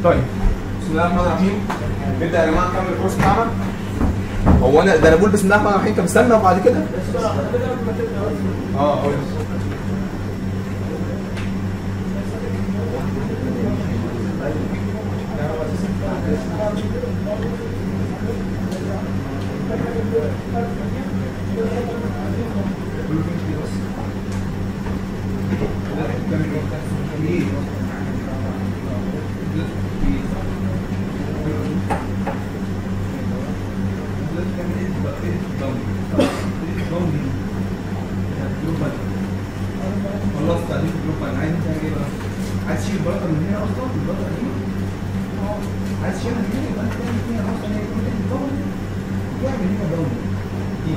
طيب بسم الله الرحمن الرحيم. نبدا يا جماعه نكمل الكورس بتاعنا. هو انا بقول بسم الله الرحمن الرحيم، طب استنى وبعد كده خلاص تعريف الجروب. انا عايز تعمل ايه بقى؟ عايز تشيل البلطه من هنا اصلا، البلطه دي عايز تشيلها من هنا، يبقى انت تعمل فيها اصلا هي كل الدوري تعمل هنا دوري دي.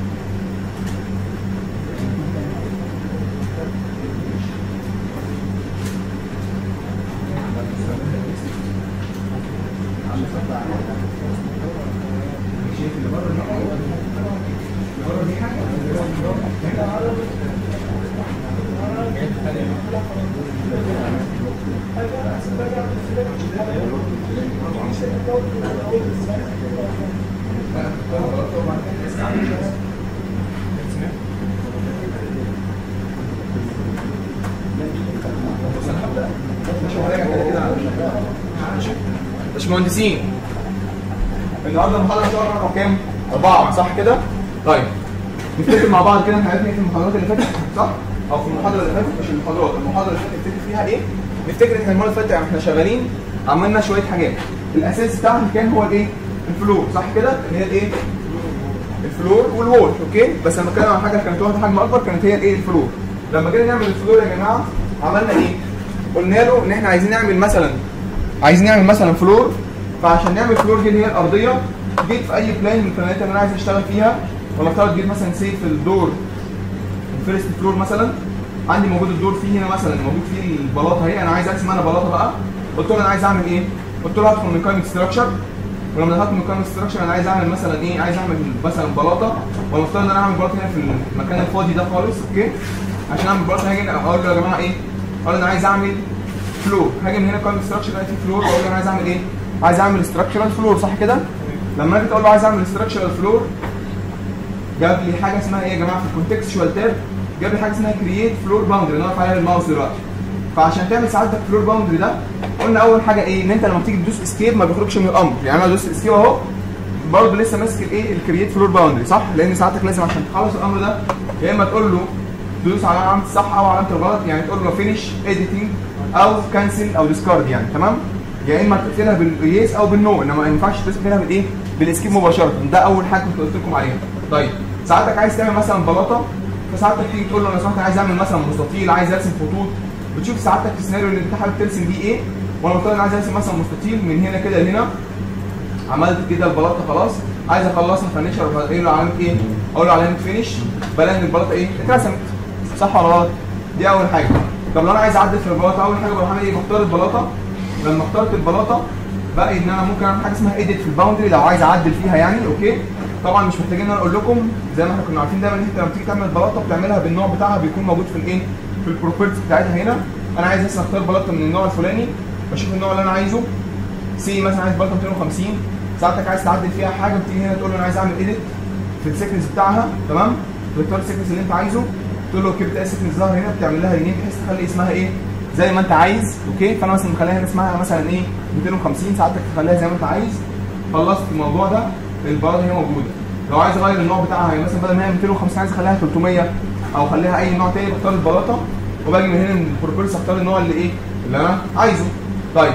شايف اللي بره دي حاجه، اللي بره دي حاجه، باشمهندسين النهارده المحاضره ان شاء الله رقم كام؟ 4 صح كده؟ طيب نفتكر مع بعض كده احنا عرفنا ايه في المحاضرات اللي فاتت صح؟ او في المحاضره اللي فاتت، مش المحاضرات اللي فاتت نفتكر فيها ايه؟ نفتكر ان المره اللي فاتت احنا شغالين عملنا شويه حاجات. الاساس بتاعنا كان هو الايه؟ الفلور صح كده؟ اللي هي الايه؟ الفلور والوول اوكي؟ بس لما اتكلم عن حاجه كانت واخده حجم اكبر كانت هي الايه؟ الفلور. لما جينا نعمل الفلور يا جماعه عملنا ايه؟ قلنا له ان احنا عايزين نعمل مثلا فلور. فعشان نعمل فلور دي اللي هي الارضيه، جيت في اي بلان من البلانات اللي انا عايز اشتغل فيها، ولا افترض جيت مثلا سي في الدور الفيرست فلور مثلا، عندي موجود الدور فيه هنا مثلا موجود فيه البلاطه اهي، انا عايز ارسم انا بلاطه بقى. قلت له انا عايز اعمل ايه؟ قلت له هدخل ميكانيك ستراكشر، ولما دخلت ميكانيك ستراكشر انا عايز اعمل مثلا ايه؟ عايز اعمل مثلا بلاطه، ونفترض ان انا اعمل بلاطه هنا في المكان الفاضي ده خالص اوكي؟ عشان اعمل بلاطه هاجي اقول له يا جماعه ايه؟ اقول له انا عايز اعمل فلور، هاجي من هنا ميكانيك ستراكشر الاقي فيه فلور، واقول له انا عايز اعمل ايه؟ عايز اعمل ستراكشرال فلور صح كده؟ لما انا جيت اقول له عايز اعمل ستراكشرال فلور جاب لي حاجه اسمها ايه يا جماعه في الكونتكستشوال تاب؟ جاب لي حاجه اسمها كرييت فلور باوندري اللي انا واقف عليها بالماوس دلوقتي. فعشان تعمل سعادتك فلور باوندري ده قلنا اول حاجه ايه؟ ان انت لما بتيجي تدوس اسكيب ما بيخرجش من الامر، يعني انا دوست اسكيب اهو برضه لسه ماسك الايه؟ الكرييت فلور باوندري صح؟ لان سعادتك لازم عشان تخلص الامر ده يا اما تقول له دوس على علامه الصح او علامه الغلط، يعني تقول له فينيش اديتنج او كانسل او ديسكارد يعني تمام؟ يا اما تقفلها باليس او بالنو، انما ما ينفعش تقفلها بالايه؟ بالاسكيب مباشره. ده اول حاجه كنت قلت لكم عليها. طيب ساعتك عايز تعمل مثلا بلاطه، فساعتك تيجي تقول له انا سمعت عايز اعمل مثلا مستطيل، عايز ارسم خطوط، بتشوف ساعتك السيناريو اللي انت حابب ترسم بيه ايه. وانا قلت له انا عايز ارسم مثلا مستطيل من هنا كده لهنا، عملت كده البلاطه خلاص، عايز اخلصها فينيشر، اقول له علامه ايه؟ اقول له علامه فينيش، بلاقي ان البلاطه ايه؟ اترسمت صح ولا غلط؟ دي اول حاجه. طب لو انا عايز اعدل في البلاطه، اول حاجه بروح اعمل ايه؟ بختار البلاطه. لما اخترت البلاطه بقى ان انا ممكن اعمل حاجه اسمها ايديت في الباوندري لو عايز اعدل فيها يعني اوكي؟ طبعا مش محتاجين ان انا اقول لكم، زي ما احنا كنا عارفين دايما ان انت لما تيجي تعمل بلاطه بتعملها بالنوع بتاعها بيكون موجود في الايه؟ في البروبرتيز بتاعتها هنا. انا عايز مثلا اختار بلاطه من النوع الفلاني، بشوف النوع اللي انا عايزه سي مثلا عايز بلاطه 250، ساعتك عايز تعدل فيها حاجه بتيجي هنا تقول له انا عايز اعمل ايديت في السيكنس بتاعها تمام؟ بتختار السيكنس اللي انت عايزه، تقول له كيف السيكنس ظهر هنا، بتعمل لها رينيم بحيث تخلي اسمها ايه؟ زي ما انت عايز اوكي؟ فانا مثلا مخليها هنا اسمها مثلا ايه؟ 250، ساعتك تخليها زي ما انت عايز. خلصت الموضوع ده، البلاطه هي موجوده. لو عايز اغير النوع بتاعها يعني مثلا بدل ما هي 250 عايز اخليها 300 او اخليها اي نوع تاني، بختار البلاطه وباجي من هنا من البروبرتيز اختار النوع اللي ايه؟ اللي انا عايزه. طيب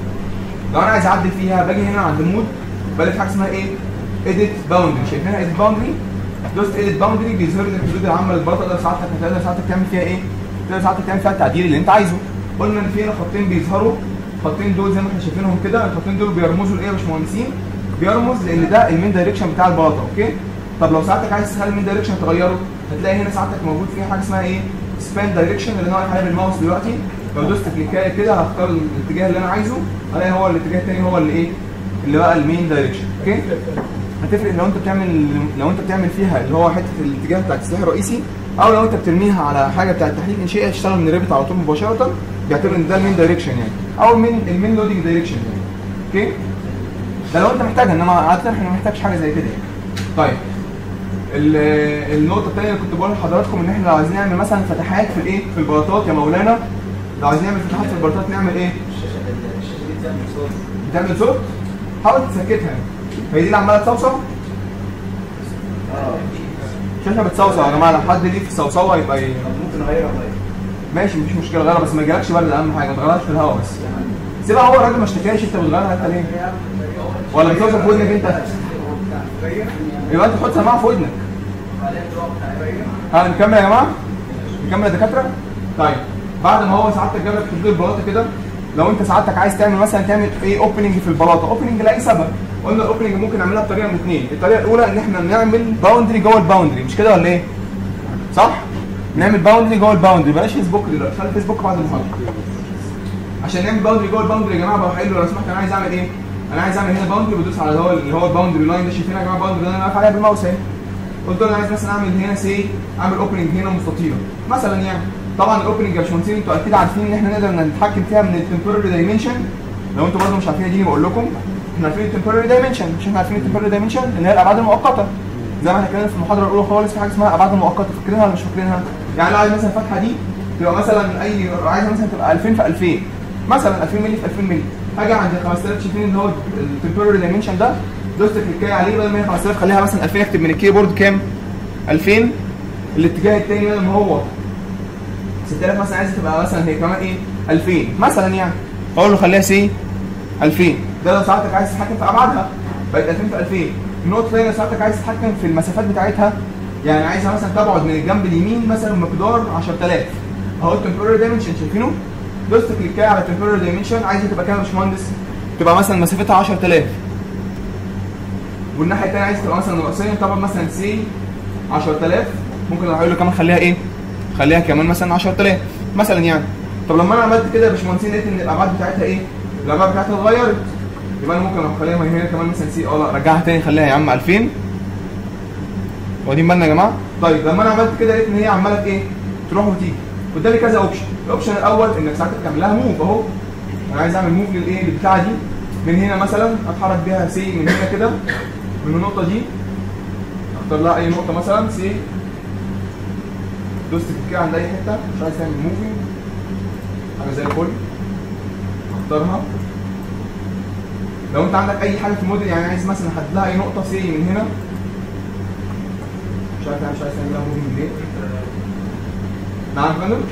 لو انا عايز اعدل فيها باجي هنا عند المود بلاقي في حاجه اسمها ايه؟ ايديت باوندري، شايفينها ايديت باوندري؟ دوست ايديت باوندري بيظهر لك الحدود العامه للبلاطه، ده ساعتك هتقدر ساعتك تعمل فيها ايه؟ تقدر ساعتك تعمل فيها التعديل اللي انت عايزه. قلنا ان في هنا خطين بيظهروا، الخطين دول زي ما احنا شايفينهم كده، الخطين دول بيرمزوا لايه يا باشمهندسين؟ بيرمز لان ده المين دايركشن بتاع البلاطه اوكي؟ طب لو ساعتك عايز تخلي المين دايركشن تغيره، هتلاقي هنا ساعتك موجود فيه حاجه اسمها ايه؟ سبان دايركشن اللي انا واقف عليها بالماوس دلوقتي. لو دوست كليكايه كده هختار الاتجاه اللي انا عايزه، الاقي هو الاتجاه الثاني هو اللي ايه؟ اللي بقى المين دايركشن اوكي؟ هتفرق لو انت بتعمل فيها اللي هو حته الاتجاه بتاع السلاح الرئيسي، او لو انت بترميها على حاجه بتاعت تحليل انشائي هتشتغل من الريبت على طول مباشره، بيعتبر ان ده المين دايركشن يعني، او المين لودنج دايركشن يعني. اوكي؟ ده لو انت محتاجها، انما عاده احنا ما بنحتاجش حاجه زي كده يعني. طيب النقطه الثانيه اللي كنت بقول لحضراتكم ان احنا لو عايزين نعمل مثلا فتحات في الايه؟ في البلاطات يا مولانا، لو عايزين نعمل فتحات في البلاطات نعمل ايه؟ الشاشه دي بتعمل صوت. بتعمل صوت؟ حاول تسكتها. هي دي اللي عماله تصوصو؟ الشاشه بتصوصو يا جماعه، لو حد ليه في الصوصوه يبقى ممكن نغيرها طيب. ماشي مفيش مشكله، غيرها بس ما يجيلكش برد، اهم حاجه ما تغيرهاش في الهواء بس. سيبها، هو الراجل ما اشتكاش، انت بتغيرها انت ليه؟ ولا بتوصل في ودنك انت؟ يبقى انت تحط سماعه في ودنك. ها نكمل يا جماعه؟ نكمل يا دكاتره؟ طيب بعد ما هو سعادتك جاب لك تشغيل البلاطه كده، لو انت سعادتك عايز تعمل مثلا تعمل ايه اوبننج في البلاطه، اوبننج لاي سبب. قلنا الاوبننج ممكن نعملها بطريقه من اثنين، الطريقه الاولى ان احنا نعمل باوندري جوه الباوندري، مش كده ولا ايه؟ صح؟ نعمل باوندري جوه الباوندري، بلاش فيسبوك دلوقتي، خلي فيسبوك بعد المحاضره. عشان نعمل باوندري جوه الباوندري يا جماعه بروح قايل له لو سمحت انا عايز اعمل ايه؟ انا عايز اعمل هنا باوندري، بدوس على اللي هو الباوندري لاين ده، شايفين يا جماعه الباوندري اللي انا واقف عليها بالماوس اهي. قلت له انا عايز مثلا اعمل هنا اعمل اوبننج هنا مستطيله مثلا يعني. طبعا الاوبننج يا باشمهندسين انتوا اكيد عارفين ان احنا نقدر نتحكم فيها من التمبوراري دايمنشن. لو انتوا برضه مش عارفين دي بقول لكم، احنا عارفين التمبوراري دايمنشن، مش احنا عارفين التمبوراري دايمنشن اللي هي الابعاد المؤقته. زي ما احنا اتكلمنا في المحاضره الاولى خالص في حاجه اسمها ابعاد المؤقته، فاكرينها ولا مش فاكرينها؟ يعني لو عايز مثلا الفتحه دي تبقى مثلا عايز مثلا تبقى 2000 في 2000 مثلا 2000 مللي في 2000 مللي، حاجه عند 5000 شايفين ان هو التمبوراري دايمنشن ده، دوست كليكايه عليه بدل ما هي 5000 خليها مثلا 2000، اكتب من الكيبورد كام؟ 2000. الاتجاه الثاني بدل ما هو 6000 مثلا عايز تبقى مثلا هي كمان ايه؟ 2000 مثلا يعني، اقول له خليها 2000. ده لو ساعتك عايز تتحكم في ابعادها بقت 2000 في 2000. النقطه الثانيه لو ساعتك عايز تتحكم في المسافات بتاعتها، يعني عايزها مثلا تبعد من الجنب اليمين مثلا مقدار 10000، اهو التمبوراري دايمنشن شايفينه؟ دوست كليكايه على التمبوراري دايمنشن، عايزها تبقى كام يا باشمهندس؟ تبقى مثلا مسافتها 10000. والناحيه الثانيه عايز تبقى مثلا رأسيا طبعا مثلا 10000، ممكن اقول له كمان خليها ايه؟ خليها كمان مثلا 10000 مثلا يعني. طب لما انا عملت كده يا باشمهندسين لقيت ان الابعاد بتاعتها ايه؟ الابعاد بتاعتها اتغيرت، يبقى انا ممكن اخليها هنا كمان مثلا لا رجعها تاني خليها يا عم 2000. واخدين بالنا يا جماعه؟ طيب لما انا عملت كده لقيت ان هي عماله ايه؟ تروح وتيجي. قدامي كذا اوبشن، الاوبشن الاول انك ساعتها تعمل لها موف اهو. انا عايز اعمل موف للايه؟ للبتاعه دي من هنا مثلا، اتحرك بيها من هنا كده من النقطه دي، اختار لها اي نقطه مثلا دوست كده عند اي حته، مش عايز تعمل موفينج حاجه زي الفل اختارها. لو انت عندك اي حاجه في الموديل يعني عايز مثلا احدد لها اي نقطه من هنا، مش عايز تعمل لها موفينج ليه؟ نعم يا فندم؟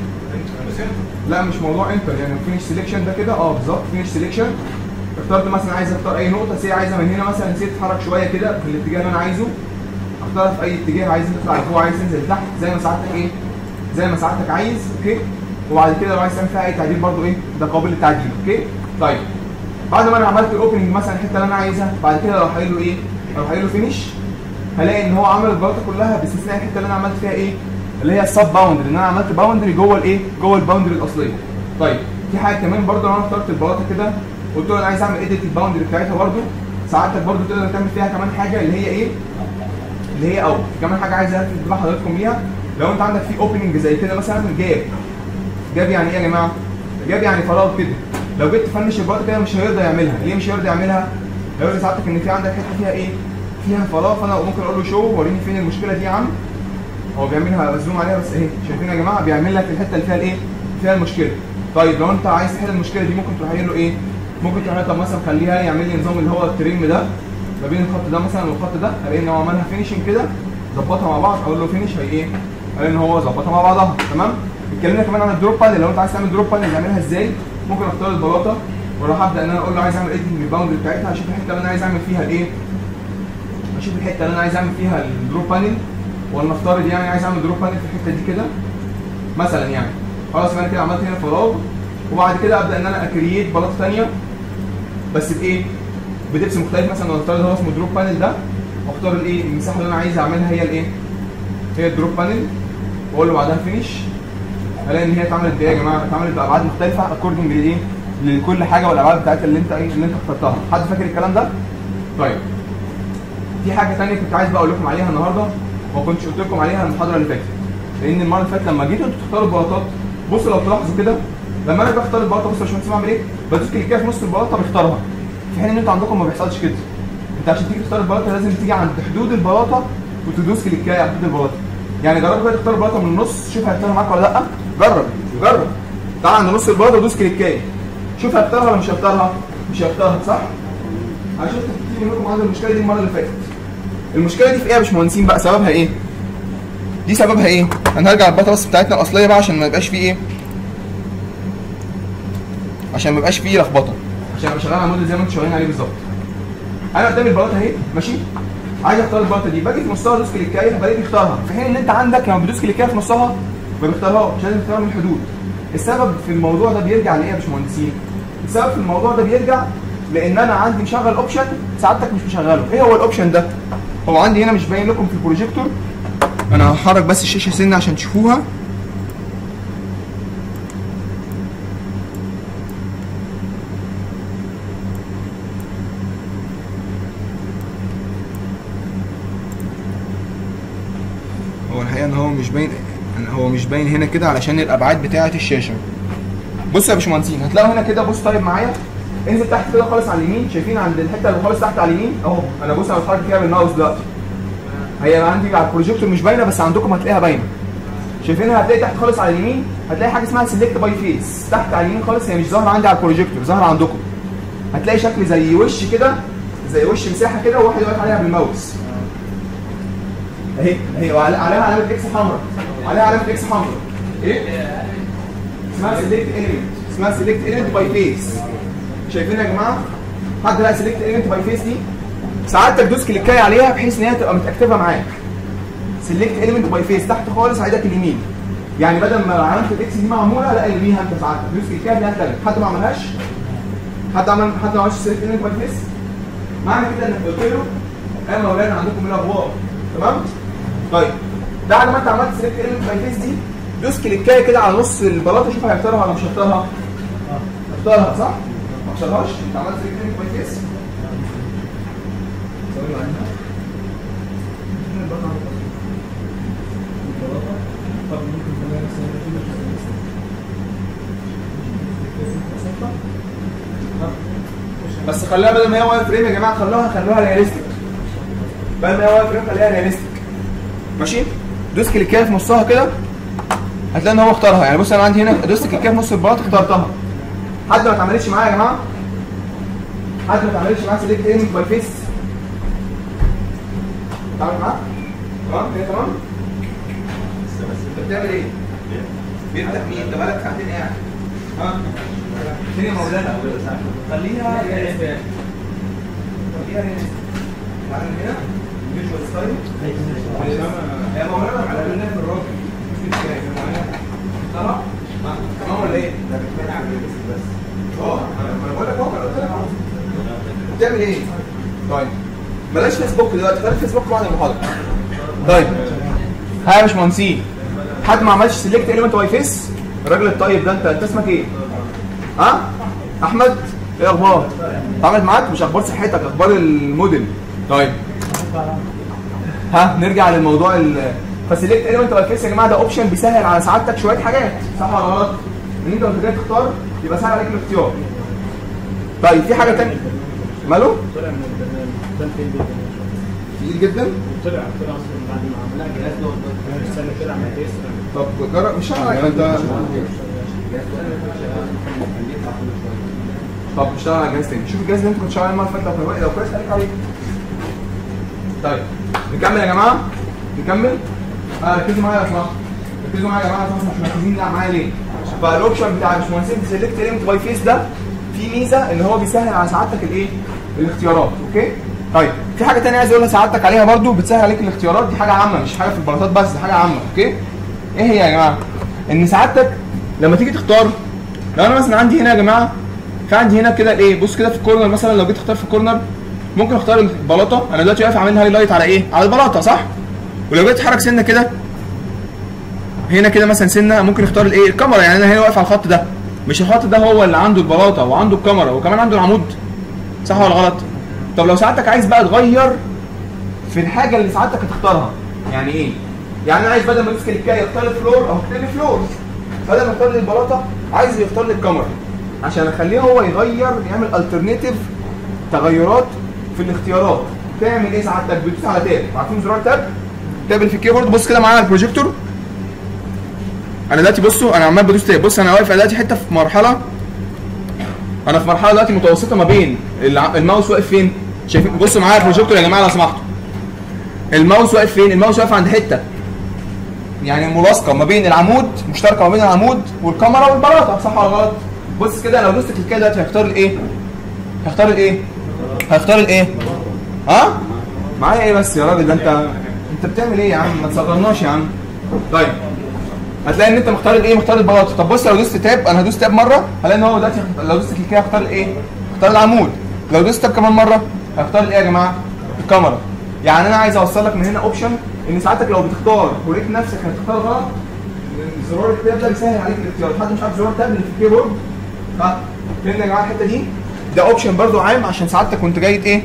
لا مش موضوع انتر، يعني فينش سيلكشن ده كده بالظبط فينش سيلكشن. اخترت مثلا عايز اختار اي نقطه عايزها من هنا مثلا تتحرك شويه كده في الاتجاه اللي انا عايزه، اختارها في اي اتجاه، عايز تطلع لفوق عايز تنزل لتحت زي ما سعادتك ايه؟ زي ما سعادتك عايز. اوكي؟ وبعد كده لو عايز تعمل فيها اي تعديل برده ايه؟ ده قابل للتعديل. اوكي؟ طيب بعد ما انا عملت الاوبننج مثلا الحته اللي انا عايزها، بعد كده لو هقول له ايه؟ لو هقول له فينش، هلاقي ان هو عمل البلاطه كلها باستثناء الحته اللي انا عملت فيها ايه؟ اللي هي السب باوندري، ان انا عملت باوندري جوه الايه؟ جوه الباوندري الاصليه. طيب في حاجه كمان برده، لو انا اخترت البلاطه كده قلت له انا عايز اعمل ايديت الباوندري بتاعتها برده، ساعتك برده تقدر تعمل فيها كمان حاجه اللي هي ايه؟ اللي هي كمان حاجه عايز الفت انتباه حضراتكم ليها. لو انت عندك في اوبننج زي كده مثلا جاب يعني ايه يا جماعه؟ جاب يعني فراغ كده، لو جيت تفنش البلاطه كده مش هيرضى يعملها. ليه مش هيرضى يعملها؟ لو ساعتك ان في عندك حته فيها ايه؟ فيها فراغ، فانا ممكن اقول له شو وريني فين المشكله دي يا عم. هو بيعملها زوم عليها بس اهي، شايفين يا جماعه؟ بيعمل لك الحته اللي فيها الايه؟ فيها المشكله. طيب لو انت عايز تحل المشكله دي ممكن تروح قايل له ايه؟ ممكن تروح طب مثلا خليها يعمل لي نظام اللي هو التريم ده ما بين الخط ده مثلا والخط ده، الاقي ان هو عملها فينيشنج كده ظبطها مع بعض، اقول له فينيش هي ايه؟ قال ان هو ظبطها مع بعضها. تمام؟ اتكلمنا كمان عن الدروب بانل، لو انت عايز تعمل دروب بانل تعملها ازاي؟ ممكن اختار البلاطه واروح ابدا ان انا اقول له عايز اعمل ايديتنج للباوندري بتاعتها، اشوف الحته اللي انا عايز اعمل فيها الايه؟ اشوف الحته اللي انا عايز اعمل فيها الدروب بانل، ولنفترض يعني عايز اعمل دروب بانل في الحته دي كده مثلا يعني. خلاص انا كده عملت هنا فراغ، وبعد كده ابدا ان انا اكرييت بلاطه ثانيه بس بايه؟ بدبس مختلف مثلا، ونفترض هو اسمه دروب بانل ده، واختار الايه؟ المساحه اللي انا عايز اعملها هي الايه؟ هي الدروب بانل، واقول له بعدها فينيش. هلاقي ان هي اتعملت بايه يا جماعه؟ اتعملت بابعاد مختلفه اكوردنج لايه؟ لكل حاجه والابعاد بتاعتها اللي انت اخترتها. حد فاكر الكلام ده؟ طيب في حاجه ثانيه كنت عايز بقى اقول لكم عليها النهارده، ما كنتش قلت لكم عليها المحاضره اللي فاتت، لان المره اللي فاتت لما جيتوا انتوا تختاروا البلاطات، بصوا لو تلاحظوا كده لما انا بختار البلاطه بص يا باشمهندس بعمل ايه؟ بدوس كليكيه في نص البلاطه بختارها. في حين ان انتوا عندكم ما بيحصلش كده. انت عشان تيجي تختار البلاطه لازم تيجي عند حدود البلاطه وتدوس كليكيه على حدود البلاطه. يعني جرب كده تختار البلاطه من النص، شوف هيختارها معاك ولا لا. جرب. تعال عند نص البلاطه ودوس كليكيه. شوف هيختارها ولا مش هيختارها؟ مش هيختارها صح؟ انا شفت كتير منكم عنده المشكله دي المره اللي فاتت. المشكله دي في ايه يا باشمهندسين بقى؟ سببها ايه؟ دي سببها ايه؟ انا هرجع البلاطه بس بتاعتنا الاصليه بقى عشان ما يبقاش فيه ايه؟ عشان ما يبقاش فيه لخبطه، عشان ابقى شغال على الموديل زي ما انتوا شغالين عليه بالظبط. انا قدامي البلاطه اهي ماشي؟ عايز اختار البلاطه دي، باجي في نصها ادوس كليكايه بلاقي بيختارها، في حين ان انت عندك لما بتدوس كليكايه في نصها ما بيختارهاش، لازم تختارها من الحدود. السبب في الموضوع ده بيرجع لايه يا باشمهندسين؟ السبب في الموضوع ده بيرجع لان انا عندي مشغل اوبشن سعادتك مش مشغله. ايه هو الاوبشن ده؟ هو عندي هنا مش باين لكم في البروجيكتور. انا هحرك بس الشاشه سنه عشان تشوفوها. هو الحقيقه ان هو مش باين هنا كده علشان الابعاد بتاعه الشاشه. بص يا باشمهندسين هتلاقوا هنا كده، بص طيب معايا انزل تحت كده خالص على اليمين، شايفين عند الحته اللي خالص تحت على اليمين اهو. انا بص انا بتحرك فيها بالماوس دلوقتي، هي عندي على البروجيكتور مش باينه بس عندكم هتلاقيها باينه. شايفينها؟ هتلاقي تحت خالص على اليمين هتلاقي حاجه اسمها سيلكت باي فيس تحت على اليمين خالص، هي مش ظاهره عندي على البروجيكتور، ظاهره عندكم. هتلاقي شكل زي وش كده، زي وش مساحه كده وواحد واقف عليها بالماوس اهي وعليها علامه اكس حمراء، عليها علامه اكس حمراء. ايه؟ اسمها سيلكت اليمنت، اسمها سيلكت اليمنت باي فيس. شايفينها يا جماعه؟ حد لقى سيلكت اليمنت باي فيس دي؟ ساعات تدوس كليكايه عليها بحيث ان هي تبقى متاكتفه معاك. سيلكت اليمنت باي فيس تحت خالص على ايدك اليمين. يعني بدل ما علامه الاكس دي معموله لا اليمينها انت ساعات تدوس كليكايه عليها تلغي. حد ما عملهاش؟ حد ما عملش سيلكت اليمنت باي فيس؟ معنى كده انك قلت له يا مولانا عندكم هنا ابواب، تمام؟ طيب بعد ما انت عملت سيلكت اليمنت باي فيس دي دوس كليكايه كده على نص البلاطه، شوف هيختارها ولا مش هيختارها؟ اختارها صح؟ ما اختارهاش؟ انت عملت سيلكت اليمنت باي فيس؟ بس خليها بدل ما هي واير فريم يا جماعه خلوها رياليستيك. بدل ما هي واير فريم خليها رياليستيك. ماشي؟ دوس كليكايه في نصها كده هتلاقي ان هو اختارها. يعني بص انا عندي هنا دوست كليكايه في نص البلاطه اخترتها. حد ما اتعملتش معايا يا جماعه؟ حد ما اتعملتش معاه سيلكت اليمنت باي فيس؟ اتعمل معاه؟ تمام؟ كده تمام؟ انت بتعمل ايه؟ بيفتح مين؟ انت بقالك ساعتين قاعد. ها؟ فين يا مولانا؟ خليها رياليستيك. تعالى هنا فيجوال ستايل. يا مولانا على بالله في الراجل. مش كده يا مولانا. تمام؟ تمام ولا ايه؟ ده بيتكلم عن الرياليستيك بس. انا بقول لك اهو قلت لك اهو. بتعمل ايه؟ طيب بلاش فيسبوك دلوقتي، خلي الفيسبوك بعد المحاضره. طيب ها يا باشمهندسين، حد ما عملش سيلكت اليمنت باي فيس؟ الراجل الطيب ده انت اسمك ايه؟ ها؟ احمد؟ ايه اخبار؟ اتعملت معاك؟ مش اخبار صحتك، اخبار الموديل. طيب ها نرجع للموضوع فسيلكت اليمنت باي فيس يا جماعه ده اوبشن بيسهل على سعادتك شويه حاجات، صح ولا غلط؟ ان انت وانت جاي تختار يبقى سهل عليك الاختيار. طيب في حاجه ثانيه ماله؟ طلع من البرنامج تقيل جدا؟ طلع اصلا بعد ما عملها الجهاز ده استنى كده عملت ايه؟ طب جرب مش هعرف انت. طب اشتغل على جهاز تاني، شوف الجهاز اللي انت كنت شغال المره اللي فاتت لو كويس خليك عليه. طيب نكمل يا جماعه؟ نكمل؟ ركزوا معايا يا جماعه، ركزوا معايا يا جماعه، مش مركزين لا معايا ليه؟ فالاوبشن بتاع الباشمهندسين سيلكت اليمنت باي فيس ده في ميزه ان هو بيسهل على سعادتك الايه؟ الاختيارات، اوكي؟ طيب في حاجه ثانيه عايز اقولها سعادتك عليها برده بتسهل عليك الاختيارات، دي حاجه عامه مش حاجه في البلاطات بس، دي حاجه عامه، اوكي؟ ايه هي يا جماعه؟ ان سعادتك لما تيجي تختار، لو انا مثلا عندي هنا يا جماعه، في عندي هنا كده الايه؟ بص كده في الكورنر مثلا، لو جيت اختار في الكورنر ممكن اختار البلاطه، انا دلوقتي واقف عامل هايلايت على ايه؟ على البلاطه صح؟ ولو جيت اتحرك سنه كده هنا كده مثلا سنه ممكن اختار الايه؟ الكاميرا، يعني انا هنا واقف على الخط ده، مش الخط ده هو اللي عنده البلاطه وعنده الكاميرا وكمان عنده العمود، صح ولا غلط؟ طب لو سعادتك عايز بقى تغير في الحاجه اللي سعادتك هتختارها، يعني ايه؟ يعني انا عايز بدل ما ادوس كليكايه اختار الفلور او اختار الفلور، بدل ما اختار البلاطه عايز يختار لي الكاميرا عشان اخليه هو يغير، يعمل الترناتيف تغيرات في الاختيارات. تعمل ايه ساعتك؟ بتدوس على تاب، عارفين زرار تاب؟ تاب اللي في الكيبورد. بص كده معايا على البروجيكتور. انا دلوقتي بصوا انا عمال بدوس تاب. بص انا واقف دلوقتي حته في مرحله، انا في مرحله دلوقتي متوسطه ما بين الماوس واقف فين؟ شايفين؟ بصوا معايا البروجيكتور يا جماعه لو سمحتوا. الماوس واقف فين؟ الماوس واقف عند حته يعني ملاصقه ما بين العمود، مشتركه ما بين العمود والكاميرا والبلاطه، صح ولا غلط؟ بص كده لو دوست كده دلوقتي هيختار الايه؟ هيختار الايه؟ هيختار الايه؟ ها؟ معايا ايه بس يا راجل؟ ده انت بتعمل ايه يا عم؟ ما تصغرناش يا عم. طيب هتلاقي ان انت مختار الايه؟ مختار البلاطه. طب بص لو دوست تاب، انا هدوس تاب مره هلاقي ان هو دلوقتي لو دوست كده هختار الايه؟ هختار العمود. لو دوست تاب كمان مره هختار الايه يا جماعه؟ الكاميرا. يعني انا عايز اوصل لك من هنا اوبشن ان ساعتك لو بتختار ولقيت نفسك هتختار غلط، زرار التاب ده بيسهل عليك الاختيار. حد مش عارف زرار التاب اللي في الكيبورد؟ ها؟ فهمنا يا جماعه الحته دي؟ ده اوبشن برضو عام عشان سعادتك وانت جاي ايه؟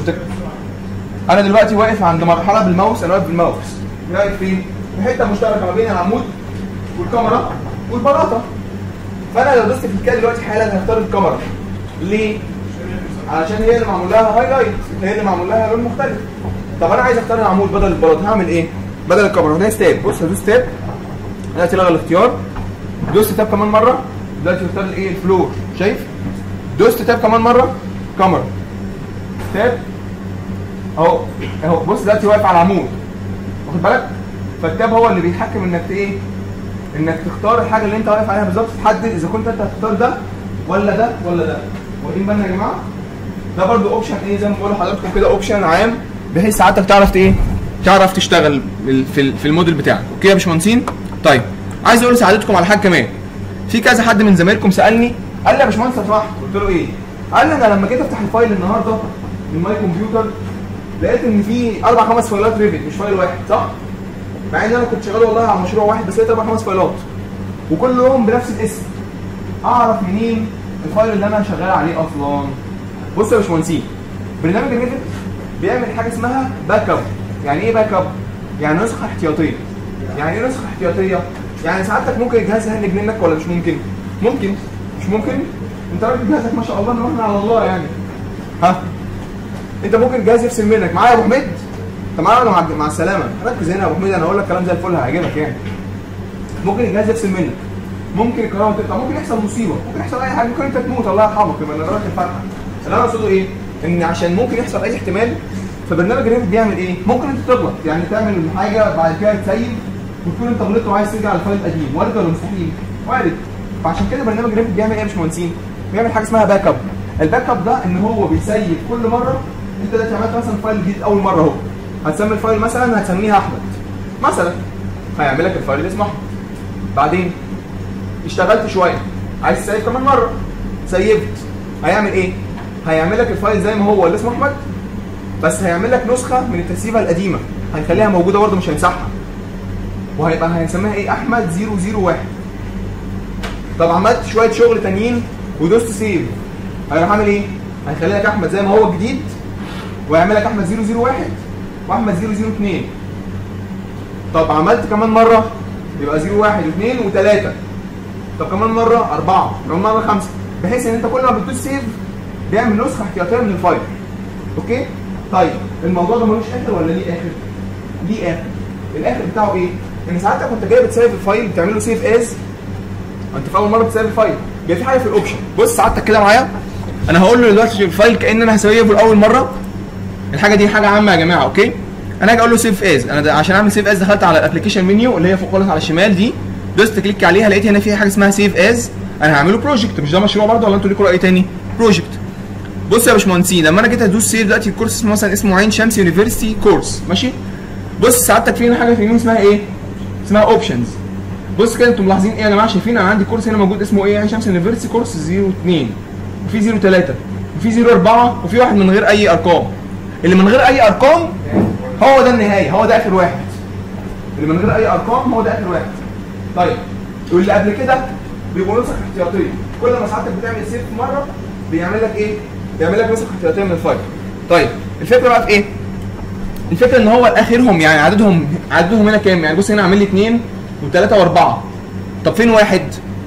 انا دلوقتي واقف عند مرحله بالماوس، انا واقف بالماوس واقف فين؟ في حته مشتركه ما بين العمود والكاميرا والبلاطه. فانا لو دوست كده دلوقتي حالا هختار الكاميرا. ليه؟ علشان هي اللي معمول لها هايلايت، هي اللي معمول لها لون مختلف. طب انا عايز اختار العمود بدل البلاطه، هعمل ايه؟ بدل الكاميرا هدوس تاب. بص هدوس تاب دلوقتي لغى الاختيار. دوست تاب كمان مره دلوقتي بختار الايه؟ الفلور. شايف؟ دوست تاب كمان مره كاميرا. تاب اهو بص دلوقتي واقف على العمود، واخد بالك؟ فالتاب هو اللي بيتحكم انك ايه؟ انك تختار الحاجه اللي انت واقف عليها بالظبط، تحدد اذا كنت انت هتختار ده ولا ده ولا ده. واخدين بالنا يا جماعه؟ ده برضو اوبشن ايه زي ما بقول لحضراتكم كده، اوبشن عام بحيث ساعتك تعرف ايه؟ تعرف تشتغل في الموديل بتاعك. اوكي يا باشمهندسين؟ طيب عايز اقول لسعادتكم على حاجه كمان. في كذا حد من زمايلكم سالني قال لي يا باشمهندس لو سمحت، قلت له ايه؟ قال لي انا لما جيت افتح الفايل النهارده من ماي كمبيوتر لقيت ان في 4 5 فايلات ريفت مش فايل واحد، صح؟ مع ان انا كنت شغال والله على مشروع واحد بس لقيت 4 5 فايلات وكلهم بنفس الاسم. اعرف منين الفايل اللي انا شغال عليه اصلا؟ بصوا يا باشمهندسين، برنامج الريفت بيعمل حاجه اسمها باك اب. يعني ايه باك اب؟ يعني نسخه احتياطيه. يعني ايه نسخه احتياطيه؟ يعني ساعتك ممكن الجهاز يهنج منك ولا مش ممكن؟ ممكن. مش ممكن؟ انت راجل جهازك ما شاء الله نروحنا على الله يعني. ها؟ انت ممكن الجهاز يفصل منك. معايا يا ابو حميد؟ انت معايا ولا مع السلامه؟ ركز هنا يا ابو حميد، انا هقول لك كلام زي الفل هيعجبك يعني. ممكن الجهاز يفصل منك، ممكن الكهرباء تقطع، ممكن يحصل مصيبه، ممكن يحصل اي حاجه، ممكن انت تموت الله يرحمك يبقى انا رايح الفرحه. اللي انا اقصده ايه؟ ان عشان ممكن يحصل اي احتمال فبرنامج الريفت بيعمل ايه؟ ممكن انت تغلط، يعني تعمل حاجه بعد كده تسيب وتكون انت غلطت وعايز ترجع للفايل القديم، وارد ولا مستحيل؟ وارد. فعشان كده برنامج الريفت بيعمل ايه يا باشمهندسين؟ بيعمل حاجه اسمها باك اب. الباك اب ده ان هو بيسيب كل مره. انت دلوقتي عملت مثلا فايل جديد اول مره اهو، هتسمي الفايل مثلا هتسميها احمد مثلا، هيعمل لك الفايل اللي اسمه احمد. بعدين اشتغلت شويه عايز تسيب كمان مره، سيبت، هيعمل ايه؟ هيعمل لك الفايل زي ما هو اللي اسمه احمد، بس هيعمل لك نسخه من التسييفه القديمه، هيخليها موجوده برده مش هيمسحها، وهيبقى هنسميها ايه؟ احمد 001. طب عملت شويه شغل تانيين ودوست سيف، هيروح عامل ايه؟ هيخلي لك احمد زي ما هو الجديد، ويعمل لك احمد 001 واحمد 002. طب عملت كمان مره يبقى 01 و2 و3. طب كمان مره 4، كمان مره 5، بحيث ان انت كل ما بتدوس سيف بيعمل نسخه احتياطيه من الفايل. اوكي؟ طيب الموضوع ده ملوش اخر ولا ليه اخر؟ ليه اخر. الاخر بتاعه ايه؟ ان ساعتها كنت جاي بتسيف الفايل بتعمل له سيف از، انت في اول مره بتسيف الفايل بيبقى في حاجه في الاوبشن. بص ساعتك كده معايا، انا هقول له دلوقتي الفايل كأن انا هسيفه لاول مره. الحاجه دي حاجه عامه يا جماعه، اوكي؟ انا هاجي اقول له سيف از. انا عشان اعمل سيف از دخلت على الابلكيشن منيو اللي هي فوق خالص على الشمال دي، دوست كليك عليها لقيت هنا فيها حاجه اسمها سيف از. انا هعمله بروجكت، مش ده مشروع برضه ولا انتوا ليكوا راي تاني؟ بروجكت. بص يا باشمهندسين، لما انا جيت ادوس سيف دلوقتي الكورس اسمه مثلا اسمه عين شمس يونيفرستي كورس، ماشي؟ بص سعادتك في هنا حاجه في اليمين اسمها ايه؟ اسمها اوبشنز. بص كده انتوا ملاحظين ايه يا جماعه؟ شايفين انا عندي كورس هنا موجود اسمه ايه؟ عين شمس يونيفرستي كورس 02 وفي 03 وفي 04 وفي واحد من غير اي ارقام. اللي من غير اي ارقام هو ده النهايه، هو ده اخر واحد. اللي من غير اي ارقام هو ده اخر واحد. طيب واللي قبل كده بيبقوا نسخ احتياطيه، كل ما ساعتك بتعمل سيف مره بيعمل لك ايه؟ بيعمل لك نسخ احتياطيه من الفايل. طيب الفكره بقى في ايه؟ الفكره ان هو اخرهم يعني عددهم هنا كام؟ يعني بص هنا عامل لي 2 و3 و4. طب فين واحد؟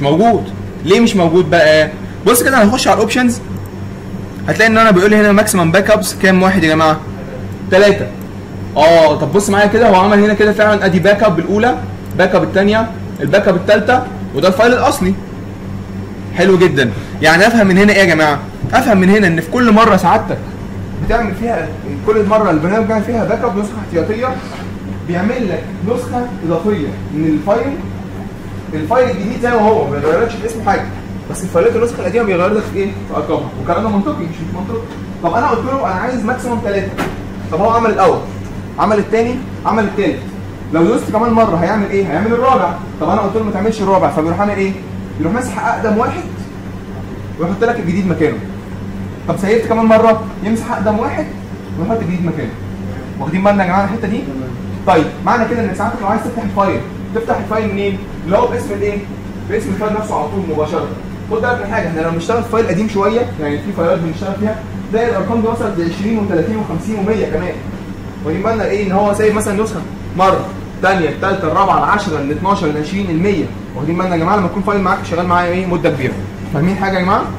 مش موجود. ليه مش موجود بقى؟ بص كده هنخش على الاوبشنز، هتلاقي ان انا بيقول لي هنا ماكسيمم باك ابس كام واحد يا جماعه؟ 3. طب بص معايا كده، هو عمل هنا كده فعلا ادي باك اب الاولى، باك اب الثانيه، الباك اب الثالثه، وده الفايل الاصلي. حلو جدا. يعني افهم من هنا ايه يا جماعه؟ افهم من هنا ان في كل مره سعادتك بتعمل فيها، كل مره البرنامج بيعمل فيها باك اب نسخه احتياطيه، بيعمل لك نسخه اضافيه من الفايل الجديد زي ما هو، ما بيغيرلكش في اسمه حاجه، بس الفايلات النسخه القديمه بيغير لك في ايه؟ في ارقامها، والكلام ده منطقي مش منطقي. طب انا قلت له انا عايز ماكسيموم 3، طب هو عمل الاول، عمل الثاني، عمل الثالث، لو دوست كمان مره هيعمل ايه؟ هيعمل الرابع. طب انا قلت له ما تعملش الرابع، فبيروح عامل ايه؟ يروح مسح اقدم واحد ويحط لك الجديد مكانه. طب سيبت كمان مره، يمسح اقدم واحد ويحط الجديد مكانه. واخدين بالنا يا جماعه الحته دي؟ طيب معنى كده ان ساعتك لو عايز تفتح الفايل، تفتح الفايل منين؟ اللي هو باسم الايه؟ باسم الفايل نفسه على طول مباشره. خد بالك من حاجه، احنا لو بنشتغل في فايل قديم شويه، يعني في فايلات بنشتغل فيها تلاقي الارقام دي وصلت ل 20 و30 و50 و100 كمان. واخدين بالنا ايه؟ ان هو سايب مثلا نسخه مره، ثانيه، الثالثه، الرابعه، ال10، ال12، ال20، ال100. واخدين بالنا يا جماعه لما يكون فايل معاك شغال معايا ايه؟ مده كبيره. فاهمين حاجه يا جماعه؟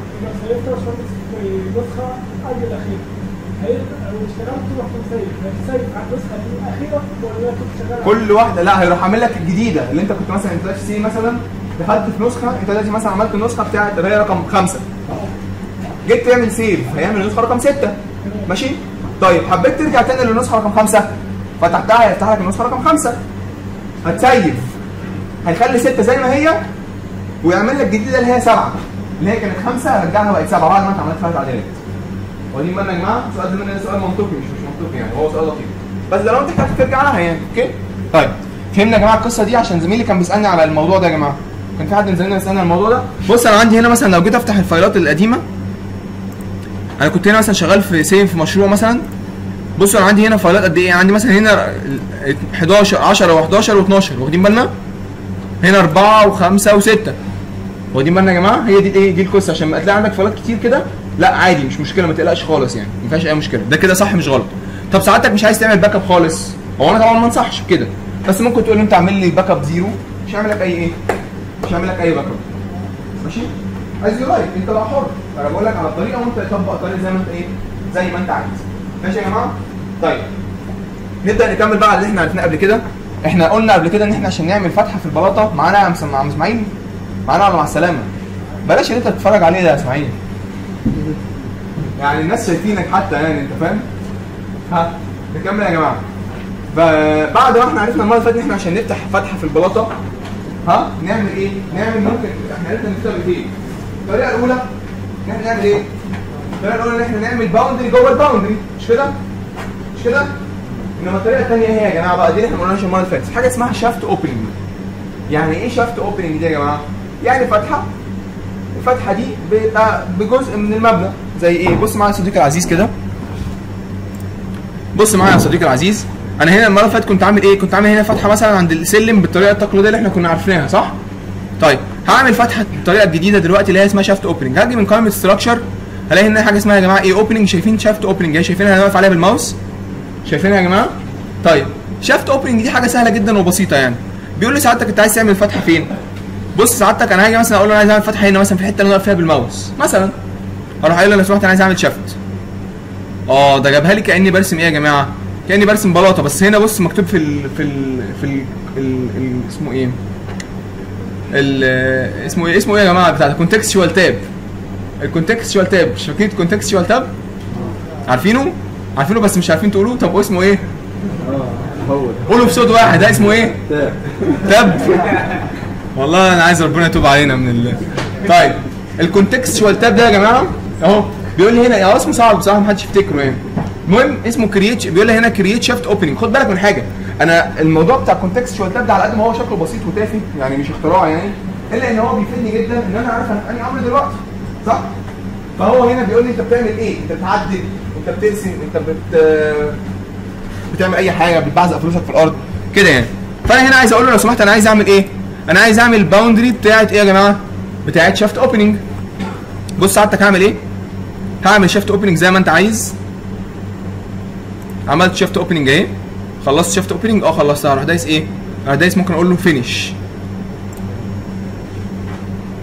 النسخه قبل الاخيره لو اشتغلت تروح سايب على النسخه الاخيره ولا كنت شغال كل واحده لا، هيروح عامل لك الجديده اللي انت كنت مثلا انت دلوقتي مثلا دخلت في نسخه، انت دلوقتي مثلا عملت النسخه بتاعت اللي هي رقم 5، جيت تعمل سيف هيعمل النسخه رقم 6. ماشي؟ طيب حبيت ترجع تاني للنسخه رقم 5، فتحتها هيفتح لك النسخه رقم 5، هتسيف هيخلي 6 زي ما هي ويعمل لك الجديده اللي هي 7 اللي هي كانت 5، هرجعها بقت 7 بعد ما انت عملت فيها تعديلات. واخدين بالنا يا جماعه؟ السؤال ده مني سؤال منطقي مش منطقي يعني، هو سؤال لطيف بس لو انت احتجت ترجع لها يعني. اوكي؟ طيب فهمنا يا جماعه القصه دي، عشان زميلي كان بيسالني على الموضوع ده يا جماعه. كان في حد من زمايلنا بيسالني على الموضوع ده. بص انا عندي هنا مثلا لو جيت افتح الفايلات القديمه، انا كنت هنا مثلا شغال في في مشروع مثلا. بصوا انا عندي هنا فايلات قد ايه؟ عندي مثلا هنا 11 10 و11 و12. واخدين بالنا؟ هنا 4 و5 و6. واخدين بالنا يا جماعه؟ هي دي ايه؟ دي القصه. عشان ما تلاقي عندك فايلات كتير كده، لا عادي مش مشكله، ما تقلقش خالص يعني، ما فيهاش اي مشكله، ده كده صح مش غلط. طب ساعتك مش عايز تعمل باك اب خالص، هو انا طبعا ما انصحش بكده، بس ممكن تقول له انت اعمل لي باك اب زيرو، مش هعمل لك اي ايه؟ مش هعمل لك اي باك اب. ماشي؟ عايز يو لايك، انت بقى حر، انا بقول لك على الطريقه وانت تطبق الطريقه زي ما انت ايه؟ زي ما انت عايز. ماشي يا جماعه؟ طيب نبدا نكمل بقى اللي احنا عرفناه قبل كده. احنا قلنا قبل كده ان احنا عشان نعمل فتحه في البلاطه معانا يا عم اسماعيل، معانا ولا مع السلامه؟ بلاش اللي انت بتتفرج عليه ده يا اسماعيل. يعني الناس شايفينك حتى يعني، انت فاهم؟ ها نكمل يا جماعه. بعد ما احنا عرفنا المره اللي فاتت ان احنا عشان نفتح فتحه في البلاطه نعمل ايه؟ نعمل ممكن احنا عرفنا نفتح بايه؟ الطريقه الاولى ان احنا نعمل ايه؟ الطريقه الاولى ان احنا نعمل باوندري جوه الباوندري، مش كده؟ مش كده؟ انما الطريقه الثانيه هي يا جماعه بقى دي اللي احنا ما قلناش المره اللي فاتت، حاجه اسمها شافت اوبننج. يعني ايه شافت اوبننج دي يا جماعه؟ يعني فتحه، الفتحه دي بيبقى بجزء من المبنى زي ايه؟ بص معايا يا صديقي العزيز كده. بص معايا يا صديقي العزيز، انا هنا المره اللي فاتت كنت عامل ايه؟ كنت عامل هنا فتحه مثلا عند السلم بالطريقه التقليديه اللي احنا كنا عارفينها، صح؟ طيب هعمل فتحه بالطريقه الجديده دلوقتي اللي هي اسمها شافت اوبننج. هاجي من قائمه ستراكشر هلاقي هنا حاجه اسمها يا جماعه ايه؟ اوبننج. شايفين شافت اوبننج اهي؟ شايفينها؟ انا واقف عليها بالماوس، شايفينها يا جماعه؟ طيب شافت اوبننج دي حاجه سهله جدا وبسيطه يعني. بيقول لي سعادتك انت عايز تعمل فتحه فين؟ بص سعادتك انا هاجي مثلا اقول له انا عايز اعمل فتحه هنا مثلا في الحته اللي انا واقف فيها بالماوس مثلا، اروح قايل له لو سمحت انا عايز اعمل شافت. ده جابها لي كاني برسم ايه يا جماعه؟ كاني برسم بلاطه، بس هنا بص مكتوب اسمه ايه؟ اسمه ايه يا جماعه بتاع الكونتكستشوال تاب. الكونتكستشوال تاب، مش فاكرين الكونتكستشوال تاب؟ عارفينه بس مش عارفين تقولوه. طب اسمه ايه؟ هو قولوا بصوت واحد، ده اسمه ايه؟ تاب. والله انا عايز ربنا يتوب علينا من طيب الكونتكستشوال تاب ده يا جماعه اهو بيقول لي هنا، اسمه صعب بصراحه محدش يفتكره يعني. المهم اسمه كرييت، بيقول لي هنا كرييت شافت اوبننج. خد بالك من حاجه، انا الموضوع بتاع الكونتكستشوال تاب ده على قد ما هو شكله بسيط وتافه يعني مش اختراع يعني، الا ان هو بيفيدني جدا ان انا عارف انا انهي امر دلوقتي، صح؟ فهو هنا بيقول لي انت بتعمل ايه؟ انت بتعدل، انت بترسم، انت بتعمل اي حاجه، بتبعزق فلوسك في الارض كده يعني. فانا هنا عايز اقول له لو سمحت انا عايز اعمل ايه؟ انا عايز اعمل باوندري بتاعت ايه يا جماعه؟ بتاعت شافت اوبننج. بص ساعتك هعمل ايه؟ هعمل شافت اوبننج زي ما انت عايز. عملت شافت اوبننج اهي، خلصت شافت اوبننج، خلصتها. هروح دايس ايه؟ هروح دايس ممكن اقول له فينيش.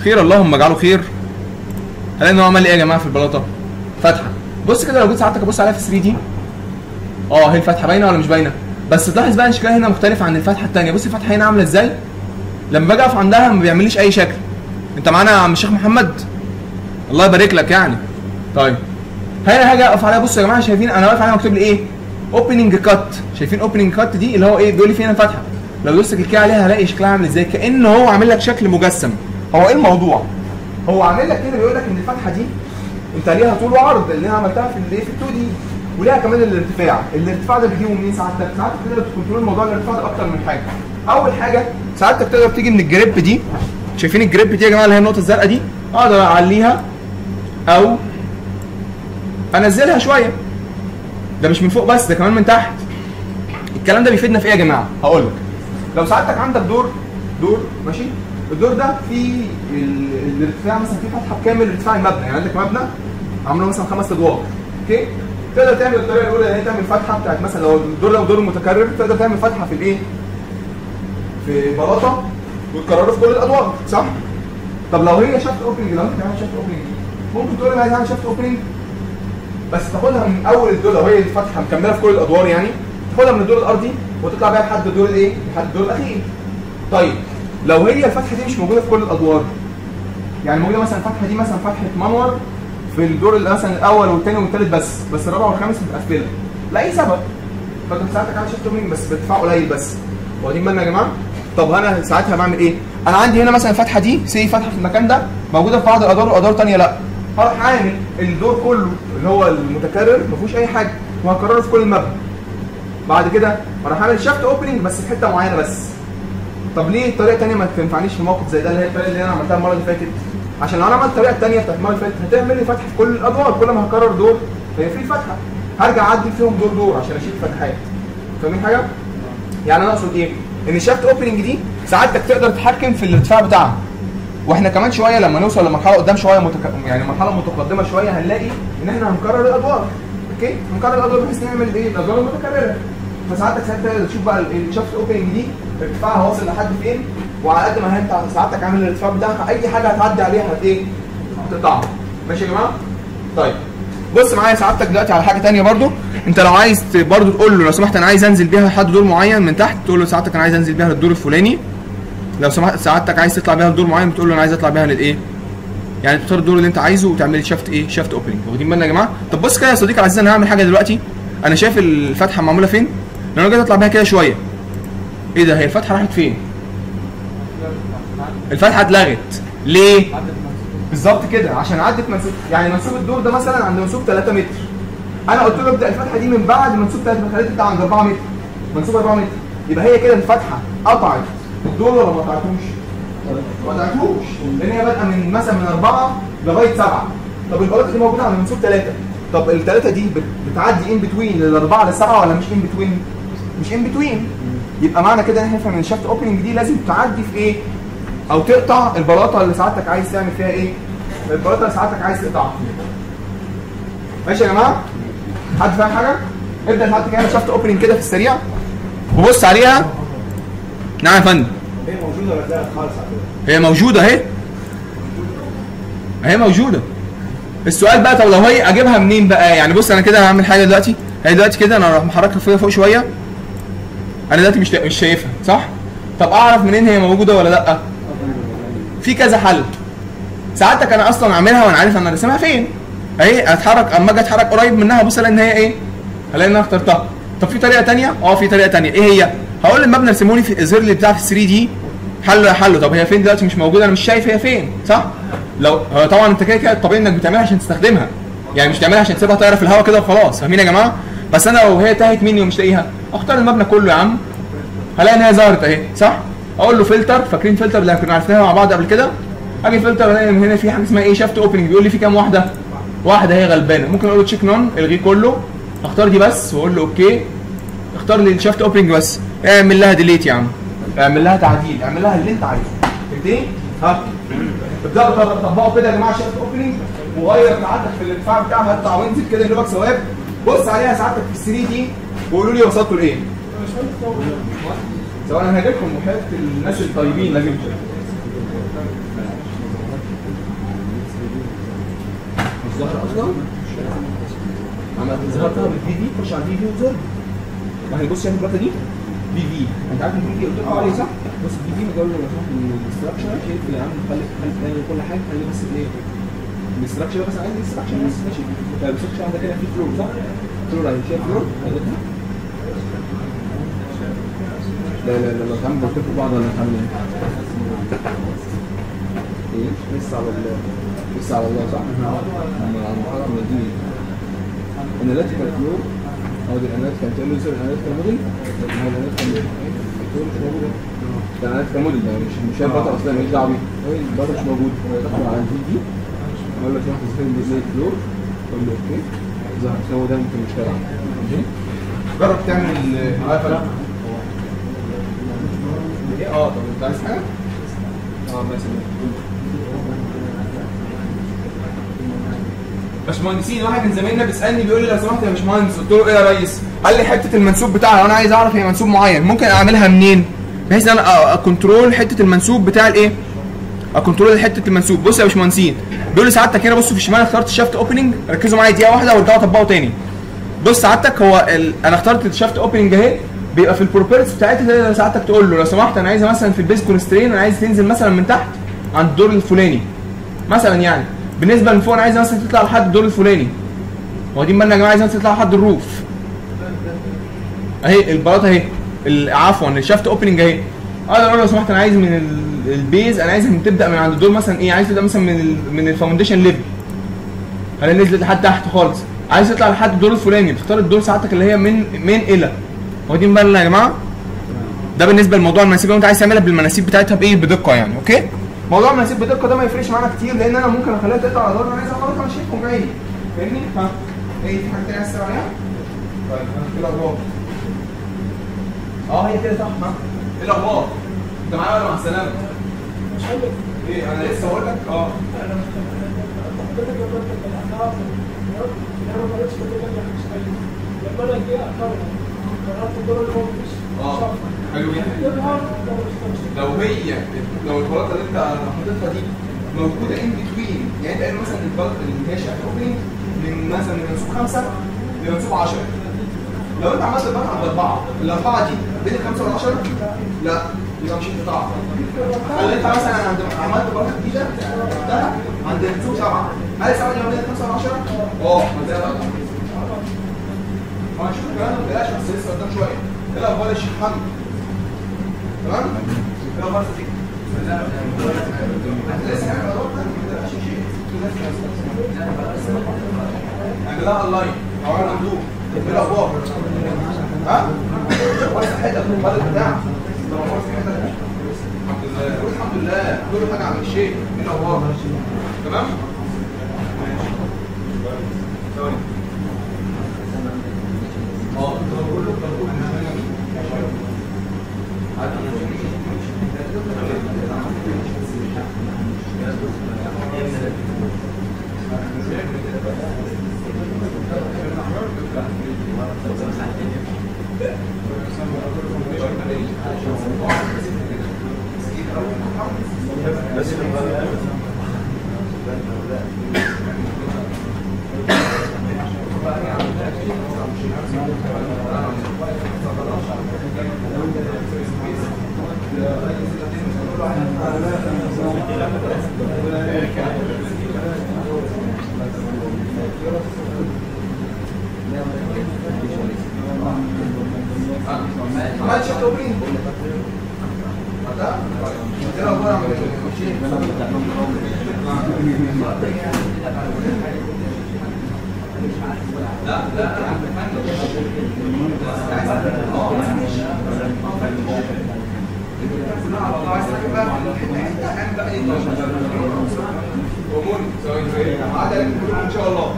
خير اللهم اجعله خير. هلاقي ان هو عمل ايه يا جماعه في البلاطه؟ فتحه. بص كده لو جيت ساعتك ابص عليها في 3 دي، هي الفتحه باينه ولا مش باينه؟ بس تلاحظ بقى ان شكلها هنا مختلف عن الفتحه الثانيه. بص الفتحه هنا عامله ازاي؟ لما باجي اقف عندها ما بيعمليش اي شكل. انت معانا يا عم الشيخ محمد؟ الله يبارك لك يعني. طيب هنا هاجي اقف عليها. بصوا يا جماعه شايفين انا واقف عليها مكتوب لي ايه؟ اوبننج كات. شايفين اوبننج كات دي اللي هو ايه؟ بيقول لي فين الفتحه. لو دوست كليك عليها هلاقي شكلها عامل ازاي؟ كانه هو عامل لك شكل مجسم. هو ايه الموضوع؟ هو عامل لك كده بيقول لك ان الفتحه دي انت ليها طول وعرض اللي انا عملتها في الايه في ال2 دي، وليها كمان الارتفاع ده بتجيبه منين؟ ساعتك تقدر تكنترول موضوع الارتفاع ده اكتر من حاجه. اول حاجه ساعتك تقدر تيجي من الجريب دي. شايفين الجريب دي يا جماعه اللي هي النقطه الزرقاء دي؟ اقدر اعليها او انزلها شويه. ده مش من فوق بس، ده كمان من تحت. الكلام ده بيفيدنا في ايه يا جماعه؟ هقول لك. لو ساعتك عندك دور ماشي، الدور ده فيه الارتفاع مثلا فيه فتحه بكامل ارتفاع المبنى، يعني عندك مبنى عامله مثلا 5 ادوار، اوكي؟ تقدر تعمل الطريقه الاولى اللي هي تعمل فتحه بتاعت مثلا لو دور متكرر تقدر تعمل فتحه في الايه؟ في بلاطه وتكرره في كل الادوار، صح؟ طب لو هي شافت اوبننج، لو انت بتعمل شافت اوبننج ممكن تقول انا عايز اعمل شافت اوبننج بس تاخدها من اول الدور. لو هي الفتحه مكمله في كل الادوار يعني تاخدها من الدور الارضي وتطلع بيها لحد الدور الايه؟ لحد الدور الاخير. طيب لو هي الفتحه دي مش موجوده في كل الادوار، يعني موجوده مثلا الفتحه دي مثلا فتحه منور في الدور مثلا الاول والثاني والثالث بس الرابع والخامس متقفله لاي سبب، فانت ساعتك عامل شيفت اوبننج بس بارتفاع قليل بس. واخدين بالنا يا جماعه؟ طب انا ساعتها بعمل ايه؟ انا عندي هنا مثلا الفتحه دي فتحه في المكان ده موجوده في بعض الادوار وادوار ثانيه لا. هروح عامل الدور كله اللي هو المتكرر ما فيهوش اي حاجه وهكرره في كل المبنى. بعد كده هروح عامل شيفت اوبننج بس في حته معينه بس. طب ليه طريقه ثانيه ما تنفعنيش في موقف زي ده اللي هي الطريقه اللي انا عملتها المره اللي فاتت؟ عشان لو انا عملت الطريقه الثانيه بتاعت المره اللي فاتت هتعمل لي فتح في كل الادوار، كل ما هكرر دور هي في فتحه هرجع اعدل فيهم دور عشان اشيل فتحات. فاهمين حاجه؟ يعني انا اقصد ايه؟ ان الشافت اوبننج دي ساعتك تقدر تتحكم في الارتفاع بتاعها. واحنا كمان شويه لما نوصل لمرحله قدام شويه يعني مرحله متقدمه شويه هنلاقي ان احنا هنكرر الادوار. اوكي؟ هنكرر الادوار بحيث نعمل ايه؟ الادوار المتكرره. فساعتك ساعتها تشوف بقى الشافت اوبننج دي ارتفاعها واصل لحد فين، وعلى قد ما انت ساعتك عامل الارتفاع بتاعها اي حاجه هتعدي عليها هتقطعها. ماشي يا جماعه؟ طيب بص معايا سعادتك دلوقتي على حاجه ثانيه برضو. انت لو عايز برضو تقول له لو سمحت انا عايز انزل بيها لحد دور معين من تحت، تقول له سعادتك انا عايز انزل بيها للدور الفلاني. لو سمحت سعادتك عايز تطلع بيها لدور معين بتقول له انا عايز اطلع بيها للايه؟ يعني تختار الدور اللي انت عايزه وتعمل شافت شافت اوبننج. واخدين بالنا يا جماعه؟ طب بص كده يا صديقي العزيز، انا هعمل حاجه دلوقتي. انا شايف الفتحه معموله فين؟ لو انا جيت اطلع بيها كده شويه، ايه ده؟ هي الفتحه راحت فين؟ الفتحه اتلغت. ليه؟ بالظبط كده عشان عدت منسوب، يعني منسوب الدور ده مثلا عند منسوب 3 متر. انا قلت له ابدا الفتحه دي من بعد منسوب 3 متر، خليت بتاع عند 4 متر، منسوب 4 متر. يبقى هي كده الفتحه قطعت الدور ولا ما قطعتوش؟ ما قطعتوش، لان هي بادئه من مثلا من 4 لغايه 7. طب البلاطه دي موجوده عند منسوب 3. طب ال3 دي بتعدي ان بتوين لل4 لل7 ولا مش ان بتوين؟ مش ان بتوين. يبقى معنى كده ان احنا نفهم ان الشافت اوبننج دي لازم تعدي في ايه؟ او تقطع البلاطه اللي سعادتك عايز تعمل فيها ايه؟ البلاطه اللي سعادتك عايز تقطعها. ماشي يا جماعه؟ حد فاهم حاجه؟ ابدا سعادتك اعمل شافت اوبننج كده في السريع وبص عليها. نعم يا فندم. هي موجوده ولا لا خالص على كده؟ هي موجوده اهي. اهي موجوده. السؤال بقى طب لو هي اجيبها منين بقى؟ يعني بص انا كده هعمل حاجه دلوقتي، هي دلوقتي كده انا هروح محركها فوق شويه. انا دلوقتي مش شايفها، صح؟ طب اعرف منين هي موجوده ولا لا؟ في كذا حل. ساعتك انا اصلا عاملها وانا عارف انا راسمها فين. اهي اتحرك، اما اجي اتحرك قريب منها ابص الاقي ان هي ايه؟ الاقي ان انا اخترتها. طب في طريقه ثانيه؟ في طريقه ثانيه. ايه هي؟ هقول للمبنى ارسمه لي في اظهر لي بتاع في 3 دي حله. طب هي فين دلوقتي؟ مش موجوده، انا مش شايف هي فين، صح؟ لو طبعا انت كده الطبيعي انك بتعملها عشان تستخدمها، يعني مش تعملها عشان تسيبها طايره في الهواء كده وخلاص. فاهمين يا جماعه؟ بس انا لو هي تاهت مني ومش لاقيها اختار المبنى كله يا عم، هلاقي ان هي ظهرت اهي، صح؟ اقول له فلتر. فاكرين فلتر اللي كنا عارفينها مع بعض قبل كده؟ اجي فلتر الاقي من هنا في حاجه اسمها ايه؟ شافت اوبننج. بيقول لي في كام واحده؟ واحده هي غلبانه. ممكن اقول له تشيك نون، الغيه كله، اختار دي بس واقول له اوكي. اختار لي الشافت اوبننج بس، اعمل لها ديليت يا عم، اعمل لها تعديل، اعمل لها اللي انت عايزه. فهمتني؟ ابداوا طبقوا كده يا جماعه شافت اوبننج وغير سعادتك في الارتفاع بتاعها، اطلع وانزل كده يجيبك ثواب. بص عليها سعادتك في 3 دي وقولوا لي وصلتوا لايه؟ سواء انا هجيبكم محيط الناس الطيبين لازم مش ظاهره اصلا. عملت ظهرتها بالفي في، خش على الفي في وظهر. واحد بص شايف البلاطه دي؟ في في، انت عارف الفي في قلت لكم عليه صح؟ بص الفي في بقول له لو سمحت الاستراكشر شايف يا عم خلي كل حاجه، خلي بس ايه؟ الاستراكشر بس عايز الاستراكشر بس ماشي. طيب الاستراكشر عندك هنا في فلور صح؟ فلور اهي، شايف فلور؟ لا لا لا، لو تعمل بتفقوا بعض ولا تعمل ايه؟ ايه؟ لسه على الله، لسه على الله صح؟ المحاضرة من دي اناليتيكال فلور، او دي اناليتيكال تيلوزر، اناليتيكال موديل، هو الاناليتيكال موديل مش موجود. ده اناليتيكال موديل ده مش هي البطل اصلا ماليش دعوه بيه، هو البطل مش موجود. هو يدخل على الفي دي اقول له تروح تستخدم زي فلور، اقول له اوكي ظهر هو ده ممكن مشكله عندي. جرب تعمل عارف طب انت عايز حاجه؟ مثلا باشمهندسين، واحد من زمايلنا بيسالني بيقول لي لو سمحت يا باشمهندس، قلت له ايه يا ريس؟ قال لي حته المنسوب بتاعها، وانا عايز اعرف هي منسوب معين ممكن اعملها منين؟ بحيث ان انا اكنترول حته المنسوب بتاع الايه؟ اكنترول حته المنسوب. بص يا باشمهندسين، بيقول لي سعادتك هنا بصوا في الشمال اخترت شافت اوبننج، ركزوا معايا دقيقه واحده وارجعوا طبقوا تاني. بص سعادتك هو انا اخترت الشافت اوبننج اهي، بيبقى في البروبرتيز بتاعتها تقدر ساعتك تقول له لو سمحت انا عايزها مثلا في البيز كونسترين، انا عايز تنزل مثلا من تحت عند الدور الفلاني مثلا، يعني بالنسبه لفوق انا عايز مثلا تطلع لحد الدور الفلاني. واخدين بالنا يا جماعه؟ عايز تطلع لحد الروف اهي البلاطه اهي، عفوا الشافت اوبننج اهي. اقدر اقول لو سمحت انا عايز من البيز، انا عايزها تبدا من عند الدور مثلا ايه، عايز تبدا مثلا من الفاونديشن ليفل، انا نزلت لحد تحت خالص، عايز تطلع لحد الدور الفلاني، بتختار الدور ساعتك اللي هي من الى. واخدين بالنا يا جماعه؟ ده بالنسبه لموضوع المناسيب، لو انت عايز تعملها بالمناسيب بتاعتها بايه؟ بدقه يعني. اوكي؟ موضوع المناسيب بدقه ده ما يفرقش معانا كتير، لان انا ممكن اخليها تقطع على دور انا عايزها خلاص انا شايفهم عادي. فاهمني؟ ها؟ ايه في حاجه تانيه عايز تسال عليها؟ طيب ايه الاخبار؟ هي كده صح. ها؟ ايه الاخبار؟ انت معايا ولا مع السلامه؟ مش حلو. ايه انا لسه هقول لك انا حضرتك لما انت الاهداف انا ما قلتش بتكلم مش حلو. لما انا جاي اقرر قررت الدور اللي هو مفيش حلو جدا. لو البلاطه اللي انت حاططها دي موجوده ان بتوين، يعني انت قايل مثلا البلاطه اللي هي شكل اوبننج من مثلا من منسوب 5 لمنسوب 10، لو انت عملت البلاطه عند 4، الاربعه دي بين ال 5 وال 10 لا يبقى مش هتقطع. لو انت مثلا عملت بلاطه جديده عند منسوب 7، هل 7 دي ما بين ال 5 وال 10؟ هتقطع. هنشوف الكلام ده بلاش بس لسه قدام شويه. ايه الاخبار يا شيخ محمد؟ تمام؟ ايه الاخبار يا شيخ؟ لسه حاجه غلط ما تبقاش شيء. اعملها اونلاين او على مندوب. ايه الاخبار؟ ها؟ كويس حته البلد بتاعك. الحمد لله كل حاجه عم الشيخ. ايه الاخبار؟ تمام؟ ثواني. عملت شفت اوبننج؟ ايه الاخبار عملت ان شاء الله.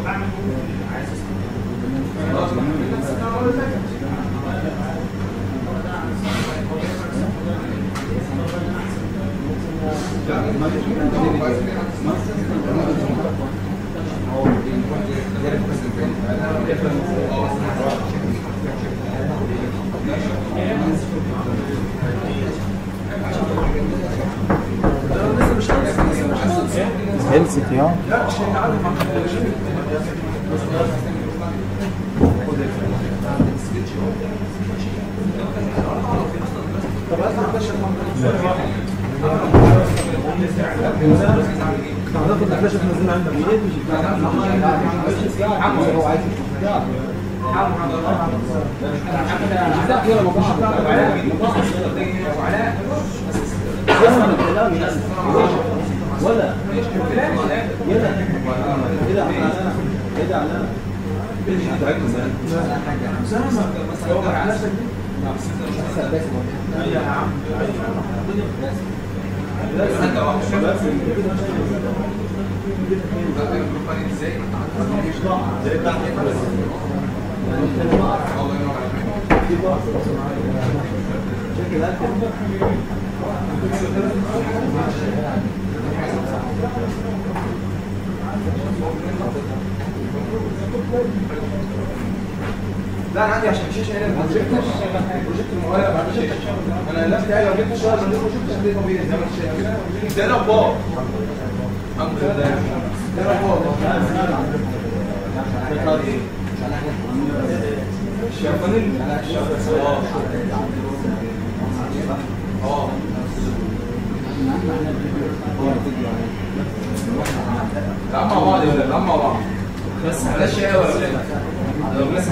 هيلث يا لا مش هنعلم طب هتاخد الفلاشه تنزلها عندك منين؟ مش هو عايز ولا لا انا عندي عشان الشاشه هنا البروجيكت المغير بعد الشاشه انا اللاب بتاعي لو جبت الشاشه من البروجيكت هتلاقيه طبيعي زي ما انت شايف ده لابار الحمد لله ده لابار شايفين لا مع بعض لا مع بعض بس على الشيء ولا لو لسه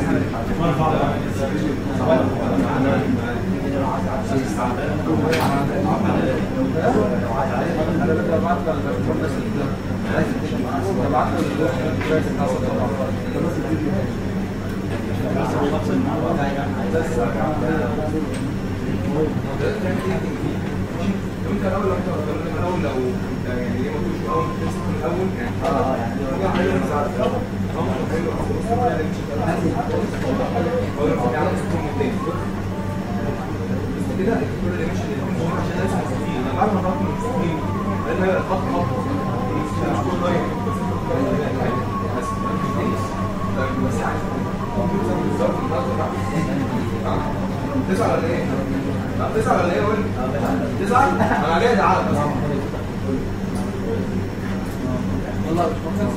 انت الاول لو يعني ليه ما تقولش اول من الاول كده الدكتور اللي ماشي عشان لازم يستفيد انا بعد ما طلعت من السنين لان الخط خط مش كل لاين بس عايز تسعة ولا ايه؟ لا تسعة ولا ايه قول؟ تسعة؟ انا جاي تعالى بس والله مش مقصد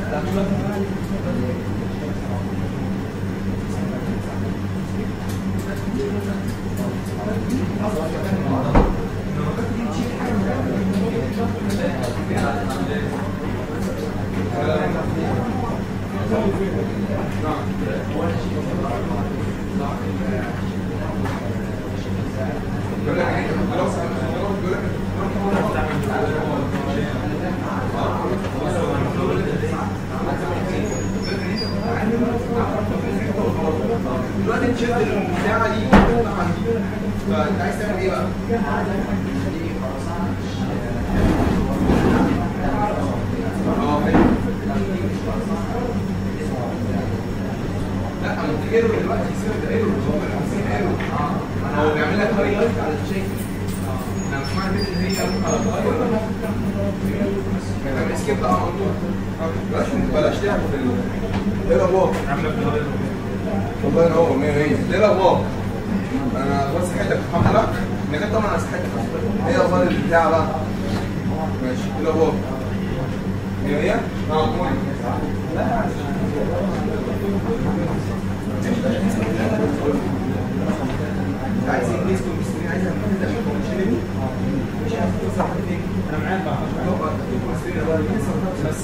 دلوقتي انت شفت البتاعه دي فانت عايز تعمل ايه بقى؟ لا انا قلت ايرور دلوقتي يصير ده ايرور هو بيعمل لك هايلايت على الشيء انا مش معنى ان هي هتعمل سكيب بقى على الموضوع بلاش تعمل في ايه الاخبار؟ والله ينور 100 ايه الاخبار؟ انا بس صحتك الحمد لله انك انت طبعا على صحتك ايه اخبار البتاع بقى؟ ماشي ايه الاخبار؟ 100 لا عايز انجليز كومبيسترين عايز مش عارف توصل لحد فين انا معاك بقى بس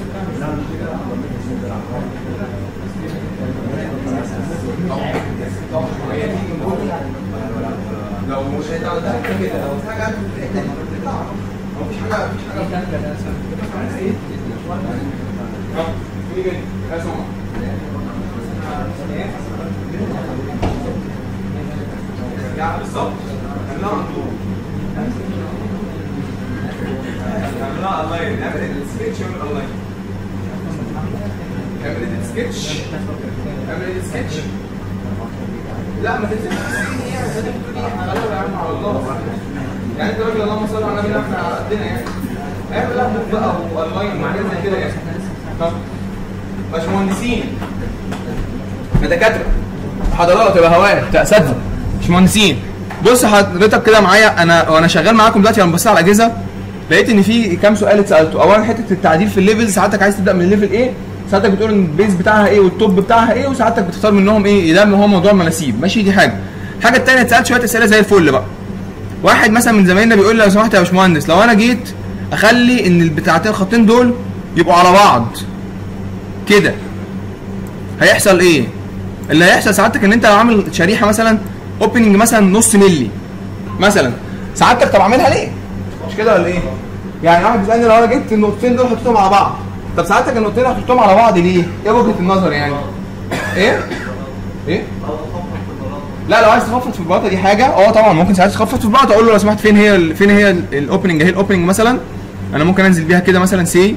لو مش هيطلع ده كده لو في حاجه بتطلع مفيش حاجه يعني بالظبط خلينا نطور نعملها اونلاين نعمل السكتش اونلاين اعمل السكتش لا ما تنساش احنا غلبة يا عم على الله يعني انت راجل اللهم صل على النبي احنا على قدنا يعني اعمل لابتوب بقى واونلاين وحاجات زي كده يعني باشمهندسين دكاتره محاضرات يبقى هواء اساتذه باشمهندسين بص حضرتك كده معايا انا وانا شغال معاكم دلوقتي انا ببص على الاجهزه لقيت ان في كام سؤال اتسالته اولا حته التعديل في الليفل، ساعتك عايز تبدا من الليفل ايه، ساعتك بتقول ان البيز بتاعها ايه والتوب بتاعها ايه، وساعتك بتختار منهم ايه، ده هو موضوع المناسيب. ماشي، دي حاجه. الحاجه الثانيه اتسالت شويه اسئله زي الفل بقى. واحد مثلا من زمايلنا بيقول لي لو سمحت يا باشمهندس، لو انا جيت اخلي ان البتاعتين الخطين دول يبقوا على بعض كده هيحصل ايه؟ اللي هيحصل سعادتك ان انت لو عامل شريحه مثلا اوبننج مثلا نص ملي مثلا، سعادتك طب اعملها ليه؟ مش كده ولا ايه؟ يعني واحد بيسالني لو انا جبت النقطتين دول حطيتهم على بعض، طب سعادتك النقطتين حطيتهم على بعض ليه؟ ايه وجهه النظر يعني؟ ايه؟ ايه؟ لا لو عايز تخفض في البلاطه دي حاجه، طبعا ممكن ساعات تخفض في البلاطه، اقول له لو سمحت فين هي الاوبننج اهي، الاوبننج مثلا انا ممكن انزل بيها كده مثلا سي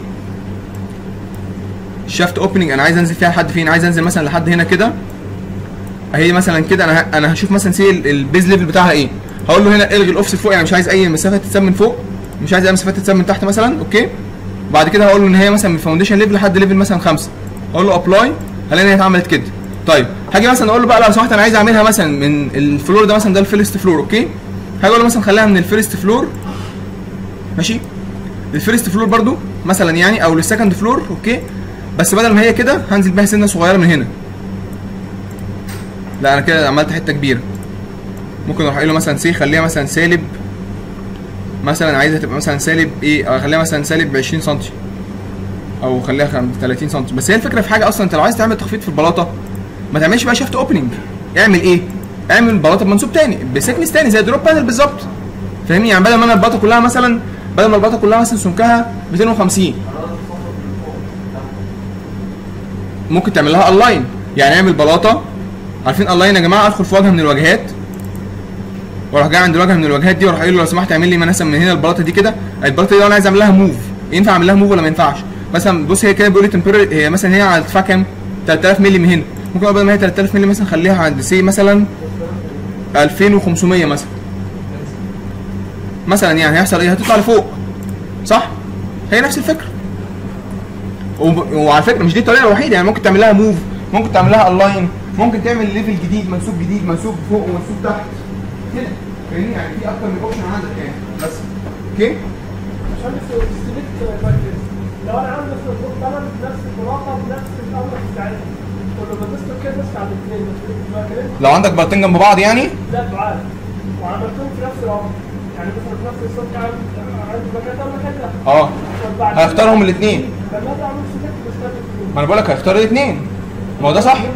الشافت اوبننج انا عايز انزل فيها لحد فين؟ عايز انزل مثلا لحد هنا كده اهي مثلا كده، انا هشوف مثلا سي البيز ليفل بتاعها ايه، هقول له هنا الغي الاوفست فوق، يعني مش عايز اي مسافه تتساب من فوق، مش عايز اي مسافات تتساب من تحت مثلا، اوكي. بعد كده هقول له ان هي مثلا من فاونديشن ليفل لحد ليفل مثلا 5، هقول له ابلاي، هلاقي ان هي اتعملت كده. طيب هاجي مثلا اقول له بقى لو سمحت انا عايز اعملها مثلا من الفلور ده مثلا، ده الفيرست فلور، اوكي. هاجي اقول له مثلا خليها من الفيرست فلور، ماشي، الفيرست فلور برضو مثلا يعني، او للسكند فلور، اوكي. بس بدل ما هي كده هنزل بيها سنه صغيره من هنا، لا انا كده عملت حته كبيره. ممكن اروح قايل له مثلا سي خليها مثلا سالب، مثلا عايزها تبقى مثلا سالب ايه، خليها مثلا سالب 20 سم او خليها 30 سم. بس هي الفكره في حاجه اصلا، انت لو عايز تعمل تخفيض في البلاطه ما تعملش بقى شافت اوبننج، اعمل ايه؟ اعمل بلاطه بمنسوب تاني بسكنس تاني زي دروب بانل بالظبط، فاهمني؟ يعني بدل ما انا البلاطه كلها مثلا، بدل ما البلاطه كلها مثلا سمكها 250 ممكن تعمل لها الاين، يعني اعمل بلاطه، عارفين الاين يا جماعه؟ ادخل في وجهه من الواجهات واروح جاي عند الواجهه من الواجهات دي واروح قايل له لو سمحت اعمل لي مثلا من هنا البلاطه دي كده، البلاطه دي لو انا عايز اعمل لها موف، ينفع اعمل لها موف ولا ما ينفعش؟ مثلا بص هي كده بيقول لي تمبرري، هي مثلا هي على ارتفاع كام؟ 3000 مللي من هنا، ممكن بدل ما هي 3000 مللي مثلا خليها عند سي مثلا 2500 مثلا يعني هيحصل ايه؟ هتطلع لفوق، صح؟ هي نفس الفكره. وعلى فكره مش دي الطريقه الوحيده، يعني ممكن تعمل لها موف، ممكن تعمل لها الاين، ممكن تعمل ليفل جديد، منسوب جديد، منسوب فوق ومنسوب تحت كده، فاهمني؟ يعني في اكتر من اوبشن عندك يعني، بس اوكي. عشان السلكت بايكرز لو انا عندي مثلا فوق طلب بنفس البلاطه بنفس الامر بتاعتها، ولو بدوس له كده بس على الاثنين، لو عندك بلاطتين جنب بعض يعني؟ لا بعاد، وعملتهم في نفس الامر، يعني مثلا في نفس الصوت عندي مكان ده ومكان ده، هيختارهم الاثنين. فما تعمل سلكت بس ما انا بقول لك هيختار الاثنين، ما هو ده صح؟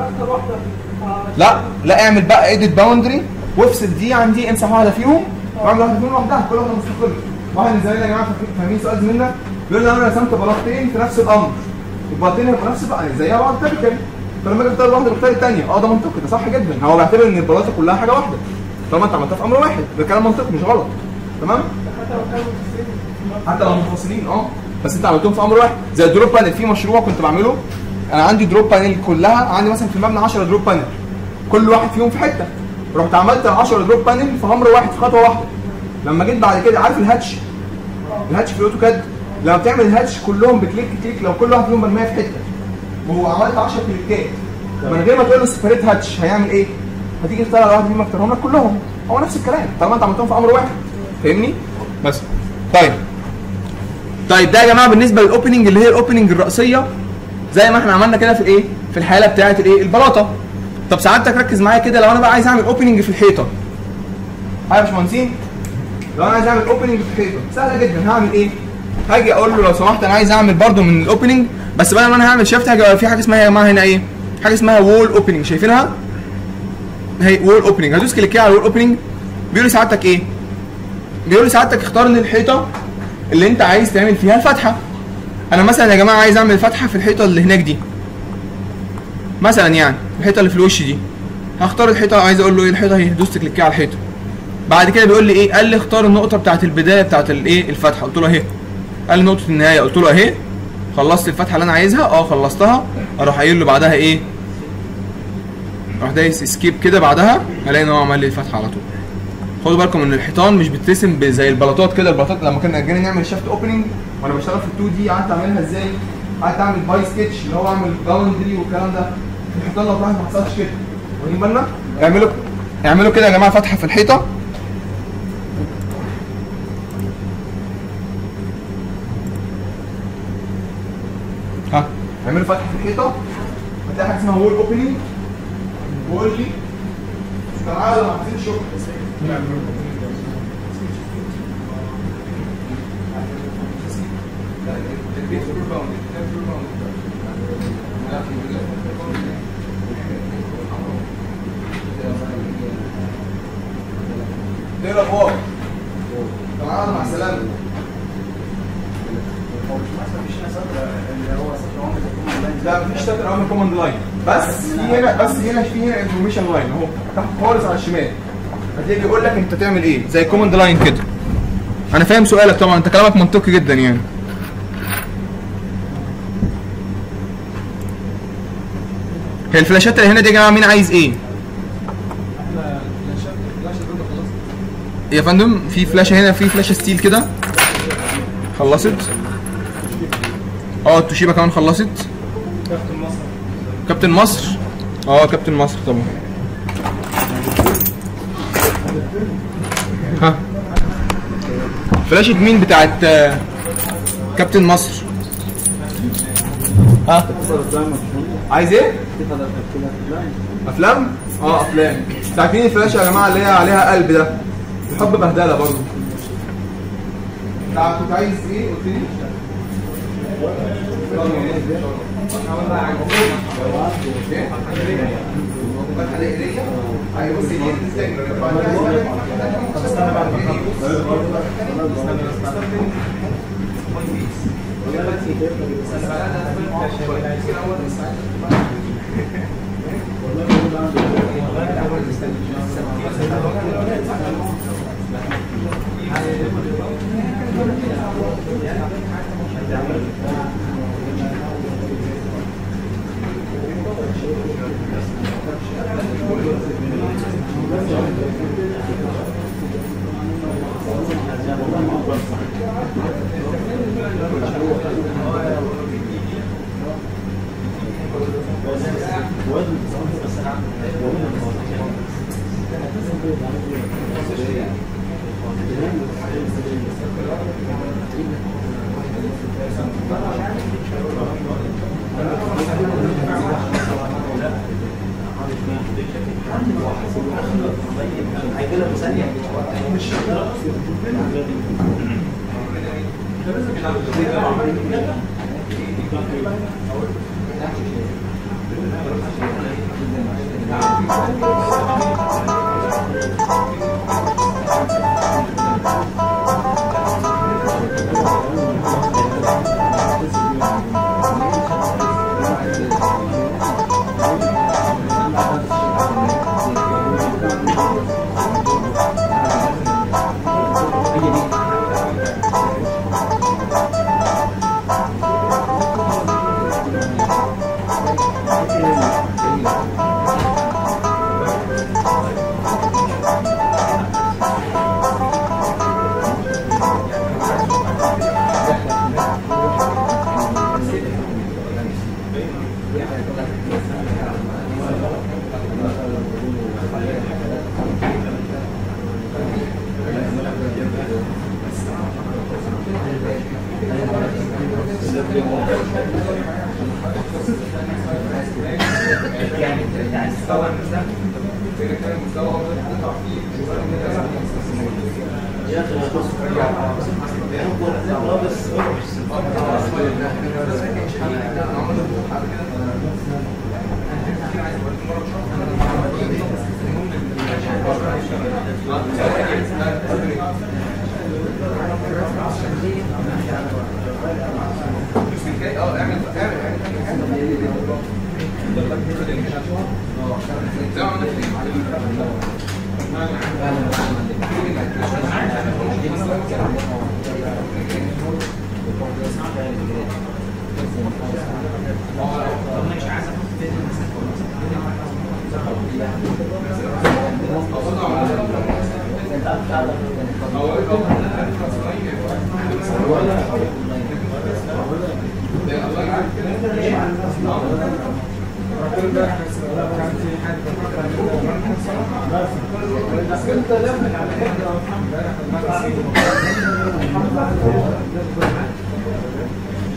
لا اعمل بقى ايديت باوندري وافصل دي عن دي، امسح واحده فيهم واعمل واحده فيهم لوحدها، كل واحده مستقله. واحد من زمايلنا يا جماعه فاهمين سؤال زميلنا بيقول لي انا رسمت بلاطتين في نفس الامر، البلاطتين هيبقوا نفس بقى زيها بعض تكتيكال، فلما اجي اختار واحده بختار الثانيه، ده منطقي، ده صح جدا، هو بيعتبر ان البلاطه كلها حاجه واحده طالما انت عملتها في امر واحد، ده كلام منطقي مش غلط، تمام؟ حتى لو منفصلين بس انت عملتهم في امر واحد، زي الدروب بانل. في مشروع كنت بعمله انا عندي دروب بانل كلها، عندي مثلا في المبنى 10 دروب بانل، كل واحد فيهم في حته، رحت عملت ال 10 دروب بانل في امر واحد في خطوه واحده. لما جيت بعد كده عارف الهاتش في الاوتوكاد، لما بتعمل الهاتش كلهم بكليك كليك، لو كل واحد فيهم مرميه في حته وهو عملت 10 كليكات من غير ما تقول له سيبريت هاتش، هيعمل ايه؟ هتيجي تختار على واحد فيهم اختارهم لك كلهم، هو نفس الكلام طالما انت عملتهم في امر واحد، فاهمني؟ بس طيب ده يا جماعه بالنسبه للاوبننج اللي هي الاوبننج الرئيسيه زي ما احنا عملنا كده في الايه؟ في الحاله بتاعه الايه؟ البلاطه. طب سعادتك ركز معايا كده، لو انا بقى عايز اعمل اوبننج في الحيطه، يا باشمهندسين لو انا عايز اعمل اوبننج في الحيطه سهله جدا، هعمل ايه؟ هاجي اقول له لو سمحت انا عايز اعمل برده من الاوبننج، بس بدل ما انا هعمل شيفت هاجي في حاجه اسمها يا جماعه هنا ايه؟ حاجه اسمها وول اوبننج، شايفينها؟ هي وول اوبننج، هدوس كليك على الوول اوبننج، بيقول لي سعادتك ايه؟ بيقول لي سعادتك اختار لي الحيطه اللي انت عايز تعمل فيها الفتحه. انا مثلا يا جماعه عايز اعمل فتحه في الحيطه اللي هناك دي مثلا، يعني الحيطه اللي في الوش دي، هختار الحيطه، عايز اقول له ايه الحيطه اهي، دوست كليك على الحيطه. بعد كده بيقول لي ايه؟ قال لي اختار النقطه بتاعه البدايه بتاعه الايه؟ الفتحه، قلت له اهي. قال لي نقطه النهايه، قلت له اهي. خلصت الفتحه اللي انا عايزها؟ خلصتها. اروح قايل له بعدها ايه؟ اروح دايس اسكيب كده، بعدها الاقي ان هو عمل لي الفتحه على طول. خدوا بالكم ان الحيطان مش بترسم زي البلاطات كده، البلاطات لما كنا جينا نعمل شافت اوبننج وانا بشتغل في ال2 دي قعدت اعملها ازاي؟ قعدت اعمل باي سكتش اللي هو اعمل باوندري والكلام ده. الحيطان لو ما حصلش كده، واخدين بالنا؟ اعملوا كده يا جماعه فتحه في الحيطه. ها اعملوا فتحه في الحيطه هتلاقي حاجه اسمها وول اوبننج وول لي تعالوا لما عايزين شغل ايه الاخبار؟ تعالوا مع السلامه. لا مفيش سطر اول كوماند لاين بس في هنا انفورميشن لاين اهو تحت خالص على الشمال هتلاقي بيقول لك انت تعمل ايه زي كوماند لاين كده. انا فاهم سؤالك طبعا انت كلامك منطقي جدا يعني. هي الفلاشات اللي هنا دي يا جماعه مين عايز ايه؟ يا فندم في فلاشه هنا في فلاشه ستيل كده خلصت. التوشيبا كمان خلصت. كابتن مصر كابتن مصر طبعا. ها فلاشة مين بتاعت كابتن مصر؟ ها عايز ايه؟ افلام؟ افلام. عارفين الفلاشة يا جماعة اللي هي عليها قلب ده بحب بهدلة برضه. كنت عايز ايه؟ قلت لي؟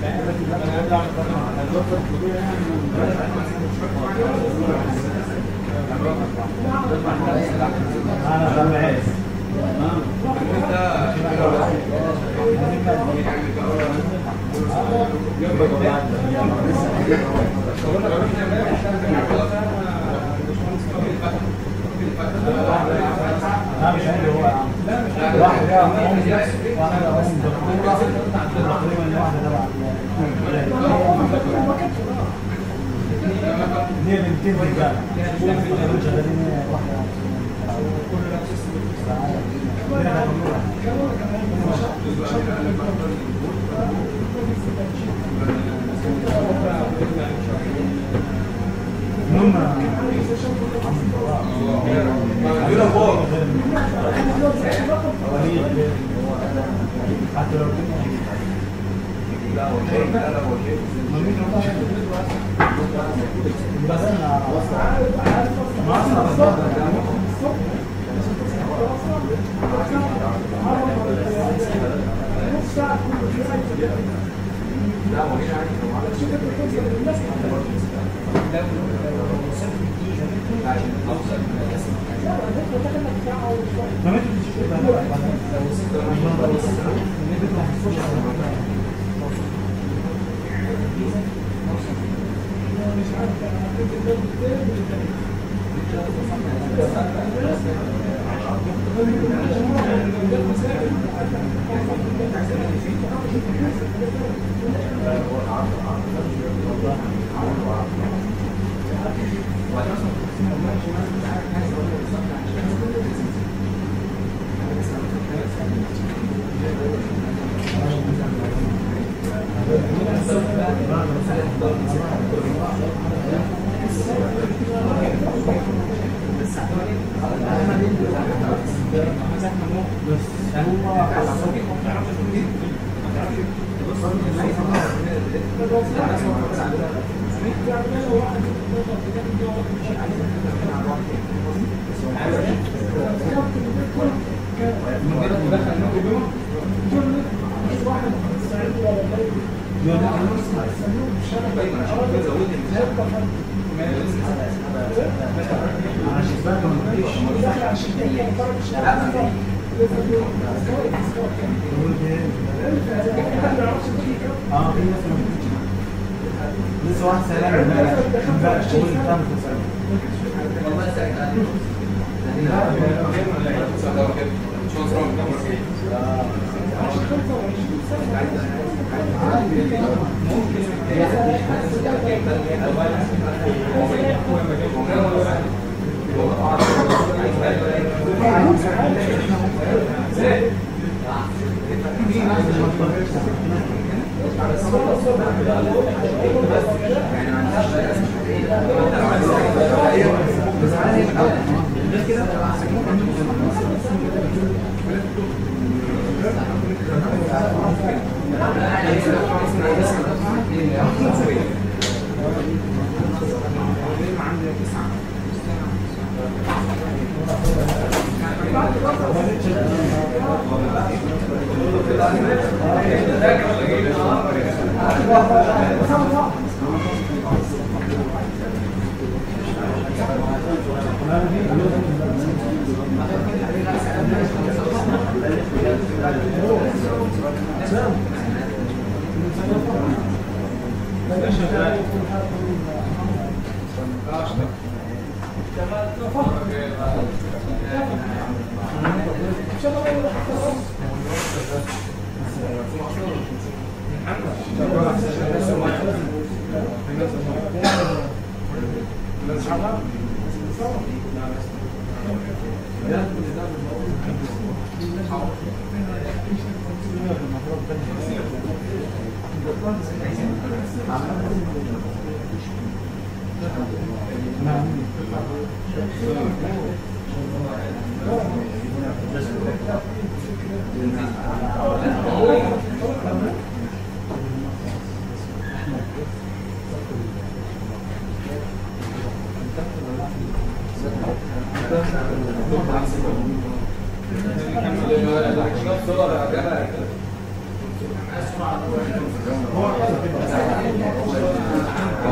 هو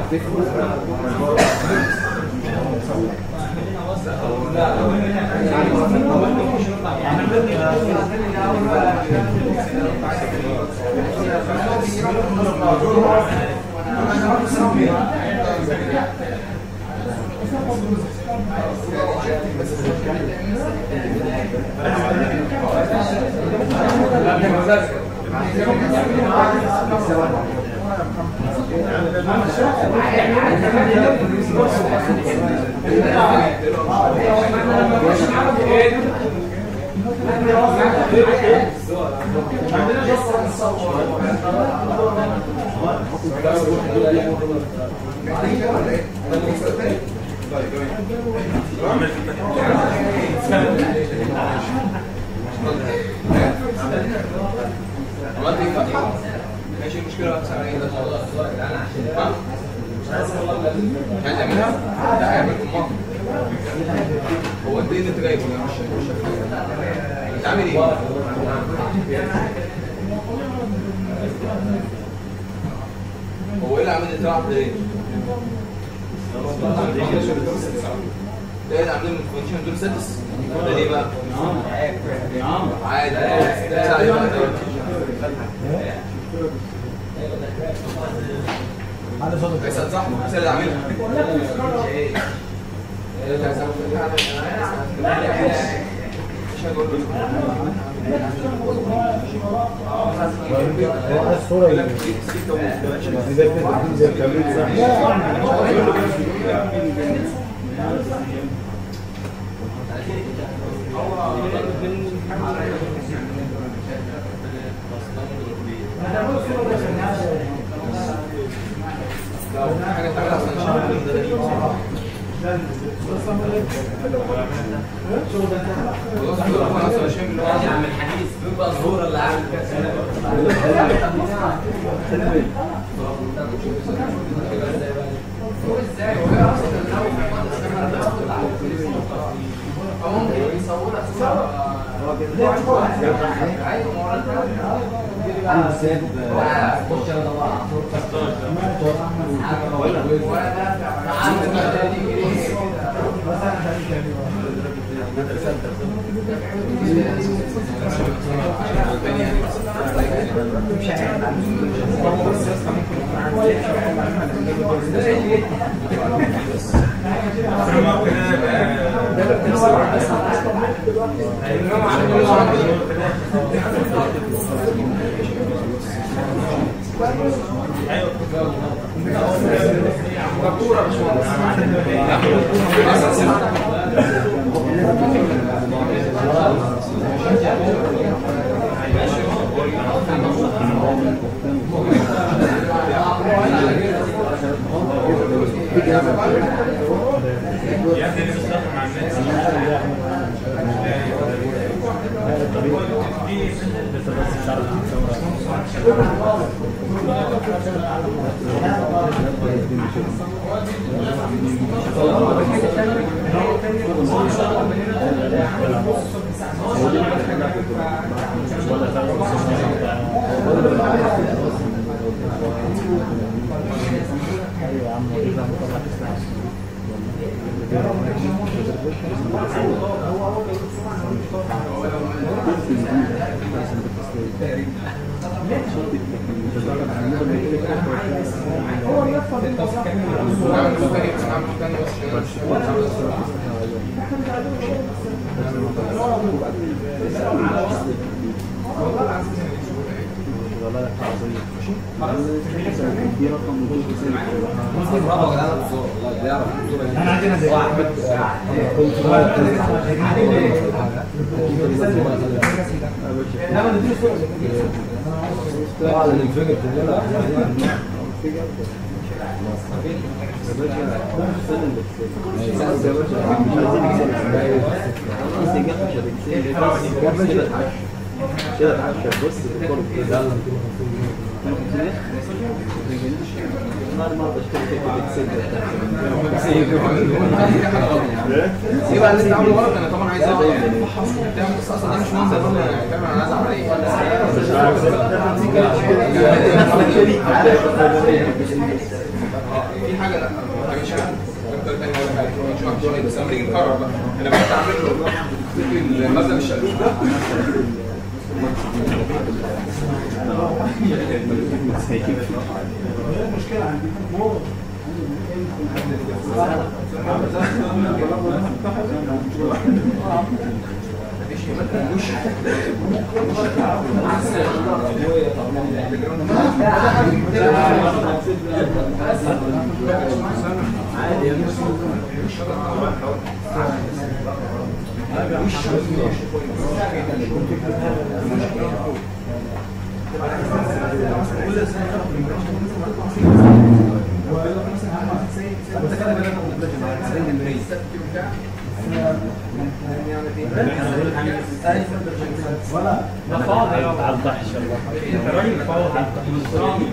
ماشي المشكله بقى سامعين ده مش عايز تعملها؟ لا اعمل المطر. هو انت ايه اللي انت جايبه؟ مش انت عامل ايه؟ هو ايه اللي عامل الدراع ده ليه؟ ده اللي عاملين الكونديشن دول سادس ده ليه بقى؟ عادي هذا صوت بس صح بس اللي عاملها الصورة حاجه تعملها اصلا عم الحديث بيبقى الصورة اللي عامل ايه بقى اللي انت عامله غلط؟ انا طبعا عايز افحص وبتاع بس اصلا دي مش منظر يعني فاهم انا عايز اعمل ايه؟ في حاجه لا ما تعملش كده. دكتور تاني ولا حاجه مش واحد شويه بس لما نيجي نكرر بقى انا بقيت اعمل له المبنى الشقلوب ده المشكله عندي مو ولا ده فاضي على الضحش والله فاضي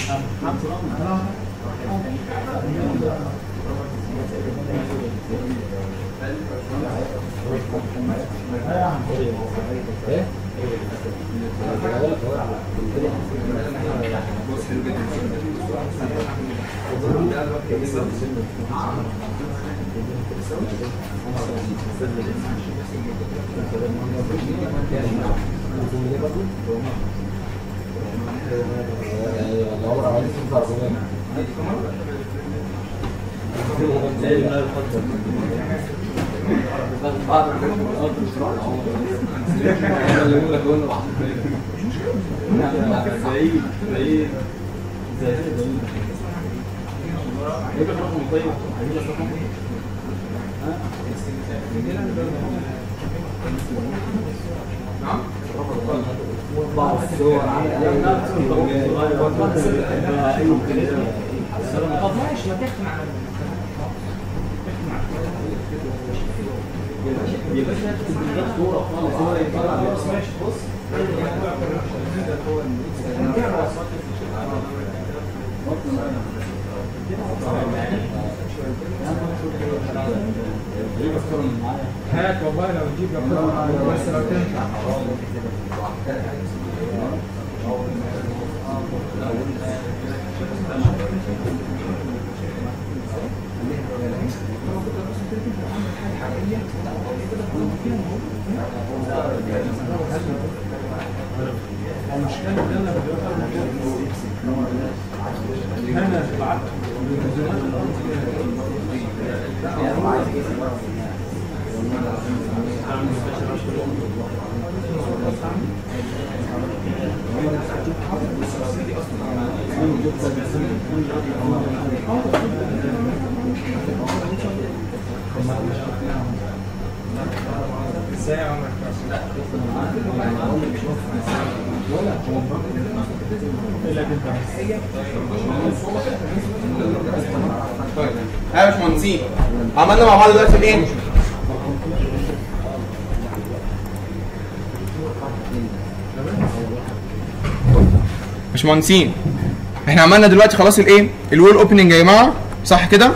هات والله لو تجيب بس لو تنفع يا باشمهندسين عملنا مع بعض دلوقتي الايه؟ باشمهندسين احنا عملنا دلوقتي خلاص الايه؟ الوول اوبننج يا جماعه صح كده؟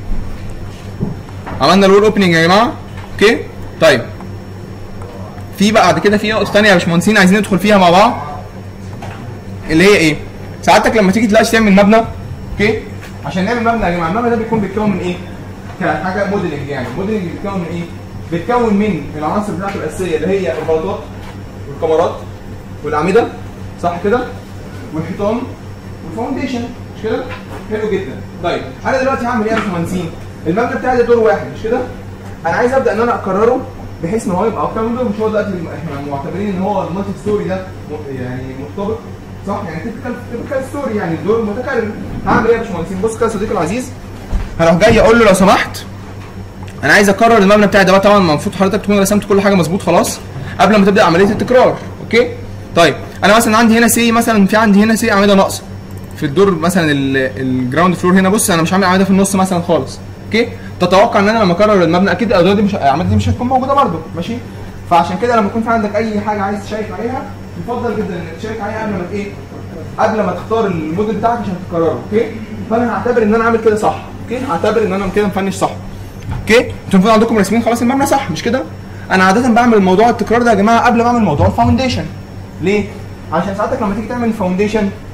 عملنا الوول اوبننج يا جماعه اوكي؟ طيب في بعد كده في نقطه ثانيه يا باشمهندسين عايزين ندخل فيها مع بعض اللي هي ايه؟ ساعتك لما تيجي تلاقي تعمل مبنى اوكي؟ عشان نعمل مبنى يا جماعه المبنى ده بيتكون من ايه؟ كحاجه موديلنج يعني موديلنج بيتكون من ايه؟ بيتكون من العناصر بتاعته الاساسيه اللي هي البلاطات والكمرات والاعمده صح كده؟ والحيطان والفاونديشن مش كده؟ حلو جدا. طيب انا دلوقتي هعمل ايه يا باشمهندسين؟ المبنى بتاعي ده دور واحد مش كده؟ انا عايز ابدا ان انا اكرره بحيث ان هو يبقى اكتر من دور. مش هو دلوقتي احنا معتبرين ان هو المالتي ستوري ده يعني مرتبط صح؟ يعني تيبيكال ستوري يعني الدور متكرر. هعمل ايه يا باشمهندسين؟ بص كده يا صديقي العزيز هروح جاي اقول له لو سمحت انا عايز اكرر المبنى بتاعي ده. طبعا المفروض حضرتك تكون رسمت كل حاجه مظبوط خلاص قبل ما تبدا عمليه التكرار اوكي؟ طيب انا مثلا عندي هنا سي مثلا في عندي هنا سي اعمده ناقصه في الدور مثلا الجراوند فلور هنا. بص انا مش عامل اعمده في النص مثلا خالص اوكي؟ تتوقع ان انا لما اكرر المبنى اكيد الاعمده دي مش الاعمده دي مش هتكون موجوده برده ماشي؟ فعشان كده لما يكون في عندك اي حاجه عايز تشيك عليها يفضل جدا انك تشيك عليها قبل ما ايه؟ قبل ما تختار الموديل بتاعك عشان تكرره اوكي؟ فانا هعتبر ان انا عامل كده صح اوكي؟ هعتبر ان انا كده مفنش صح اوكي؟ انتوا المفروض عندكم راسمين خلاص المبنى صح مش كده؟ انا عاده بعمل موضوع التكرار ده يا جماعه قبل ما اعمل موضوع الفاونديشن. ليه؟ عشان ساعتك لما تيجي تعمل الفاونديشن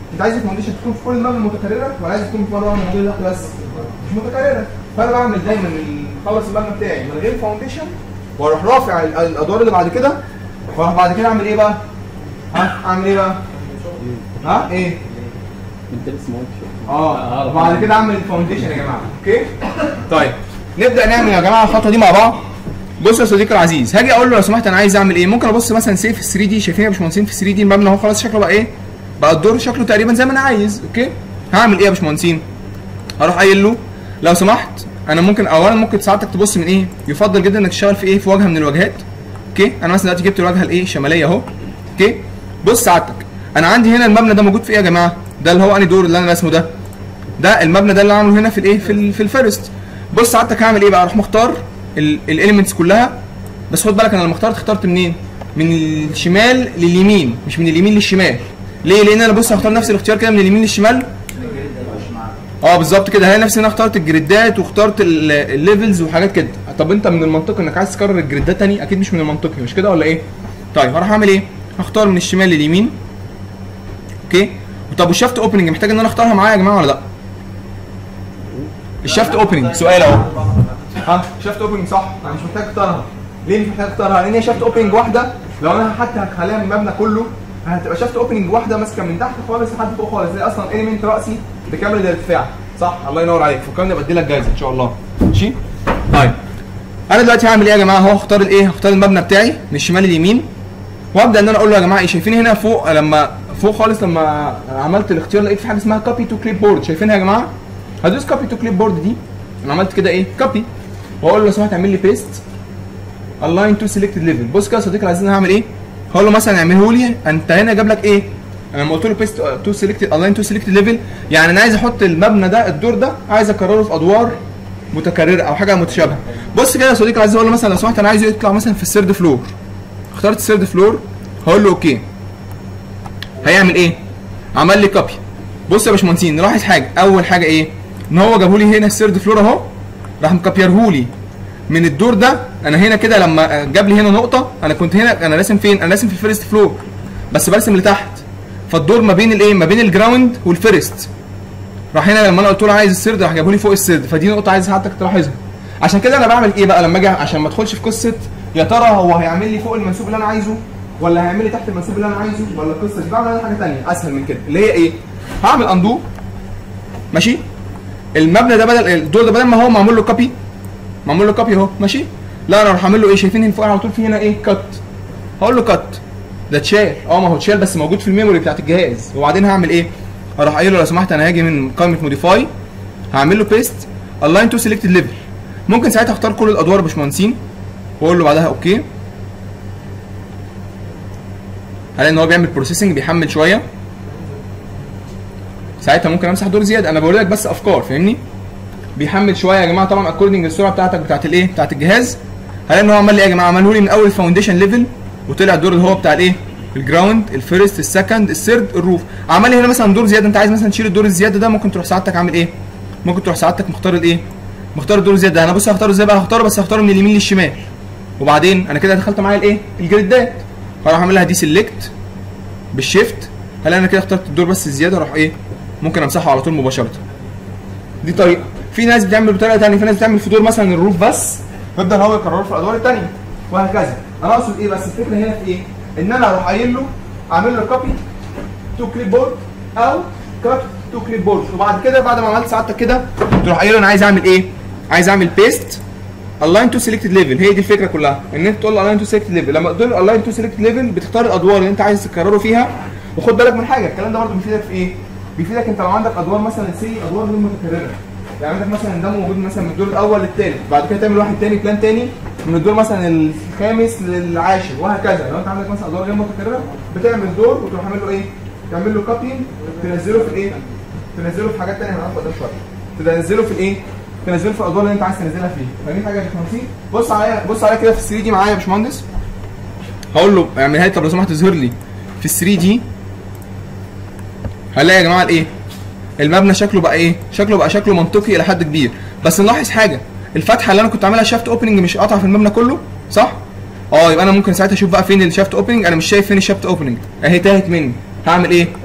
انت عايز الفاونديشن تكون في كل المبنى المتكرره ولا عايز تكون في مره واحده موجوده تحت بس؟ مش متكرره. فانا بعمل دايما اخلص المبنى بتاعي من غير فاونديشن واروح رافع الادوار اللي بعد كده واروح بعد كده اعمل ايه بقى؟ اعمل ايه بقى؟ ايه؟ انت لسه ما قلتش. وبعد كده اعمل الفاونديشن يا جماعه. اوكي؟ طيب نبدا نعمل يا جماعه الخطوه دي مع بعض. بص يا صديقي العزيز، هاجي اقول له لو سمحت انا عايز اعمل ايه؟ ممكن ابص مثلا سي في 3 دي، شايفين يا باشمهندسين في 3 دي المبنى اهو خلاص شكله بقى ايه؟ بقى الدور شكله تقريبا زي ما انا عايز. اوكي؟ هعمل ايه يا باشمهندسين؟ هروح قايل له لو سمحت انا ممكن اولا ممكن ساعتك تبص من ايه؟ يفضل جدا انك تشتغل في ايه؟ في واجهه من الواجهات. اوكي؟ انا مثلا دلوقتي جبت الواجهه الايه؟ الشماليه اهو. اوكي؟ بص ساعتك انا عندي هنا المبنى ده موجود في ايه يا جماعه؟ ده اللي هو انهي دور اللي انا راسمه ده؟ ده المبنى ده اللي انا عامله هنا في الايه؟ في الفيرست. بص ساعتك هعمل ايه بقى؟ اروح مختار الاليمنتس كلها، بس خد بالك انا لما اخترت منين؟ من الشمال لليمين مش من اليمين للشمال. ليه؟ لان انا بص هختار نفس الاختيار كده من اليمين للشمال. بالظبط كده، هلاقي نفسي انا اخترت الجريدات واخترت الليفلز وحاجات كده. طب انت من المنطقي انك عايز تكرر الجريدات تاني؟ اكيد مش من المنطقي، مش كده ولا ايه؟ طيب هروح اعمل ايه؟ هختار من الشمال لليمين. اوكي؟ طب والشافت اوبننج محتاج ان انا اختارها معايا يا جماعه ولا لا؟ الشافت اوبننج سؤال اهو. شافت اوبننج صح، انا مش محتاج اختارها. ليه مش محتاج اختارها؟ لان هي شافت اوبننج واحده، لو انا حتى هخليها من المبنى كله هتبقى شافت اوبننج واحده ماسكه من تحت خالص لحد فوق خالص، زي اصلا اليمنت راسي بكامل الارتفاع. صح؟ الله ينور عليك، فكرني ابقى ادي لك جايزه ان شاء الله. ماشي؟ طيب انا دلوقتي هعمل ايه يا جماعه؟ هو هختار الايه؟ هختار المبنى بتاعي من الشمال لليمين، وابدا ان انا اقول له يا جماعه ايه؟ شايفين هنا فوق لما فوق خالص لما عملت الاختيار لقيت في حاجه اسمها كوبي تو كليب بورد، شايفينها يا جماعه؟ هدوس كوبي تو كليب بورد دي، انا عملت كده ايه؟ كوبي، واقول له لو سمحت اعمل لي بيست الاين تو سيلكتد ليفل. بص كده يا صديقي العزيز انا هعمل ايه؟ هقول له مثلا اعمله لي، انت هنا جاب لك ايه؟ انا لما قلت له بيست تو سيلكتد الاين تو سيلكتد ليفل، يعني انا عايز احط المبنى ده الدور ده عايز اكرره في ادوار متكرره او حاجه متشابهه. بص كده يا صديقي العزيز، اقول له مثلا لو سمحت انا عايزه يطلع مثلا في الثيرد فلور. اخترت الثيرد فلور، هقول له اوكي. هيعمل ايه؟ عمل لي كوبي. بص يا باشمهندسين نلاحظ حاجه، اول حاجه ايه؟ ان هو جابه لي هنا الثيرد فلور اهو، راح مكبيره لي من الدور ده. انا هنا كده لما جاب لي هنا نقطه، انا كنت هنا انا راسم فين؟ انا راسم في الفيرست فلور بس برسم لتحت، فالدور ما بين الايه؟ ما بين الجراوند والفيرست. راح هنا لما انا قلت له عايز السرد راح جابه لي فوق السرد، فدي نقطه عايز حضرتك تلاحظها. عشان كده انا بعمل ايه بقى لما اجي؟ عشان ما ادخلش في قصه يا ترى هو هيعمل لي فوق المنسوب اللي انا عايزه ولا هيعمل لي تحت المنسوب اللي انا عايزه ولا القصه دي. بعمل انا حاجه ثانيه اسهل من كده، اللي هي ايه؟ هعمل اندو. ماشي؟ المبنى ده بدل الدور ده بدل ما هو معمول له كوبي، معمول له كوبي اهو. ماشي؟ لا انا اروح اعمل له ايه؟ شايفين هنا فوق على طول في هنا ايه؟ كات. هقول له كات ده اتشال. ما هو اتشال بس موجود في الميموري بتاعت الجهاز. وبعدين هعمل ايه؟ هروح قايل له لو سمحت انا هاجي من قائمه موديفاي، هعمل له بيست الاين تو سيلكتد ليفل. ممكن ساعتها اختار كل الادوار يا باشمهندسين واقول له بعدها اوكي. هلاقي ان هو بيعمل بروسيسنج بيحمل شويه. ساعتها ممكن امسح دور زياده، انا بقول لك بس افكار فاهمني؟ بيحمل شويه يا جماعه طبعا اكوردنج للسرعه بتاعتك بتاعت الايه؟ بتاعت الجهاز. هلاقي ان هو عمل لي ايه يا جماعه؟ عمله لي من اول الفاونديشن ليفل وطلع الدور اللي هو بتاع الايه؟ الجراوند، الفيرست، السكند، الثيرد، الروف. عمل لي هنا مثلا دور زياده، انت عايز مثلا تشيل الدور الزياده ده، ممكن تروح سعادتك عامل ايه؟ ممكن تروح سعادتك مختار الايه؟ مختار الدور الزياده. انا بص هختاره ازاي بقى؟ هختاره بس هختاره من اليمين للشمال. وبعدين انا كده دخلت معايا الايه؟ الجريدات. هروح اعمل لها دي سيلكت بالشيفت، هلاقي انا كده اخترت الدور بس الزياده، اروح ايه؟ ممكن امسحه على طول مباشره. دي طريقه. في ناس بتعمل بطريقه ثانيه، في ناس بتعمل في دور مثلا الروف بس ويبدا هو يكرره في الادوار الثانيه وهكذا. انا اقصد ايه بس؟ الفكره هنا في ايه؟ ان انا اروح قايل له اعمل له كوبي تو كليب بورد او كات تو كليب بورد، وبعد كده بعد ما عملت سعادتك كده تروح قايل له انا عايز اعمل ايه؟ عايز اعمل بيست الاين تو سيلكتد ليفل. هي دي الفكره كلها، ان انت تقول له الاين تو سيلكتد ليفل. لما تقول له الاين تو سيلكتد ليفل بتختار الادوار اللي انت عايز تكرره فيها. وخد بالك من حاجه، الكلام ده برضه بيفيدك في ايه؟ بيفيدك انت لو عندك ادوار مثلا ادوار غير متكرره، يعني عندك مثلا ده موجود مثلا من الدور الاول للثالث، بعد كده تعمل واحد ثاني بلان ثاني من الدور مثلا الخامس للعاشر وهكذا. لو انت عندك مثلا ادوار غير متكرره بتعمل دور وتروح عامل له ايه؟ تعمل له كابين، تنزله في الايه؟ تنزله في حاجات ثانيه هنعرفها قدام شويه. تنزله في الايه؟ تنزله في الادوار اللي انت عايز تنزلها فيه. فاهمين حاجه يا باشمهندس؟ بص عليا كده في 3 دي معايا يا باشمهندس. هقول له اعملها لي طب لو سمحت تظهر لي في 3 دي. هنلاقي يا جماعه الايه؟ المبنى شكله بقى ايه؟ شكله منطقي الى حد كبير. بس نلاحظ حاجه، الفتحه اللي انا كنت عاملها شافت اوبننج مش قاطعه في المبنى كله، صح؟ يبقى انا ممكن ساعتها اشوف بقى فين الشافت اوبننج. انا مش شايف فين الشافت اوبننج، اهي تاهت مني. هعمل ايه؟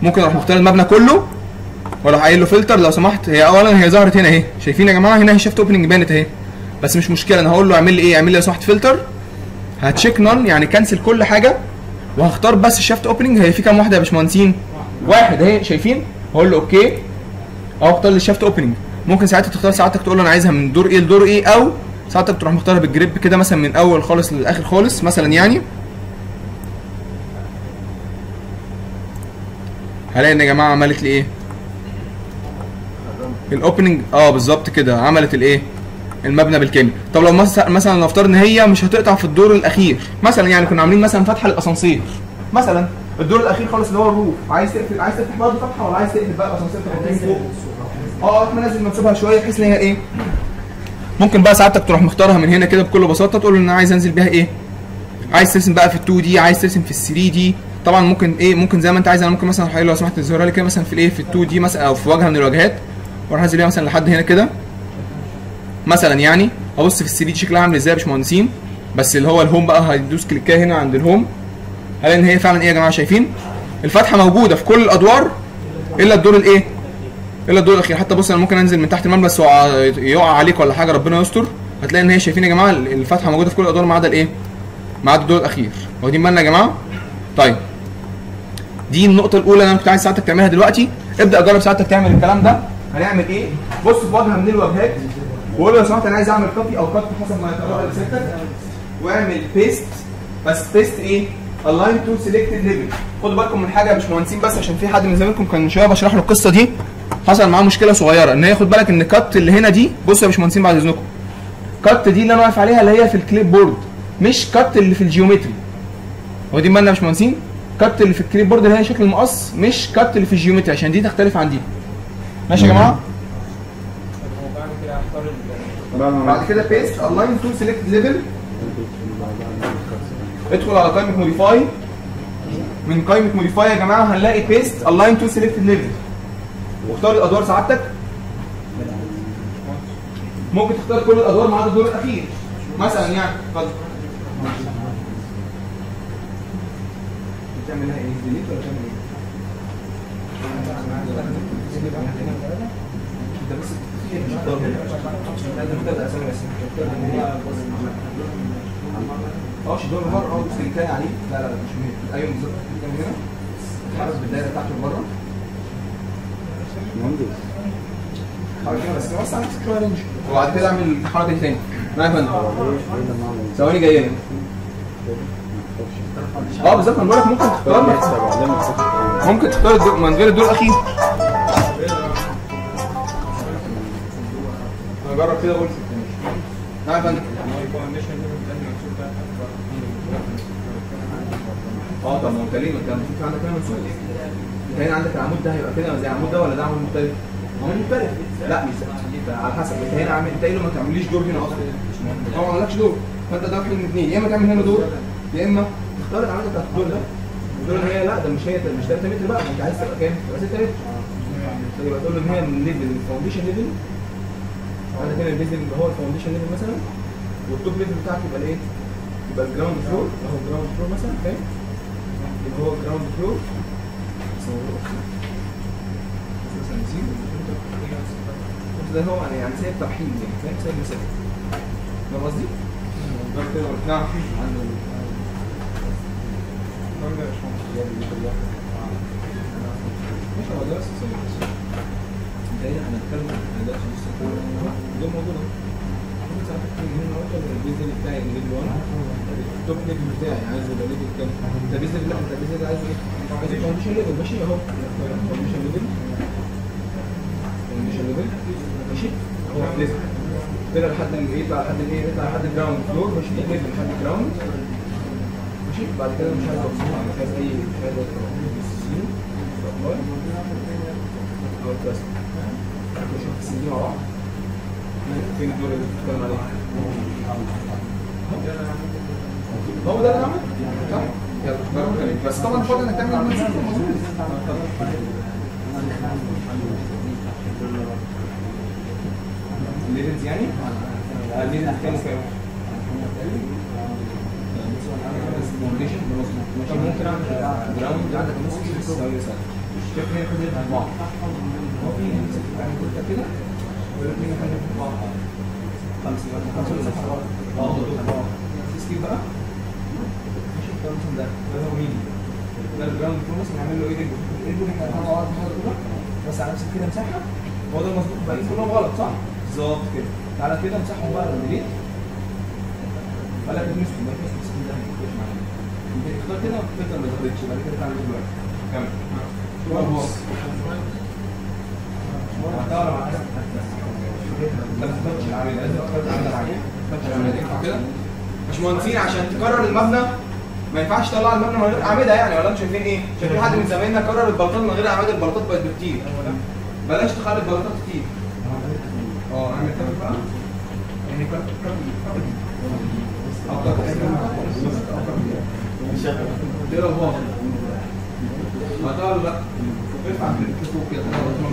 ممكن اروح مختار المبنى كله واروح قايل له فلتر لو سمحت. هي اولا هي ظهرت هنا اهي، شايفين يا جماعه هنا هي شيفت اوبننج بانت اهي، بس مش مشكله، انا هقول له اعمل لي ايه، اعمل لي لو سمحت فلتر، هتشيك نون يعني كنسل كل حاجه، وهختار بس الشيفت اوبننج. هي في كام واحده يا باشمهندسين؟ واحد اهي، شايفين؟ هقول له اوكي او اختار لي الشيفت اوبننج. ممكن ساعتها تختار ساعتك تقول له انا عايزها من دور ايه لدور ايه، او ساعتك تروح مختارها بالجريب كده مثلا من اول خالص للاخر خالص مثلا. يعني هلاقي ان يا جماعه عملت لي ايه؟ الاوبننج بالظبط كده، عملت الايه؟ المبنى بالكامل. طب لو مثلا نفترض ان هي مش هتقطع في الدور الاخير مثلا، يعني كنا عاملين مثلا فتحه للاسانسير مثلا، الدور الاخير خالص اللي هو الروف، عايز تقفل، عايز تفتح برضه فتحه ولا عايز تقفل بقى الاسانسير تحطيه فوق؟ احنا لازم نسيبها شويه بحيث ان هي ايه؟ ممكن بقى ساعتك تروح مختارها من هنا كده بكل بساطه، تقول له ان انا عايز انزل بيها ايه؟ عايز ترسم بقى في ال2 دي، عايز ترسم في ال3 دي، طبعا ممكن ايه، ممكن زي ما انت عايز. انا ممكن مثلا اروح لو سمحت تظهرها لي كده مثلا في الايه، في ال2 دي مثلا او في واجهه من الواجهات، واروح انزل بيها مثلا لحد هنا كده مثلا. يعني ابص في ال3 دي شكلها عامل ازاي يا باشمهندسين، بس اللي هو الهوم بقى هيدوس كليكايه هنا عند الهوم، هلاقي ان هي فعلا ايه يا جماعه، شايفين الفتحه موجوده في كل الادوار الا الدور الايه، الا الدور الاخير. حتى بص انا ممكن انزل من تحت المبنى بس يقع عليك ولا حاجه ربنا يستر، هتلاقي ان هي شايفين يا جماعه الفتحه موجوده في كل الادوار ما عدا الايه، ما عدا الدور الاخير. واخدين بالنا يا جماعه؟ طيب دي النقطه الاولى اللي انا كنت عايز ساعتك تعملها دلوقتي. ابدا جرب ساعتك تعمل الكلام ده. هنعمل ايه؟ بص في واجهه من الواجهات وقول له لو سمحت انا عايز اعمل كوبي او كات حسب ما يتقرر لسيادتك، واعمل بيست، بس بيست ايه؟ الاين تو سيلكتد ليفل. خدوا بالكم من حاجه يا باشمهندسين بس، عشان في حد من زمايلكم كان من شويه بشرح له القصه دي حصل معاه مشكله صغيره، ان هي خد بالك ان كات اللي هنا دي، بصوا يا باشمهندسين بعد اذنكم، كات دي اللي انا واقف عليها اللي هي في الكليب بورد، مش كات اللي في الجيومتري. واخدين بالنا يا باشمهندسين؟ كات اللي في الكليب بورد اللي هي شكل المقص، مش كات اللي في الجيومتري، عشان دي تختلف عن دي. ماشي يا جماعه؟ بعد كده بيست الاين تو سيلكت ليفل، ادخل على قائمه موديفاي، من قائمه موديفاي يا جماعه هنلاقي بيست الاين تو سيلكت ليفل، واختار الادوار سعادتك. ممكن تختار كل الادوار ما عدا الدور الاخير مثلا. يعني اتفضل تعملها ايه؟ ديليت ولا تعمل ايه؟ انت بس مش هتختار هنا، لازم تبدا اسامي بس مش دور بره. بص كليكايه عليه، لا مش مهم. ايوه بالظبط، كليكايه هنا تحرك بالدايره بتاعته لبره مهندس، حركه بس وسع نفسك شويه رينج، وبعد كده اعمل الحركه دي تاني. معايا يا فندم؟ ثواني جايه. بالظبط انا بقول لك ممكن تختار الدور من غير الدور الاخير. نجرب كده قلت معايا يا فندم؟ طب ما انت ليه؟ ما انت المفروض في عندك هنا منسوب، انت هنا عندك العمود ده هيبقى كده زي العمود ده ولا ده عمود مختلف؟ عمود مختلف. لا مش على حسب، انت هنا عامل انت قايل له ما تعمليش دور هنا اصلا، طبعا مالكش دور، فانت ده واحد من اثنين، يا اما تعمل هنا دور يا اما تختار العمود بتاعت الدور ده وتقول ان هي لا ده مش 3 متر بقى، انت عايز تبقى كام؟ تبقى 6 متر. يبقى تقول له ان هي من ليفل الفاونديشن ليفل، عندك هنا البيز اللي هو الفاونديشن ليفل مثلا، والتوب ليفل بتاعك يبقى الايه؟ يبقى الجراوند فلور، اهو الجراوند فلور مثلا، فاهم؟ يبقى هو الجراوند فلور ده هو يعني سايب ترحيل يعني، فاهم؟ سايب مسافه، فاهم قصدي؟ نعم. مش هو ده بس انت هنا هنتكلم عن ده ده الموضوع ده. ممكن ساعتك تيجي هنا اكتر من البيزل بتاعي ليفل 1، التوب ليفل بتاعي عايزه يبقى ليفل كام؟ انت بيزل، لا انت بيزل عايزه ايه؟ عايز الفاونديشن ليفل، ماشي اهو الفاونديشن ليفل، الفاونديشن ليفل ماشي اهو ليفل كده لحد يطلع لحد الايه؟ يطلع لحد الجراوند فلور، ماشي ده ليفل لحد الجراوند ماشي. بعد كده مش عايز اوصلها، مش عايز اي مش عايز اوصلها اهو بس نشوف السي مع بعض. فين الدور اللي بتتكلم عليه؟ هو ده اللي عمل؟ صح؟ يلا جرب كده، بس طبعا فاضل انك تعمل المنسوب مظبوط. الليفلز يعني؟ الليفلز كام كام؟ طب ممكن اعمل جراوند عندك نص تساوي سالب. شايف هنا كده مع بعض هو في نمسك يعني كده والاثنين يخلوا في بعض 5 سكيب بقى ماشي الكلام ده هو مين؟ ده الجراوند كلوز نعمل له ايدج احنا هنعمل مع بعض كده بس على نفس كده مساحه هو ده المظبوط الباقيين كلهم غلط صح؟ بالظبط كده تعالى كده امسحهم بقى ديليت ولا تلمسهم ما فيش السكين ده هيخش معانا انت تختار كده وتفضل ما تغلطش بعد كده تعمل دلوقتي كمل شو هو هتعرف على حسب ما تختارش العميل لازم تختار العميل العجيب ما تختارش العميل ينفع كده باشمهندسين عشان تكرر المبنى ما ينفعش تطلع المبنى من غير اعمده يعني ولا انتوا شايفين ايه؟ شايفين حد من زمايلنا كرر البلاطات من غير اعمده البلاطات بقت بكتير بلاش تخلي البلاطات كتير اعمل كده بقى يعني كده هو هتعرف لا ارفع كده فوق كده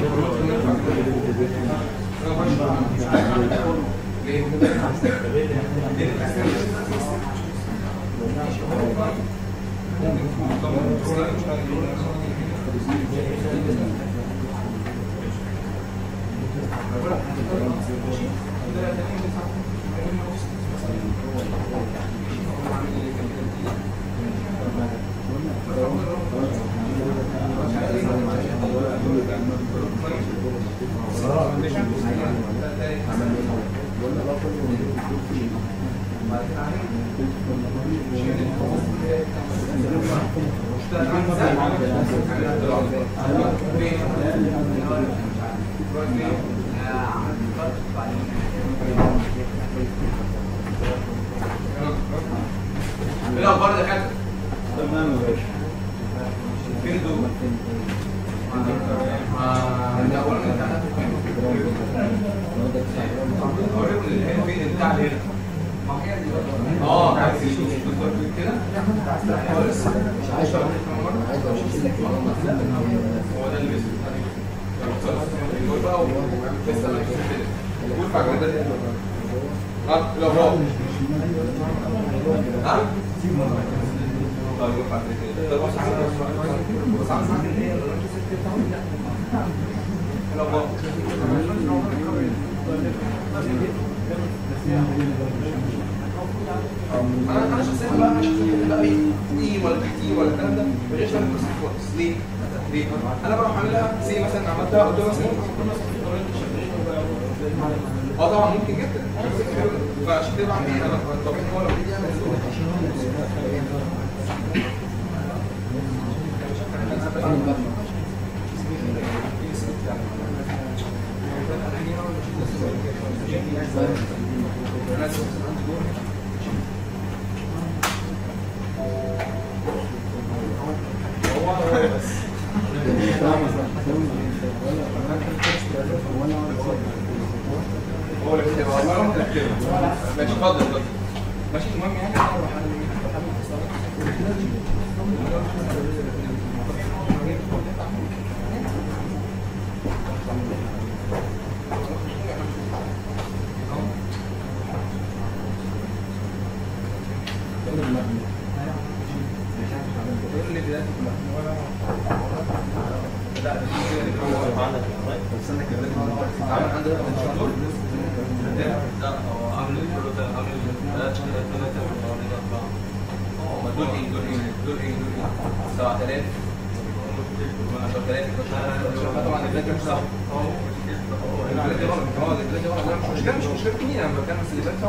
ايه الاخبار يا دكاتره؟ تمام يا باشا. فين الدول؟ اولا انت اوريكم الهنا فين بتاع الهنا عايز تشوف كده مش عايز هو ده اللي يقول بقى لسه ويرفع كده لا برافو ها طيب يرفع كده طب بص انا شخصيا بقى ايه ولا تحتيه ولا الكلام ده مش هشتغل خالص ليه؟ انا بروح اعملها زي مثلا عملتها قلت له مثلا طبعا ممكن جدا فعشان كده بعمل ايه انا طبيعي هو لو بيجي يعمل هو اللي بيبقى والله ماشي اتفضل ماشي المهم يعني مش مشكلة كبيرة انا بتكلم بس اللي فات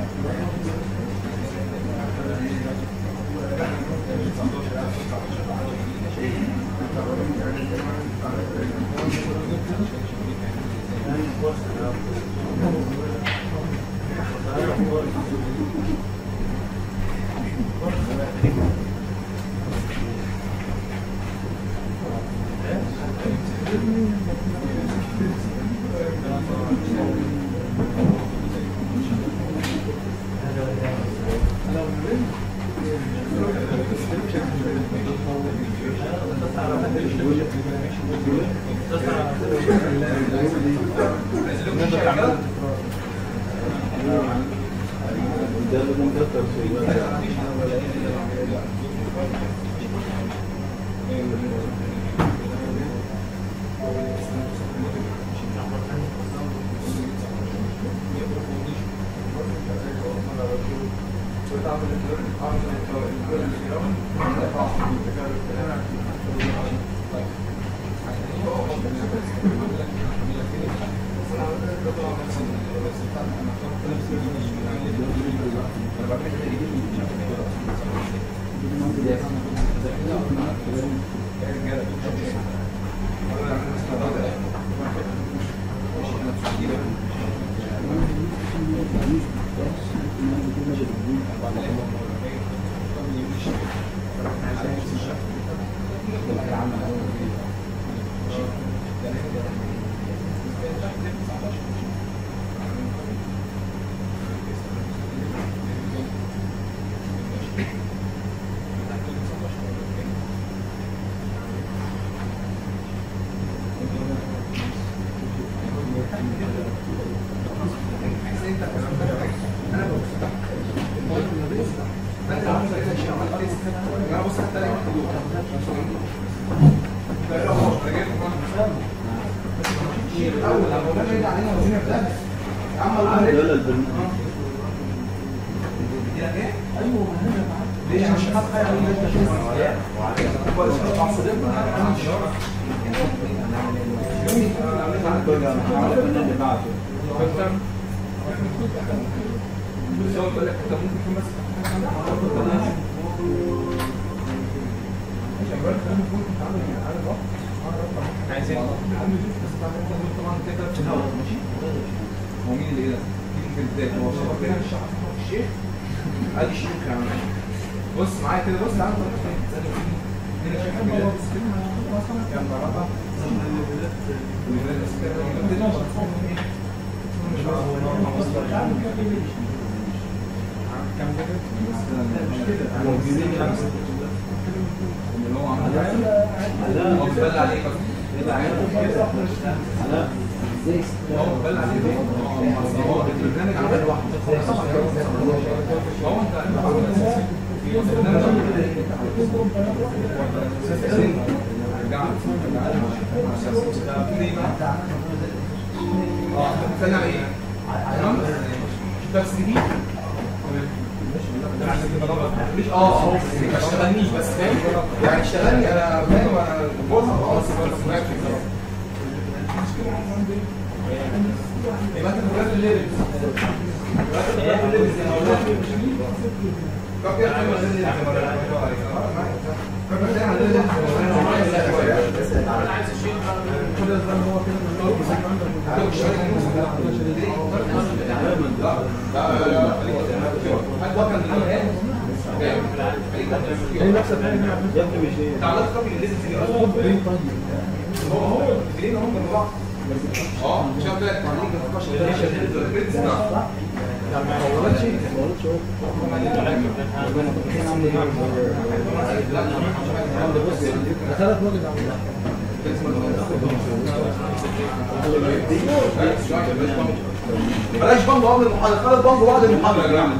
بلاش بامبو قبل المحاضره، خلي البامبو بعد المحاضره يا جماعه.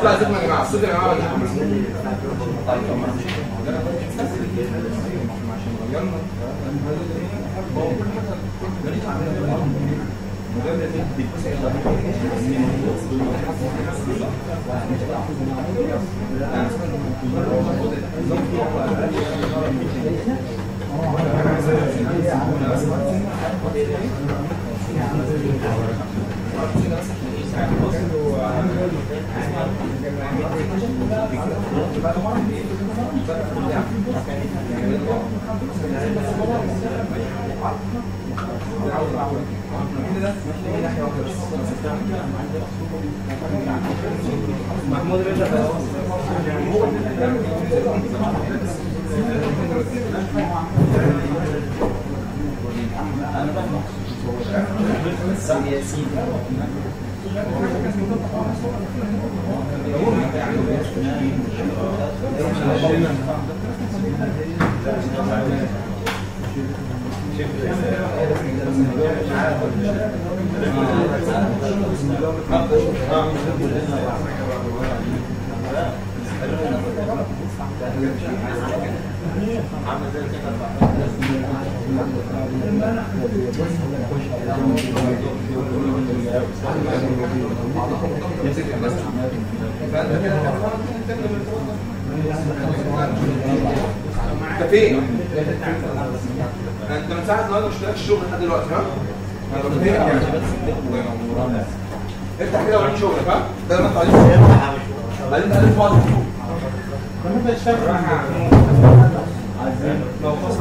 بتاع الزيت يا جماعه، الصوت يا جماعه ولا محمود رضا انت فين؟ انت من ساعه النهارده مش لاقي الشغل لحد دلوقتي ها؟ افتح كده وريني شغلك ها؟ ده اللي انت عايزه. بعدين تقلب فاضي. لو فصل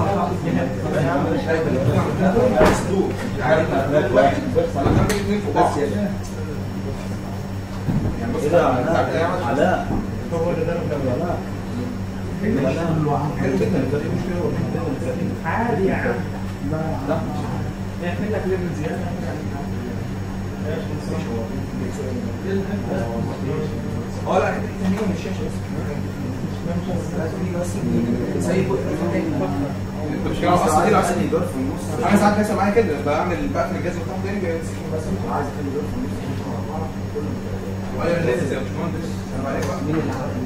علاء هو اللي ضرب علاء حلو جدا عادي يا عم لا نعمل لك ليفل زياده لا انت تهنيهم من الشاشه بس انت مش كده اصلا كده عشان يدور في النص. انا ساعات بيحصل معايا كده بعمل بقفل الجهاز بتاعه تاني بس عايز اخلي يدور في النص وغير اللينز يا باشمهندس. انا عليك بقى مين اللي عارف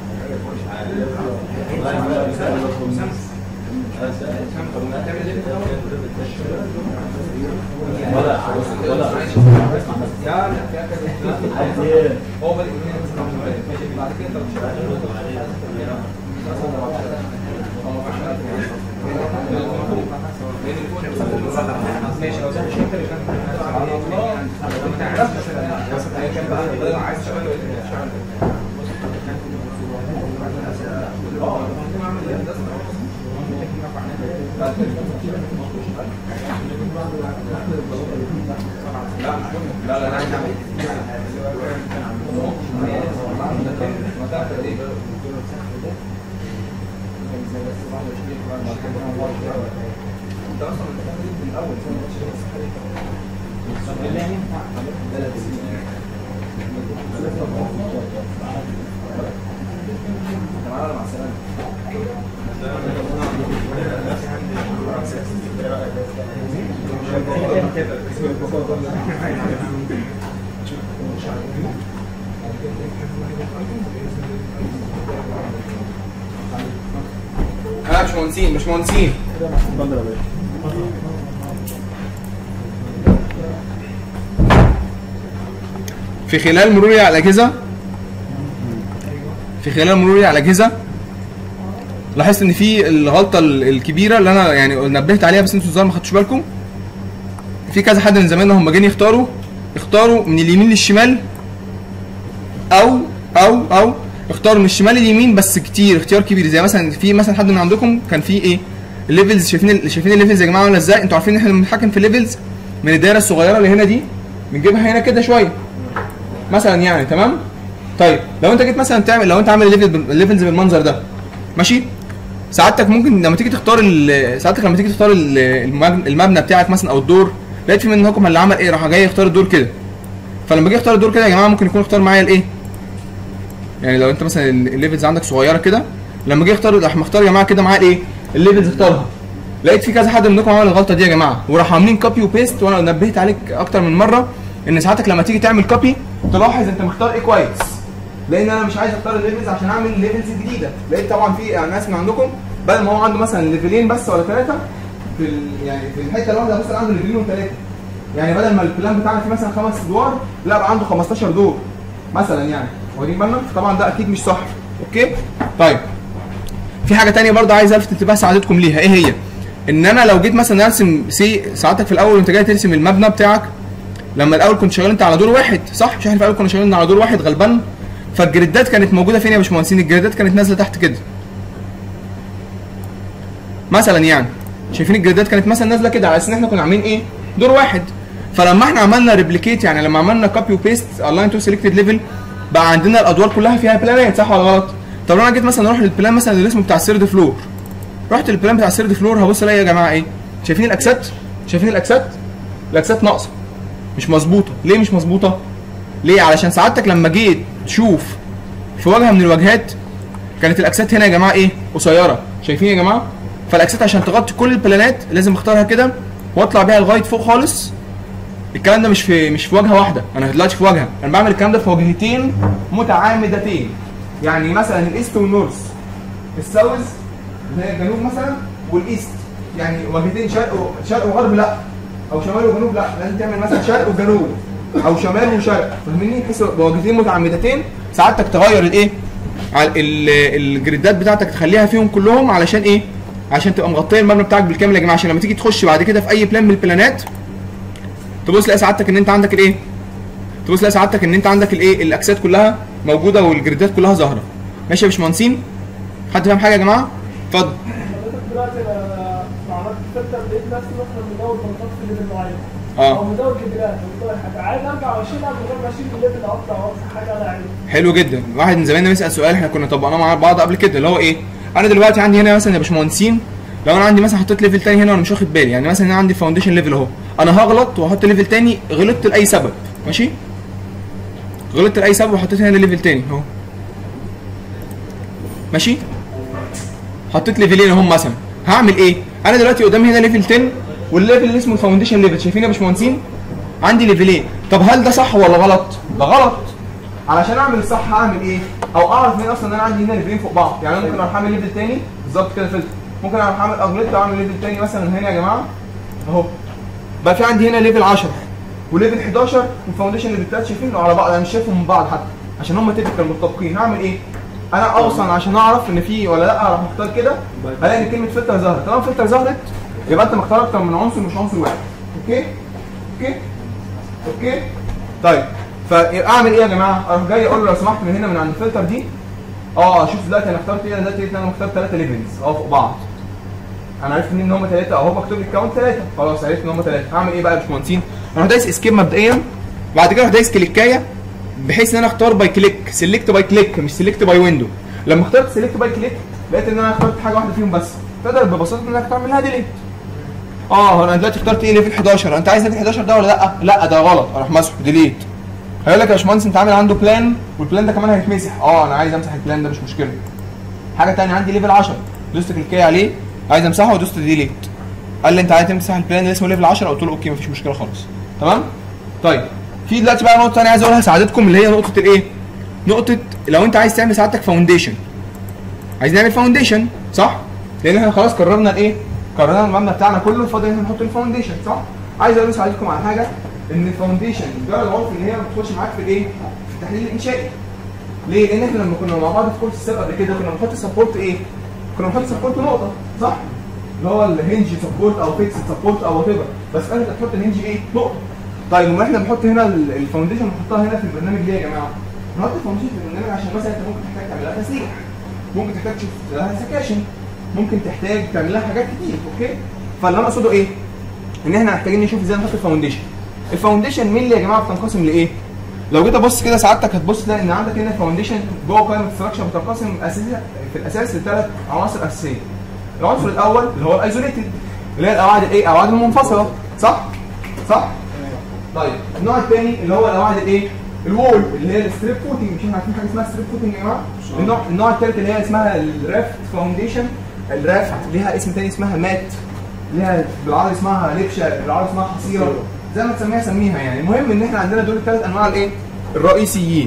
هو بدأ بعد كده انت مش ماشي لو سمحت انت اللي كان بقى عايز تشتغل لا لا لا انت اصلا من الاول مع السلامه. مش مهندسين في خلال مروري على الأجهزة لاحظت ان في الغلطه الكبيره اللي انا يعني نبهت عليها بس انتوا الظاهر ما خدتوش بالكم. في كذا حد من زمايلنا هم جايين يختاروا من اليمين للشمال او اختاروا من الشمال لليمين بس كتير اختيار كبير. زي مثلا في مثلا حد من عندكم كان في ايه الليفلز. شايفين الليفلز يا جماعه عامله ازاي؟ انتوا عارفين ان احنا بنتحكم في الليفلز من الدايره الصغيره اللي هنا دي بنجيبها هنا كده شويه مثلا يعني تمام. طيب لو انت جيت مثلا تعمل لو انت عامل الليفلز بالمنظر ده ماشي، سعادتك ممكن لما تيجي تختار المبنى بتاعك مثلا او الدور، لقيت في منكم اللي عمل ايه راح جاي يختار الدور كده. فلما جه يختار الدور كده يا جماعه ممكن يكون اختار معايا الايه يعني لو انت مثلا الليفلز عندك صغيره كده، لما جه يختار راح مختار يا جماعه كده معايا الايه الليفلز اختارها. لقيت في كذا حد منكم عمل الغلطه دي يا جماعه وراح عاملين كوبي وبيست. وانا نبهت عليك اكتر من مره ان ساعتك لما تيجي تعمل كوبي تلاحظ انت مختار ايه كويس. لان انا مش عايز اختار الليفلز عشان اعمل ليفلز جديده. لقيت طبعا في ناس من عندكم بدل ما هو عنده مثلا ليفلين بس ولا ثلاثه في يعني في الحته الواحده مثلا عنده ليفلين وثلاثه، يعني بدل ما البلان بتاعنا فيه مثلا 5 ادوار لا بقى عنده 15 دور مثلا، يعني واخدين بالنا؟ طبعا ده اكيد مش صح. اوكي طيب في حاجه ثانيه برضه عايز الفت انتباه سعادتكم ليها، ايه هي؟ ان انا لو جيت مثلا ارسم ساعتك في الاول وانت جاي ترسم المبنى بتاعك، لما الاول كنت شغال انت على دور واحد صح؟ مش احنا في الاول كنا شغالين على دور واحد غلبان؟ فالجريدات كانت موجوده فين يا باشمهندسين؟ الجريدات كانت نازله تحت كده مثلا، يعني شايفين الجريدات كانت مثلا نازله كده على اساس ان احنا كنا عاملين ايه؟ دور واحد. فلما احنا عملنا ريبليكيت، يعني لما عملنا كوبي وبيست الاين تو سيلكتد ليفل، بقى عندنا الادوار كلها فيها بلانات صح ولا غلط؟ طب لو انا جيت مثلا اروح للبلان مثلا اللي اسمه بتاع الثيرد فلور، رحت للبلان بتاع الثيرد فلور هبص الاقي يا جماعه ايه؟ شايفين الاكسات؟ شايفين الاكسات؟ الاكسات ناقصه مش مظبوطه. ليه مش مظبوطه؟ ليه؟ علشان سعادتك لما جيت تشوف في وجهه من الواجهات كانت الاكسات هنا يا جماعه ايه؟ قصيره. شايفين يا جماعه؟ فالاكسات عشان تغطي كل البلانات لازم اختارها كده واطلع بيها لغايه فوق خالص. الكلام ده مش في وجهه واحده، انا دلوقتي في وجهه، انا بعمل الكلام ده في وجهتين متعامدتين. يعني مثلا الايست والنورث، الساوث اللي هي الجنوب مثلا والايست، يعني وجهتين شرق وغرب لا، او شمال وجنوب لا، لازم تعمل مثلا شرق وجنوب او شمال وشرق، فاهمني؟ بحيث بوجهتين متعامدتين ساعتك تغير الايه؟ الجريدات بتاعتك تخليها فيهم كلهم علشان ايه؟ عشان تبقى مغطيه المبنى بتاعك بالكامل يا جماعه، عشان لما تيجي تخش بعد كده في اي بلان من البلانات تبص تلاقي سعادتك ان انت عندك الايه؟ تبص تلاقي سعادتك ان انت عندك الايه؟ الاكسات كلها موجوده والجريدات كلها ظاهره. ماشي يا باشمهندسين؟ حد فاهم حاجه يا جماعه؟ اتفضل. حضرتك دلوقتي انا عملت فلتر لقيت نفسي مثلا مدور بلاطات في ليفل معين. او مدور جدران او مدور حاجه، عايز ارجع واشيلها من غير ما اشيل الليفل اطلع واقصى حاجه انا عايزها. حلو جدا. واحد من زمايلنا بيسال سؤال احنا كنا طبقناه مع بعض قبل كده اللي هو ايه؟ انا دلوقتي عندي هنا مثلا يا باشمهندسين لو انا عندي مثلا حطيت ليفل تاني هنا وانا مش واخد بالي، يعني مثلا انا عندي فاونديشن ليفل اهو، انا هغلط واحط ليفل تاني، غلطت لاي سبب، ماشي؟ غلطت لاي سبب وحطيت هنا ليفل تاني اهو. ماشي؟ حطيت ليفلين اهم مثلا، هعمل ايه؟ انا دلوقتي قدامي هنا ليفل 10 والليفل اللي اسمه الفاونديشن ليفل، شايفين يا باشمهندسين؟ عندي ليفلين، طب هل ده صح ولا غلط؟ ده غلط. علشان اعمل الصح هعمل ايه؟ او اعرف منين اصلا ان انا عندي هنا ليفلين فوق بعض، يعني انا ممكن اروح اعمل ليفل تاني بالظبط كده فلتر، ممكن اروح اعمل اغلط واعمل ليفل تاني مثلا هنا يا جماعه اهو. بقى في عندي هنا ليفل 10 وليفل 11 والفاونديشن ليفل 3 شايفينه على بعض، انا مش شايفهم من بعض حتى عشان هم تيبيكال متطابقين. هعمل ايه؟ انا اوصل عشان اعرف ان في ولا لا، اروح اختار كده الاقي ان كلمه فلتر ظهرت، طالما فلتر ظهرت يبقى انت مختار اكتر من عنصر مش عنصر واحد. اوكي؟ اوكي؟ طيب فاعمل ايه يا جماعه؟ اروح جاي اقول له لو سمحت من هنا من عند الفلتر دي شوف دلوقتي انا اخترت ايه؟ انا دلوقتي انا مختار 3 ليفلز فوق بعض. انا عرفت منين ان هم 3 اهو، مكتوب لي الكاونت 3، خلاص عرفت ان هم 3. هعمل ايه بقى يا باشمهندسين؟ اروح دايس اسكيب مبدئيا، وبعد كده اروح دايس كليكايه بحيث ان انا اختار باي كليك، سيلكت باي كليك مش سيلكت باي ويندو. لما اخترت سيلكت باي كليك لقيت ان انا اخترت حاجه واحده فيهم بس، تقدر ببساطه انك تعمل لها ديليت. انا دلوقتي اخترت ايه؟ ليفل 11، انت عايز ليفل 11 ده ولا لا؟ لا ده غلط، اروح ماسحه ديليت. هيقول لك يا باشمهندس انت عامل عنده بلان والبلان ده كمان هيتمسح، انا عايز امسح البلان ده مش مشكله. حاجه ثانيه عندي ليفل 10 دوست كليكايه عليه عايز امسحه ودوست ديليت، قال لي انت عايز تمسح البلان اللي اسمه ليفل 10، قلت له اوكي مفيش مشكله خالص. تمام؟ طيب في دلوقتي بقى نقطه ثانيه عايز اقولها لسعادتكم اللي هي نقطه الايه؟ نقطه لو انت عايز تعمل سعادتك فاونديشن، عايز نعمل فاونديشن صح؟ لان احنا خلاص قررنا الايه؟ قررنا المبنى بتاعنا كله فاضل ان احنا نحط الفاونديشن صح؟ عايز اقول لسعادتكم على حاجه ان الفاونديشن ده العنصر اللي هي ما بتخش معاك في الايه؟ في التحليل الانشائي. ليه؟ لان احنا لما كنا مع بعض في كورس السابق قبل كده كنا بنحط سبورت ايه؟ كنا بنحط سبورت نقطه صح؟ اللي هو الهنج سبورت او فيكس سبورت او وات ايفر، بس انت تحط الهنج ايه؟ نقطه. طيب وما احنا بنحط هنا الفاونديشن بنحطها هنا في البرنامج ليه يا جماعه؟ بنحط الفاونديشن في البرنامج عشان مثلا انت ممكن تحتاج تعمل لها تسليح، ممكن تحتاج تشوف لها سكاشن، ممكن تحتاج تعمل لها حاجات كتير. اوكي؟ فاللي انا اقصده ايه؟ ان احنا محتاجين نشوف ازاي نحط الفاونديشن. الفاونديشن مين اللي يا جماعه بتنقسم لايه؟ لو جيت ابص كده سعادتك هتبص تلاقي ان عندك هنا الفاونديشن جوه قائمه الستراكشر بتنقسم اساسا في الاساس لثلاث عناصر اساسيه. العنصر الاول اللي هو الايزوليتد اللي هي القواعد الايه؟ القواعد المنفصله صح؟ صح؟ طيب النوع الثاني اللي هو القواعد الايه؟ الوول اللي هي الستريب فوتنج، مش احنا عارفين حاجه اسمها ستريب فوتنج يا جماعه؟ النوع الثالث اللي هي اسمها الرافت فاونديشن، الرافت ليها اسم ثاني اسمها مات، ليها بالعربي اسمها لبشه، بالعربي اسمها حصيره، زي ما تسميها سميها يعني. المهم ان احنا عندنا دول الثلاث انواع الايه؟ الرئيسيين.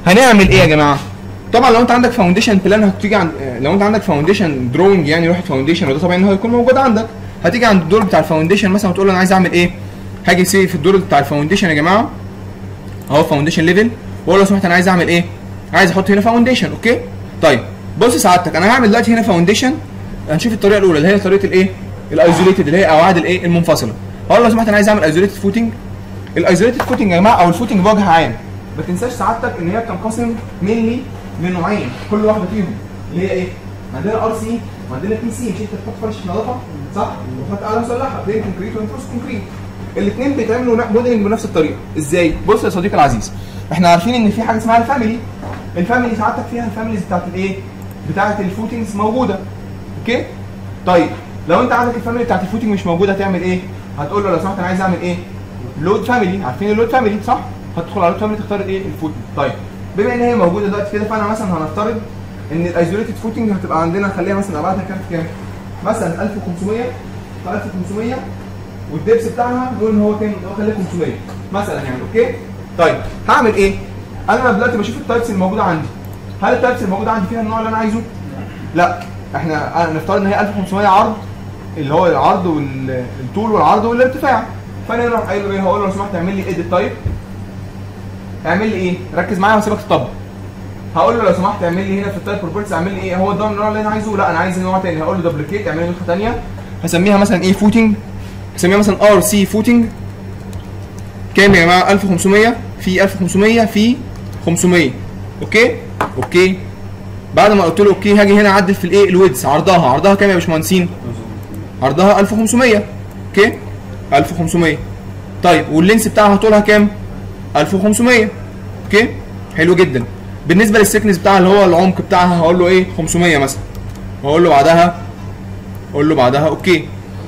هنعمل ايه يا جماعه؟ طبعا لو انت عندك فاونديشن بلان هتيجي عند، لو انت عندك فاونديشن دروينج يعني لوحه فاونديشن، وده طبعا هيكون موجود عندك، هتيجي عند الدور بتاع الفاونديشن مثلا وتقول له انا عايز اعمل ايه؟ هاجي سي في الدور بتاع الفاونديشن يا جماعه اهو فاونديشن ليفل، واقول له لو سمحت انا عايز اعمل ايه؟ عايز احط هنا فاونديشن. اوكي؟ طيب بص سعادتك انا هعمل دلوقتي هنا فاونديشن، هنشوف الطريقه الاولى اللي هي طريقه الايه؟ الايزوليتد اللي هي قواعد الايه؟ المنفصله. هقول له لو سمحت انا عايز اعمل ايزوليتد فوتنج. الايزوليتد فوتنج يا جماعه او الفوتنج بوجه عام، ما تنساش سعادتك ان هي بتنقسم مينلي لنوعين، كل واحده فيهم اللي هي ايه؟ عندنا ار سي وعندنا بي سي. مش انت بتحط فرشه نظافه صح؟ وتحط قاعده مسلحه بين كونكريت وانفورس كونكريت. الاثنين بيتعملوا موديلنج بنفس الطريقه. ازاي؟ بص يا صديقي العزيز، احنا عارفين ان في حاجه اسمها الفاميلي. الفاميلي سعادتك فيها الفاميليز بتاعت الايه؟ بتاعت الفوتنجز موجوده. اوكي؟ طيب لو انت عندك الفاميلي بتاعت الفوتنج مش موجوده هتعمل ايه؟ هتقول له لو سمحت انا عايز اعمل ايه؟ لود فاميلي. عارفين اللود فاميلي صح؟ هتدخل على لود فاميلي تختار ايه؟ الفوتنج. طيب بما ان هي موجوده دلوقتي كده، فانا مثلا هنفترض ان الايزوليتد فوتنج هتبقى عندنا، خليها مثلا ابعادها كام؟ مثلا 1500 في 1500 والدبس بتاعها نقول ان هو كام؟ هو خليها 500 مثلا يعني. اوكي؟ طيب هعمل ايه؟ انا دلوقتي بشوف التايبس الموجوده عندي. هل التايبس الموجوده عندي فيها النوع اللي انا عايزه؟ لا. احنا نفترض ان هي 1500 عرض، اللي هو العرض والطول والعرض والارتفاع. فانا هنا قايل له ايه؟ هقول له لو سمحت اعمل لي ايديت تايب. اعمل لي ايه؟ ركز معايا وهسيبك تطبق. هقول له لو سمحت اعمل لي هنا في التايب بروبرتيز اعمل لي ايه؟ هو ده النوع اللي انا عايزه؟ لا انا عايز نوع ثاني. هقول له دوبليكيت، اعمل لي نسخه ثانيه هسميها مثلا ايه؟ فوتنج. هسميها مثلا ار سي فوتنج. كام يا جماعه؟ 1500 في 1500 في 500. اوكي؟ اوكي. بعد ما قلت له اوكي هاجي هنا اعدل في الايه؟ الويدز. عرضها كام يا باشمهندسين؟ عرضها 1500. اوكي؟ 1500. طيب واللينس بتاعها طولها كام؟ 1500. اوكي؟ حلو جدا. بالنسبه للسكنس بتاعها اللي هو العمق بتاعها هقول له ايه؟ 500 مثلا. واقول له بعدها اوكي.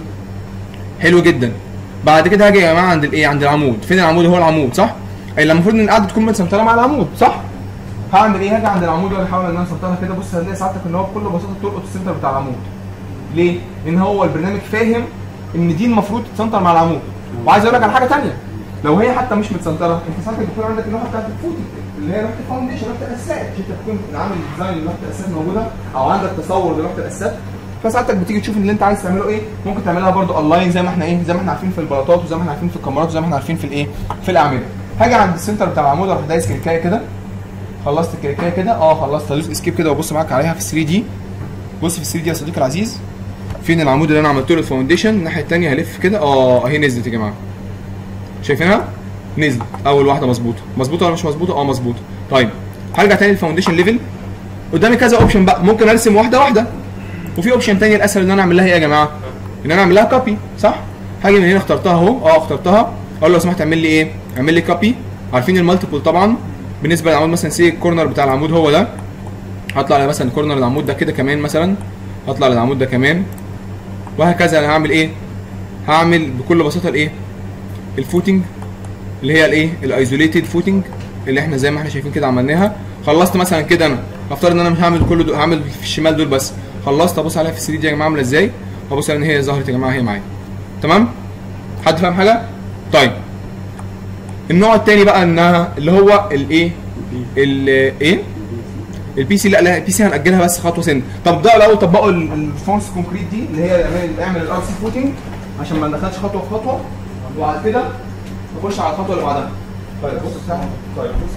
حلو جدا. بعد كده هاجي يا جماعه عند الايه؟ عند العمود. فين العمود؟ هو العمود صح؟ اي المفروض ان القاعده تكون متسنتره مع العمود صح؟ هعمل ايه؟ هاجي عند العمود واجي احاول ان انا اسنترها كده. بص هتلاقي ساعتك ان هو بكل بساطه تلقط السنتر بتاع العمود. ليه؟ لان هو البرنامج فاهم ان دي المفروض تتسنتر مع العمود. وعايز اقول لك على حاجه ثانيه، لو هي حتى مش متسنتره انت ساعتك بتكون عندك اللوحه بتاعت الفوتنج اللي هي لوحه الفاونديشن، لوحه الاساسات. انت بتكون عامل ديزاين لوحه الاساسات موجوده او عندك تصور لوحه الاساسات، فساعتك بتيجي تشوف اللي انت عايز تعمله ايه. ممكن تعملها برده اونلاين زي ما احنا ايه؟ زي ما احنا عارفين في البلاطات وزي ما احنا عارفين في الكاميرات وزي ما احنا عارفين في الايه؟ في الاعمده. هاجي عند السنتر بتاع العمود اروح دايس كليكايه كده. خلصت الكليكايه كده؟ خلصت. هدوس اسكيب كده وابص معاك عليها في 3 دي. بص في 3 دي يا صديقي العزيز، فين العمود اللي انا عملت له الفاونديشن؟ الناحيه الثانيه هلف كده. اهي نزلت يا جماعه. شايفينها؟ نزلت. اول واحده مظبوطه ولا مش مظبوطه؟ مظبوطه. طيب هرجع تاني للفاونديشن ليفل. قدامي كذا اوبشن بقى، ممكن ارسم واحده وفي اوبشن تاني الاسهل ان انا اعمل لها ايه يا جماعه؟ ان انا اعمل لها كوبي صح؟ هاجي من هنا اخترتها اهو. اخترتها. اقول له لو سمحت اعمل لي ايه؟ اعمل لي كوبي. عارفين المالتيبل طبعا. بالنسبه للعمود مثلا سي الكورنر بتاع العمود هو ده، هطلع على مثلا كورنر العمود ده كده كمان مثلا، هطلع للعمود ده كمان وهكذا. انا هعمل ايه؟ هعمل بكل بساطه الايه؟ الفوتنج اللي هي الايه؟ الايزوليتد فوتنج اللي احنا زي ما احنا شايفين كده عملناها. خلصت مثلا كده. انا هفترض ان انا مش هعمل كل دول، هعمل في الشمال دول بس. خلصت. ابص عليها في 3 دي يا جماعه عامله ازاي؟ هبص ان هي ظهرت يا جماعه هي معايا. تمام؟ حد فاهم حاجه؟ طيب النوع الثاني بقى انها اللي هو الايه؟ الايه؟ البي سي. لا البي سي هنأجلها بس خطوه سن. طب ده الاول طبقوا الفونس كونكريت دي اللي هي اعمل الار سي فوتنج عشان ما ندخلش خطوه في خطوه، وبعد كده نخش على الخطوه اللي بعدها. طيب بص سامع. طيب بص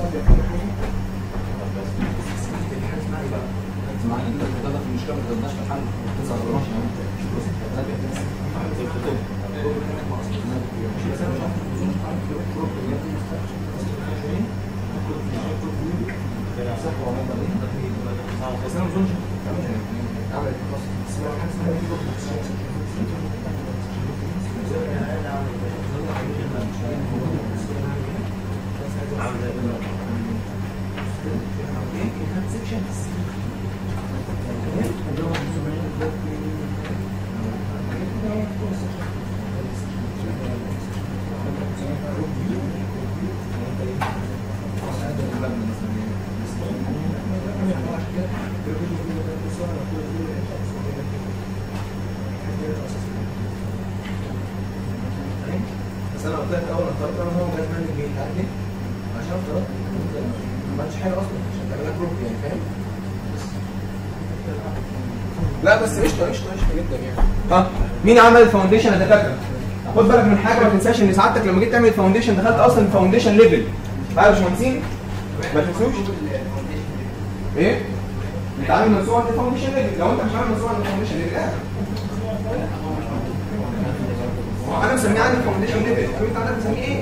بس انا ما اظنش بس انا قلت لك اول ما اخترت انا هو جاز مني البيت عارف ليه؟ عشان افترضت عملتش حاجه اصلا عشان تعمل لك جروب يعني فاهم. لا بس قشطه جدا يعني. ها مين عمل الفاونديشن يا دكاتره؟ خد بالك من حاجه ما تنساش ان سعادتك لما جيت تعمل الفاونديشن دخلت اصلا الفاونديشن ليفل. ها يا باشمهندسين؟ ما تنسوش ايه؟ انت عامل منصوبه عند الفاونديشن ليفل، لو انت مش عامل منصوبه عند الفاونديشن ليفل انا مسميه عندي الفاونديشن ليفل، انت عندك مسميه ايه؟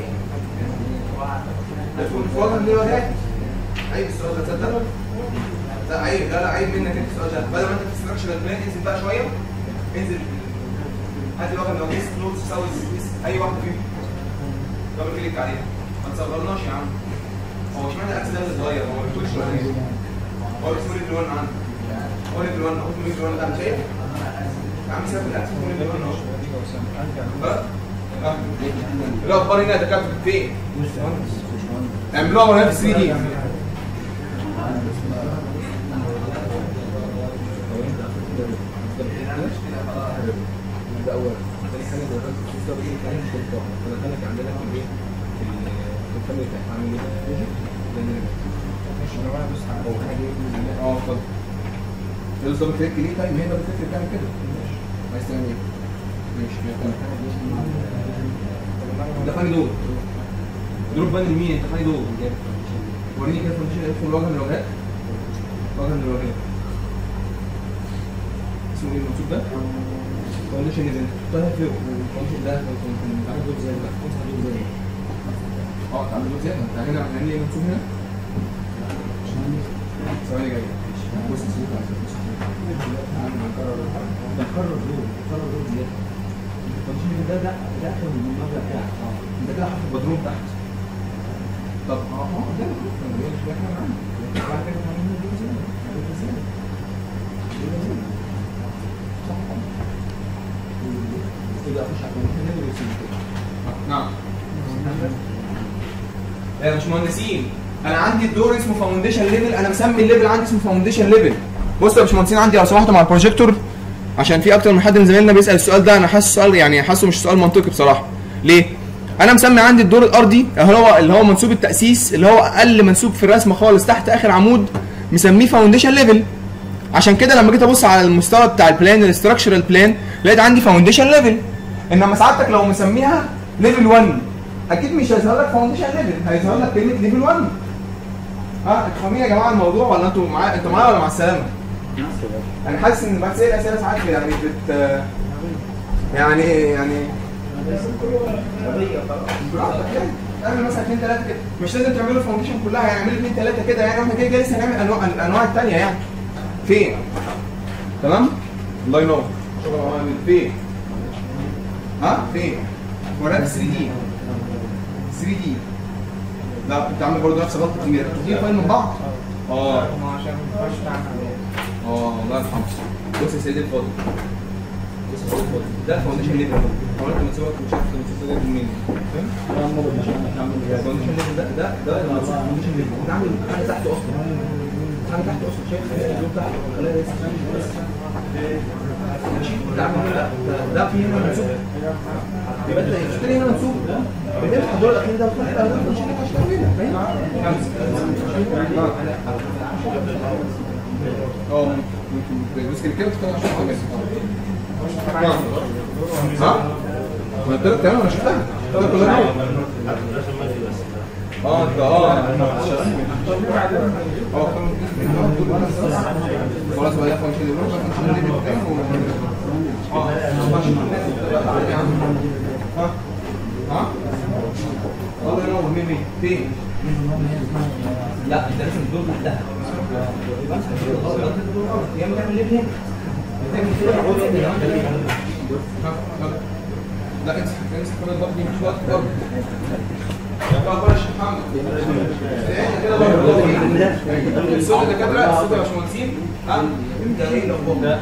الفوضى اللي هو ده عيب السؤال ده تصدق؟ لا عيب، لا عيب منك انت السؤال ده، بدل ما انت في ستراكشر بلان انزل بقى شويه، انزل هات الواحد لو جيس نوتس تساوي اي واحده فيهم دبل كليك عليها، ما تصغرناش يا عم. هو اشمعنى الاكس ده صغير؟ هو ما بيقولش هو اسمه ليفل 1 عندي، هو ليفل 1 اهو ليفل 1 ده شايف؟ يا عم سيبك الاكس هو ليفل 1 اهو. لا اخبار هنا دكاتره فين؟ اعملوها ولا في 3 دي؟ ده اول ثاني حاجه ده السيستم دي كان شرطه فدخلك عندنا في الايه في الكاميرا بتاعت عامل ايه مش انا بس هو حاجه اتفضل تقول دبل كليك ليه؟ طيب هي دبل كليك بتعمل كده عايز تعمل ايه؟ ماشي ده فاني دول دروب بان لمين؟ انت فاني دول وريني كده فانيشن اسمه الوجه من الوجهات، وجه من الوجهات اسمه ايه المنصوب ده؟ فاونديشن ايفنت طيب فيه الفاونديشن ده بتعمل دول زي ده بتعمل دول زي تعمل دول زي ما انت هنا هنعمل ايه منصوب هنا؟ ثواني جايه بص نكرر دول زياده الفاونديشن ده اخر من المبلغ بتاعك انت كده حاطط البدروم تحت. طب ده مش احنا معانا بعد كده هنعمل دول زي نعم يا باشمهندسين انا عندي الدور اسمه فاونديشن ليفل، انا مسمي الليفل عندي اسمه فاونديشن ليفل. بصوا يا باشمهندسين عندي لو سمحتوا مع البروجيكتور عشان في اكتر من حد من زمايلنا بيسال السؤال ده، انا حاسس سؤال يعني حاسه مش سؤال منطقي بصراحه. ليه؟ انا مسمي عندي الدور الارضي اللي هو منسوب التاسيس اللي هو اقل منسوب في الرسمه خالص تحت اخر عمود مسميه فاونديشن ليفل. عشان كده لما جيت ابص على المستوى بتاع البلان الاستراكشرال بلان لقيت عندي فاونديشن ليفل. انما سعادتك لو مسميها ليفل 1 اكيد مش هيظهر لك فاونديشن ليفل، هيظهر لك كلمه ليفل 1. انتوا فاهمين يا جماعه الموضوع ولا انتوا معايا ولا مع السلامه؟ انا حاسس ان بتسال اسئله ساعات يعني يعني اعمل مثلا 2 3 كده، مش لازم تعملوا الفاونديشن كلها يعني اعملوا 2 3 كده يعني احنا كده لسه هنعمل الانواع الثانيه يعني. فين؟ تمام؟ الله ينور. شغل عامل فين؟ فين؟ وراك 3 دي 3 دي لا انت عامل برضه نفس غلطه كبيره، تجيب فايل من بعض؟ عشان ما ينفعش تعمل الله يرحمه. بص يا سيدي الفاضل، بص يا سيدي الفاضل، ده فاونديشن ليفل هو انت مسوي مش عارف المنسوب ده منين فاهم؟ الفاونديشن ليفل ده الفاونديشن ليفل انا عامل حاجه تحت اصلا، حاجه تحت اصلا شايف اللون تحت خليها لسه ماشي ده عامل ده في هنا منسوب يبقى انت اشتري هنا منسوب بنفتح الدور الاخير ده وتفتح ده مش هنشتغل هنا فاهم؟ بس كده بتطلع عشان حاجه ما قلت لك تمام انا شفتها كلها انت خلاص بقى يفهم كده الله ينور. مين فين؟ لا انت لازم الدور تحتها يبقى انت كده غلط يا اما تعمل ليه هنا تعمل كده لا امسح كده الضغط دي مش وقت برضه يا باشا محمد كده برضه الصوت الدكاتره الصوت يا باشمهندسين ده ايه الاخبار ده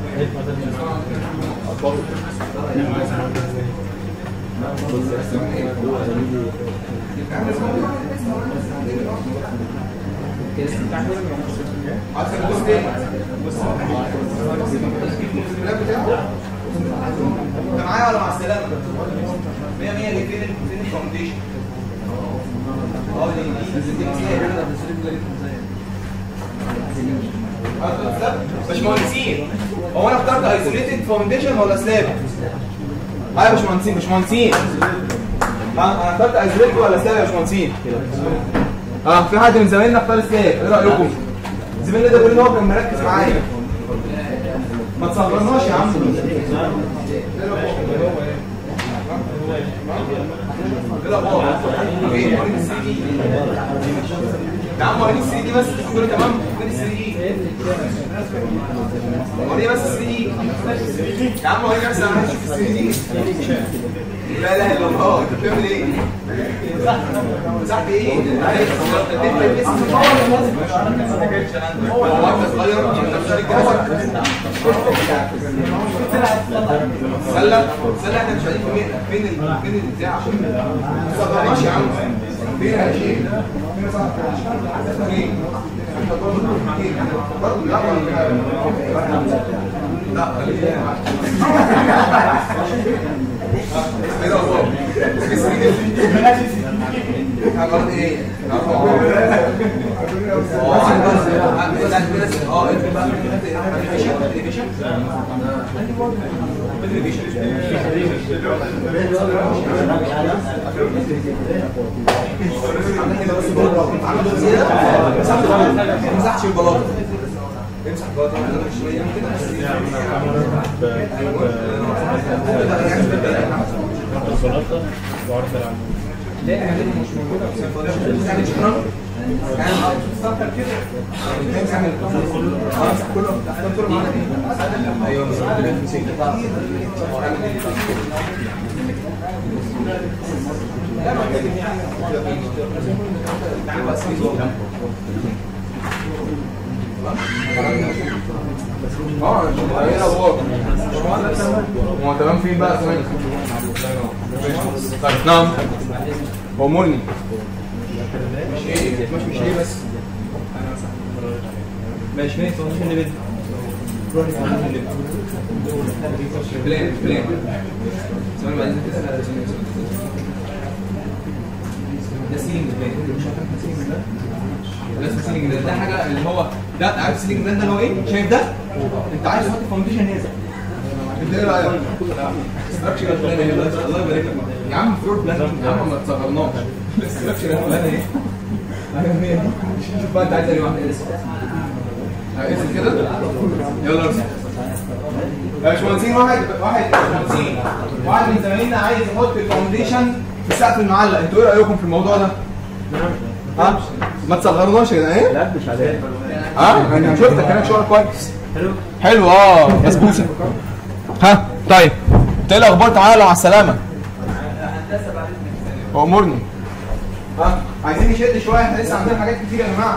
انت معايا ولا مع السلامه؟ 100 100 فين الفاونديشن؟ دي باشمهندسين هو انا اخترت ايزوليتد فاونديشن ولا سلاب؟ اه يا باشمهندسين انا اخترت ايزوليتد ولا سلاب يا باشمهندسين؟ في حد من زمايلنا اختار سلاب، ايه رايكم؟ زميلنا ده بيقول ان هو كان مركز معايا. ما تصغرناش يا عم. يا عم وريني السي دي بس كله تمام. فين السي دي؟ وريني بس السي دي يا عم. وريني بس انا هشوف السي دي. لا اله الا الله. انت بتعمل ايه؟ مسحت ايه؟ انت لسه هو صغير انت مش عارف سله احنا مش عارفين فين البتاع. ماشي يا عم. فين يا شيخ؟ فين صح؟ فين؟ برضه لا غلط ايه؟ مسحتش البلاطه. امسح البلاطه شويه البلاطه وعرض العمود. لا يعني مش موجوده يعني شكرا. يعني استنتر كده. امسح كله معانا ايه؟ ايوه هو تمام. فين بقى ثواني؟ طيب نعم هو مرني مش ايه مش ايه بس ماشي فين اللي بدي بلان ثواني بعدين ده سيلينج مش عارف سيلينج ده سيلينج ده حاجه اللي هو ده عارف سيلينج ده اللي هو ايه شايف ده انت عايز تحط فاونديشن نازل انت ايه رايك؟ استراكشر بلان ايه الله يبارك لك يا عم فلور بلان يا عم ما تصغرناش استراكشر بلان ايه شوف بقى انت عايز ايه واحده اسم كده يلا ارسم يا باشمهندسين واحد من زمايلنا عايز يحط الفاونديشن في السقف المعلق انتوا ايه رايكم في الموضوع ده؟ ها؟ ما تصغرناش يا جدعان ايه؟ لا مش عليك انا شفتك انا شغلك كويس حلو بسبوسه ها طيب انت ايه الاخبار؟ تعالى مع السلامه امرني عايزين نشد شويه احنا لسه عندنا حاجات كتير يا جماعه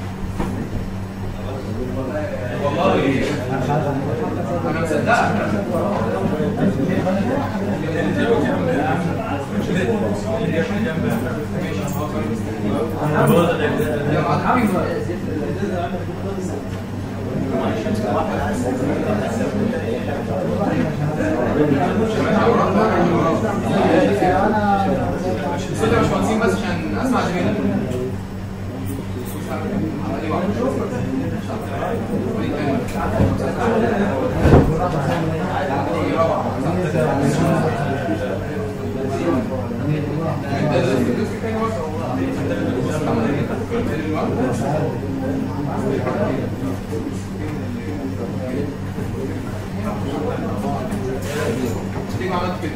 والله انا مصدقك صوت يا باشمهندسين بس عشان اسمع زميلك عملت كده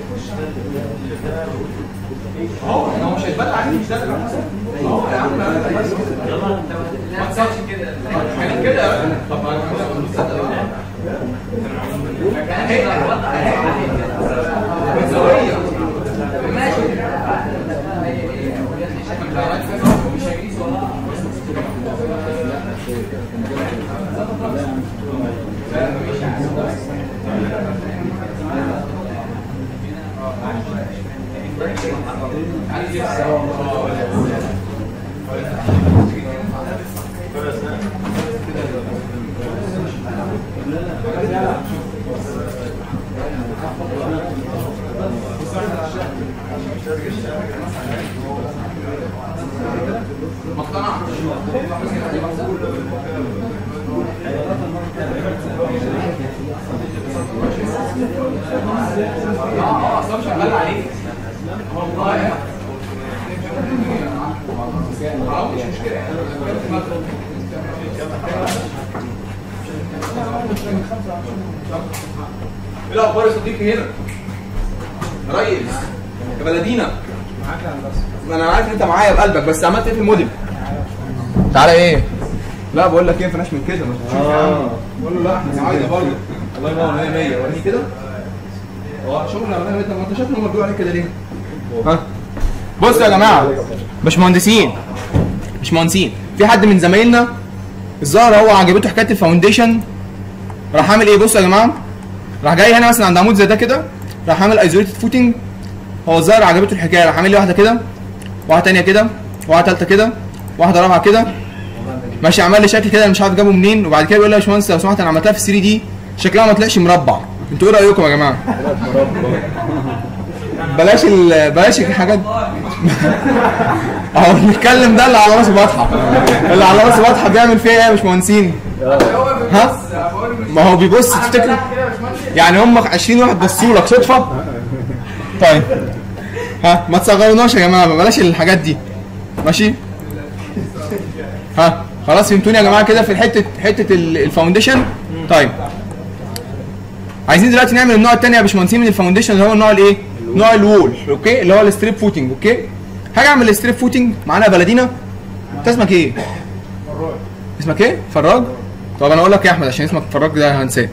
هو مش هيتبدل عليه مش ده اللي حصل يا عم ما تصدقش كده كان كده طب انا مش مصدق بقى ماشي مش هيجيز والله ما اقتنعتش. اصلا شغال عليه والله. مش مشكله. ايه الاخبار يا صديقي هنا؟ ريس يا بلدينا. معاك يا هندسه. ما انا عارف ان انت معايا بقلبك، بس عملت ايه في الموديل؟ تعالى ايه؟ لا بقول لك ايه، ما فيناش من كده. ما تشوفش يا عم. بقول له لا احنا عايزه برضه. الله ينور 100 100. وريني كده. هو شغل على 100 100. ما انت شايف هم بيقولوا عليك كده ليه؟ ها؟ بصوا يا جماعه، باشمهندسين في حد من زمايلنا الظاهر هو عجبته حكايه الفاونديشن، راح عامل ايه؟ بصوا يا جماعه، راح جاي هنا مثلا عند عمود زي ده كده، راح عامل ايزوليتد فوتنج. هو الظاهر عجبته الحكايه، راح عامل لي واحده كده، واحده ثانيه كده، واحده ثالثه كده، واحده رابعه كده، ماشي. عمل لي شكل كده انا مش عارف جابه منين، وبعد كده بيقول لي يا باشمهندس لو سمحت انا عملتها في 3 دي شكلها ما طلعش مربع. انتوا ايه رايكم يا جماعه؟ بلاش الحاجات اهو نتكلم. ده اللي على راسه بطحه، اللي على راسه بطحه بيعمل فيها ايه يا باشمهندسين؟ ها؟ ما هو بيبص تفتكر يعني هم 20 واحد بصوا لك صدفه؟ طيب ها ما تصغروناش يا جماعه، بلاش الحاجات دي ماشي. ها خلاص فهمتوني يا جماعه كده في حته الفاونديشن. طيب عايزين دلوقتي نعمل النوع الثاني يا باشمهندسين من الفاونديشن اللي هو النوع الايه؟ نوع الوول. اوكي، اللي هو الستريب فوتنج. اوكي، حاجه اعمل الستريب فوتنج معانا بلدينا. انت اسمك ايه؟ فراج. اسمك ايه؟ فراج. طب انا اقول لك يا احمد عشان اسمك فراج ده هنساه.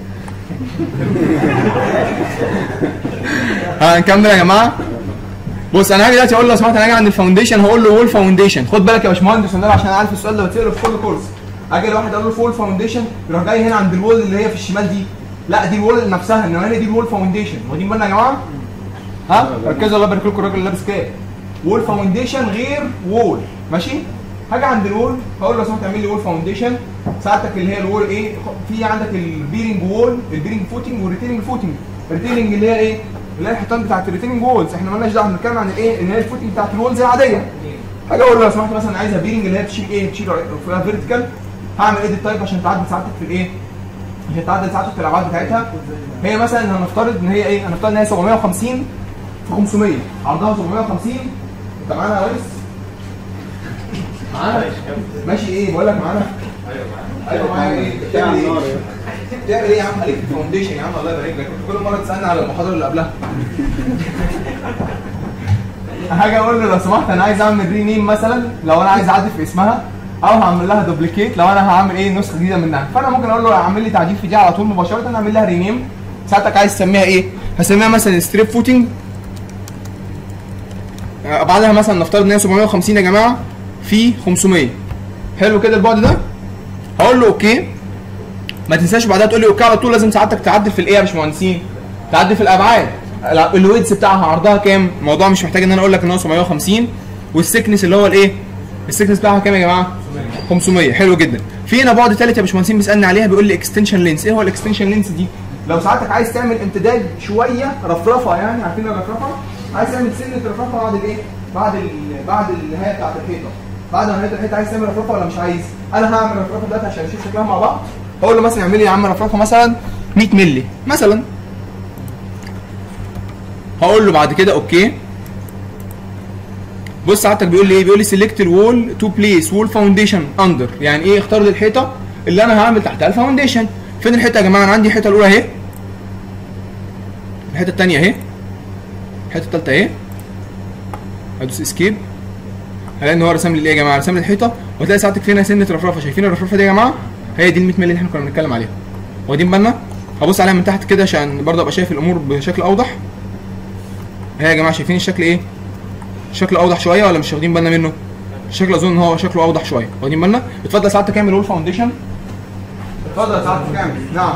هنكمل يا جماعه. بص انا هاجي دلوقتي اقول له لو سمحت انا هاجي عند الفاونديشن هقول له وول فاونديشن. خد بالك يا باشمهندس والنبي عشان انا عارف السؤال ده بيتسال في كل كورس. اجي لواحد اقول له وول فاونديشن يروح جاي هنا عند الوول اللي هي في الشمال دي، لا دي الوول نفسها، انما هنا دي الوول فاونديشن. واخدين بالنا يا جماعه؟ ها ركزوا الله يبارك لكم الراجل اللي لابس كاب. وول فاونديشن غير وول ماشي. هاجي عند الوول هقول له لو سمحت اعمل لي وول فاونديشن. ساعتك اللي هي الوول ايه؟ في عندك البيرنج وول، البيرنج فوتنج والريتيننج فوتنج. الريتيننج اللي هي ايه؟ اللي هي الحيطان بتاعت الريتيننج وولز. احنا مالناش دعوه، بنتكلم عن الايه؟ اللي هي الفوتنج بتاعت الوولز العاديه. هاجي اقول له لو سمحت مثلا عايزها بيرنج اللي هي بتشيل ايه؟ بتشيل فيها فيرتيكال. هعمل ايديت تايب عشان تعدل ساعتك في الايه؟ عشان تعدل ساعتك في الابعاد بتاعتها. هي مثلا هنفترض ان هي ايه؟ هنفترض ان هي 750 في 500، عرضها 750. انت معانا يا ريس؟ معانا؟ ماشي ايه؟ بقول لك معانا؟ ايوه معايا. ايه؟ بتعمل ايه؟ بتعمل ايه يا عم؟ خليك في الفاونديشن يا عم الله يبارك لك. كل مره تسالني على المحاضره اللي قبلها. هاجي اقول له لو سمحت انا عايز اعمل رينيم مثلا، لو انا عايز اعدل في اسمها او هعمل لها دوبليكيت لو انا هعمل ايه؟ نسخه جديده منها. فانا ممكن اقول له اعمل لي تعديل في دي على طول مباشره، اعمل لها رينيم. ساعتك عايز تسميها ايه؟ هسميها مثلا ستريب فوتنج. بعدها مثلا نفترض ان هي 750 يا جماعه في 500. حلو كده البعد ده. هقول له اوكي. ما تنساش بعدها تقول لي اوكي على طول. لازم ساعتك تعدل في الايه يا باشمهندسين؟ تعدل في الابعاد. الويدز بتاعها عرضها كام؟ الموضوع مش محتاج ان انا اقول لك ان هو 750. والسكنس اللي هو الايه؟ السكنس بتاعها كام يا جماعه؟ 500. حلو جدا. في هنا بعد ثالث يا باشمهندسين بيسالني عليها، بيقول لي اكستنشن لينس. ايه هو الاكستنشن لينس دي؟ لو ساعتك عايز تعمل امتداد شويه، رفرفه يعني، عارفين الرفرفه؟ عايز تعمل سنه رفرفه بعد الايه؟ بعد النهايه بتاعت الحيطه. بعد نهايه الحيطه عايز تعمل رفرفه ولا مش عايز؟ انا هعمل رفرفه دلوقتي عشان نشوف شكلها مع بعض. هقول له مثلا اعمل لي يا عم رفرفه مثلا 100 مللي مثلا. هقول له بعد كده اوكي. بص ساعتك بيقول لي ايه؟ بيقول لي سيلكت الوول تو بليس وول فاونديشن اندر. يعني ايه؟ اختار لي الحيطه اللي انا هعمل تحتها الفاونديشن. فين الحيطه يا جماعه؟ انا عندي الحيطه الاولى اهي، الحته الثانيه اهي، الحته الثالثه اهي. هدوس اسكيب هلاقي ان هو رسم لي ايه يا جماعه؟ رسم لي الحيطه. وتلاقي ساعتك فينا سنه رفرفه. شايفين الرفرفه دي يا جماعه؟ هي دي ال 100 مللي اللي احنا كنا بنتكلم عليها. واخدين بالنا؟ هبص عليها من تحت كده عشان برضه ابقى شايف الامور بشكل اوضح. اهي يا جماعه شايفين الشكل ايه؟ شكله اوضح شويه ولا مش واخدين بالنا منه؟ الشكل اظن ان هو شكله اوضح شويه. واخدين بالنا؟ اتفضل ساعتك اعمل وول فاونديشن. اتفضل ساعتك اعمل. نعم.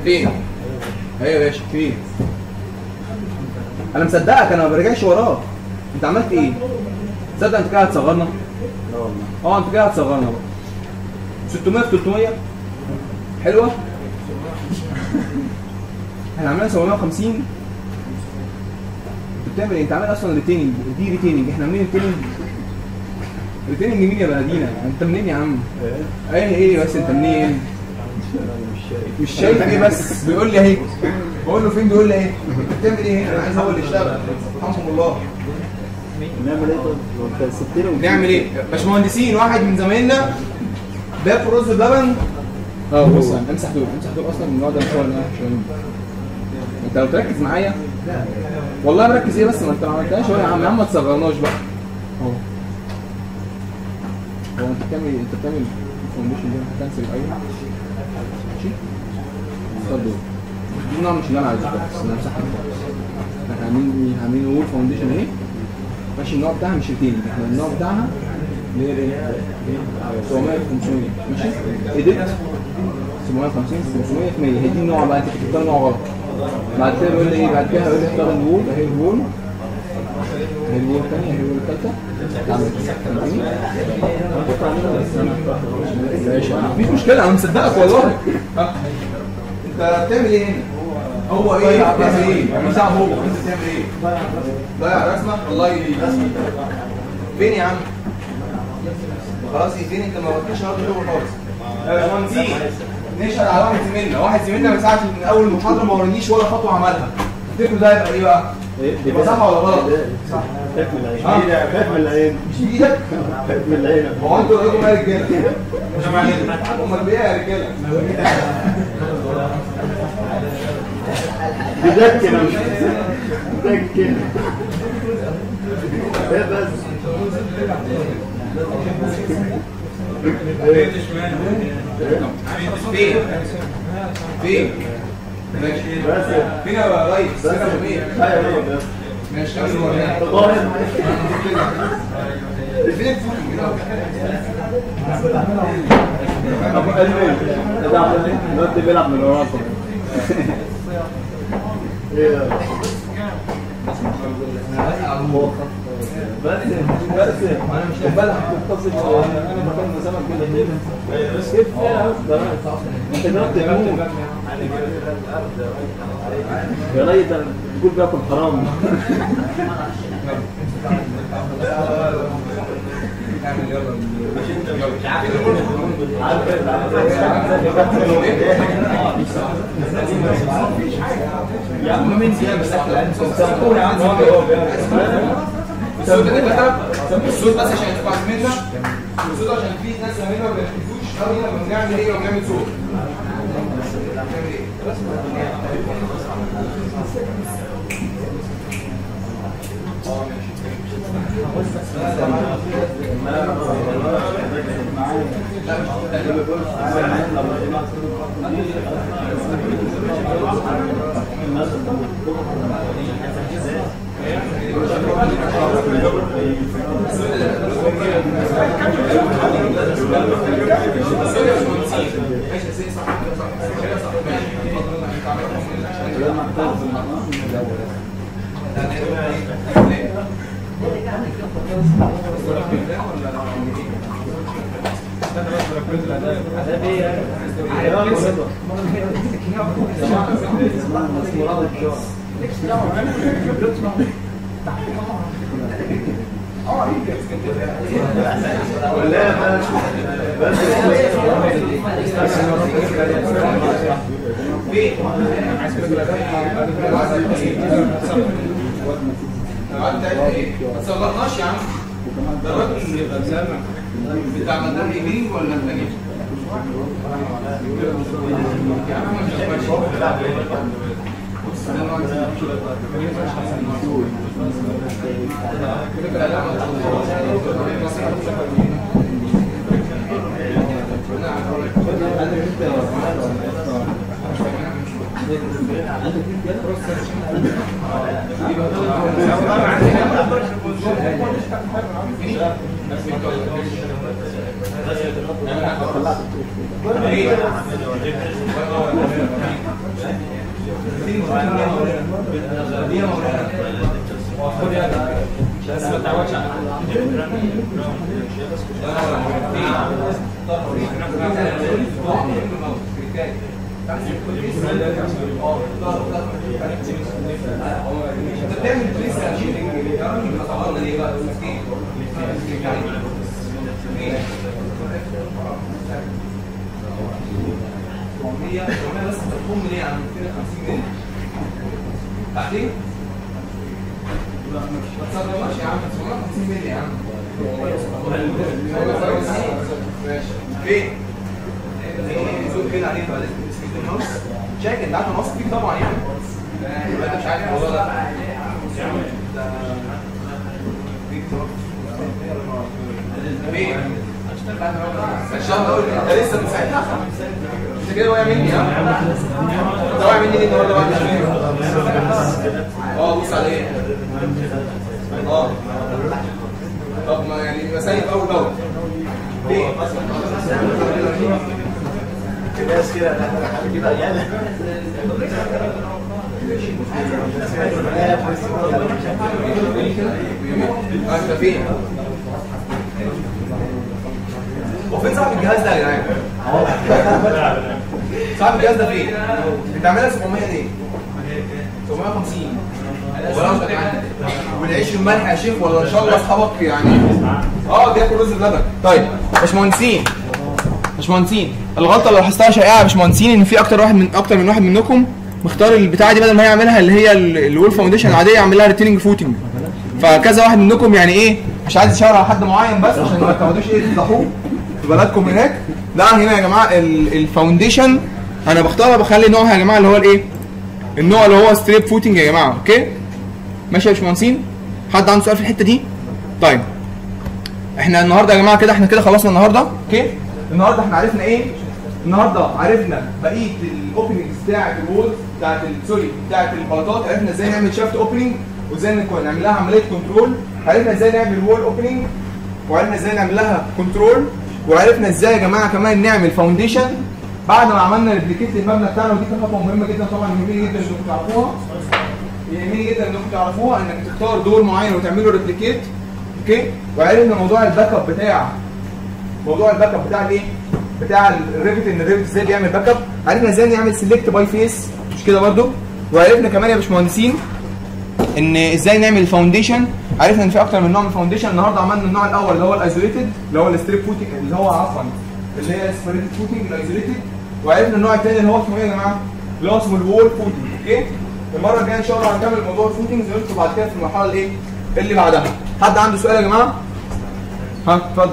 فين؟ ايوه يا باشا فين؟ انا مصدقك، انا ما برجعش وراك. انت عملت ايه؟ تصدق انت كده هتصغرنا؟ لا والله. انت كده هتصغرنا بقى. 600 في 300 حلوه؟ احنا عاملين 750. انت بتعمل ايه؟ انت عامل اصلا ريتيننج، دي ريتيننج، احنا عاملين ريتيننج. ريتيننج مين يا بلدينا؟ انت منين يا عم؟ ايه بس انت منين؟ مش شايف ايه بس؟ بيقول لي اهي. بقول له فين؟ بيقول لي ايه؟ بتعمل ايه؟ انا عايز هو اللي يشتغل. رحمكم الله. نعمل ايه طيب؟ انت سبت له نعمل ايه؟ باشمهندسين، واحد من زمايلنا باكل رز بلبن. بص امسح دول اصلا من النوع ده مش هو اللي انا انت لو تركز معايا والله مركز ايه بس ما انت ما عملتهاش اهو يا عم ما تصغرناش بقى اهو. هو انت بتعمل الفاونديشن دي هتكنسل الاول ماشي؟ اتفضل دي نوع مش اللي انا عايزه بس انا همسحها خالص. احنا عاملين وول فاونديشن اهي ماشي. النوع بتاعها مش ريتيننج، احنا النوع بتاعها اللي هي 700 500 ماشي. ايديت 750 500 100 هي دي النوع بقى. انت بتختار نوع غلط. بعد كده بيقول لي ايه؟ بعد كده هيقول لي اختار الوول اهي. الوول الثانيه اهي. الوول الثالثه مفيش مشكله انا مصدقك والله. انت بتعمل ايه هنا؟ هو ايه؟ بتعمل ايه؟ مش دعوه هو. انت بتعمل ايه؟ ضيع رسمه والله. رسمه فين يا عم؟ خلاص فين؟ انت ما وديتش النهارده شغل خالص يا باشمهندسين. نشهد على واحد زميلنا من ساعه من اول المحاضره ما ورانيش ولا خطوه عملها. تفتكروا ده يبقى ايه بقى؟ يبقى صح ولا غلط؟ صح. خاف من العين. خاف من العين. مش بايدك؟ خاف من العين. هو انتوا رايكم ايه يا رجاله؟ امال ايه يا رجاله؟ بذكر انا مش بذكر. ايه بس فين؟ ماشي فين يا ريس؟ فين؟ ايوه ماشي كمل ظاهر فين ابو قلبي الواد بيلعب من وراكم. ايه بس انا مش هبالغ تتصل انا مكان مسامح كده بس كيف انت جربت تموت يا ريت تقول بياكل حرام. يا عم مين فيها بس سامحوني عن الصوت بس عشان تبقى عاملنا الصوت عشان في ناس زمايلنا ما بيركزوش قوي لما بنعمل ايه وبنعمل صوت. ما تصغرناش يا عم. ده الراجل بتاع مدام ايميل ولا الثاني؟ يا عم مش دي يا مولانا بس ما تعودش على بتعمل تريس يا راجل ما صورنا ليه بقى مسكين هي بس بتقوم ليه عن 250 جنيه بعدين ما تصرفش يا عم 750 جنيه يا عم ماشي فين؟ زود كده عليه بقى لازم تسكت النص شايف انت عارف النص فيك طبعا يعني انت مش عارف الموضوع ده فين؟ ان شاء الله انت لسه من ساعتها انت كده واقع مني ها؟ انت واقع مني ليه النهارده بعد شويه؟ بص على ايه؟ طب ما يعني مسايب اول باول ليه؟ الناس كده كده عيالة انت فين؟ وفين صاحب الجهاز ده يا جدعان؟ صاحب الجهاز ده فين؟ انت عاملها 700 ليه؟ 750 ولا مش عندك والعيش الملح يا شيخ ولا ان شاء الله اصحابك يعني بياكل رز بلبن. طيب باشمهندسين الغلطه اللي لاحظتها شائعه يا باشمهندسين ان في اكتر من واحد منكم مختار البتاعه دي بدل ما هي يعملها اللي هي الوول فاونديشن العاديه يعمل لها ريتيننج فوتنج. فكذا واحد منكم يعني ايه مش عايز يشاور على حد معين بس عشان ما تقعدوش تفضحوه في بلدكم هناك. لا هنا يا جماعه الفاونديشن انا بختارها بخلي نوعها يا جماعه اللي هو الايه؟ النوع اللي هو ستريب فوتنج يا جماعه. اوكي ماشي يا باشمهندسين؟ حد عنده سؤال في الحته دي؟ طيب احنا النهارده يا جماعه كده احنا كده خلصنا النهارده. اوكي النهارده احنا عرفنا ايه؟ النهارده عرفنا بقيه الاوبننجز بتاعت الوول بتاعت البلاطات. عرفنا ازاي نعمل شافت اوبننج وازاي نعمل لها عمليه كنترول. عرفنا ازاي نعمل وول اوبننج وعرفنا ازاي نعمل لها كنترول وعرفنا ازاي يا جماعه كمان نعمل فاونديشن بعد ما عملنا ريبليكيت للمبنى بتاعنا. ودي كانت خطوه مهمه جدا طبعا يهمني جدا انكم تعرفوها. انك تختار دور معين وتعمل له ريبليكيت. اوكي وعرفنا موضوع الباك اب بتاع الايه؟ بتاع الريفت ان الريفت ازاي بيعمل باك اب. عرفنا ازاي نعمل سيلكت باي فيس مش كده برده. وعرفنا كمان يا باشمهندسين ان ازاي نعمل فاونديشن. عرفنا ان في اكتر من نوع من الفاونديشن. النهارده عملنا النوع الاول اللي هو الايزوليتد اللي هو الستريب فوتنج اللي هو عفوا اللي هي سبريتد فوتنج الايزوليتد. وعرفنا النوع الثاني اللي هو اسمه ايه يا جماعه؟ اللي هو اسمه الوول فوتنج. اوكي المره الجايه ان شاء الله هنكمل موضوع الفوتنجز وندخل بعد كده في المرحله الايه؟ اللي بعدها. حد عنده سؤال يا جماعه؟ ها اتفضل.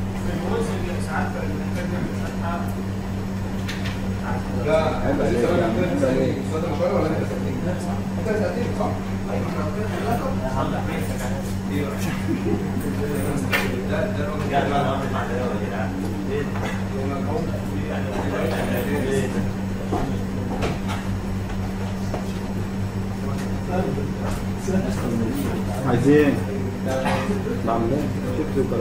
لا انت لسه راجع كده شويه ولا انت ساعتين صح؟ عايزين بعمل ايه؟ شفتوا كده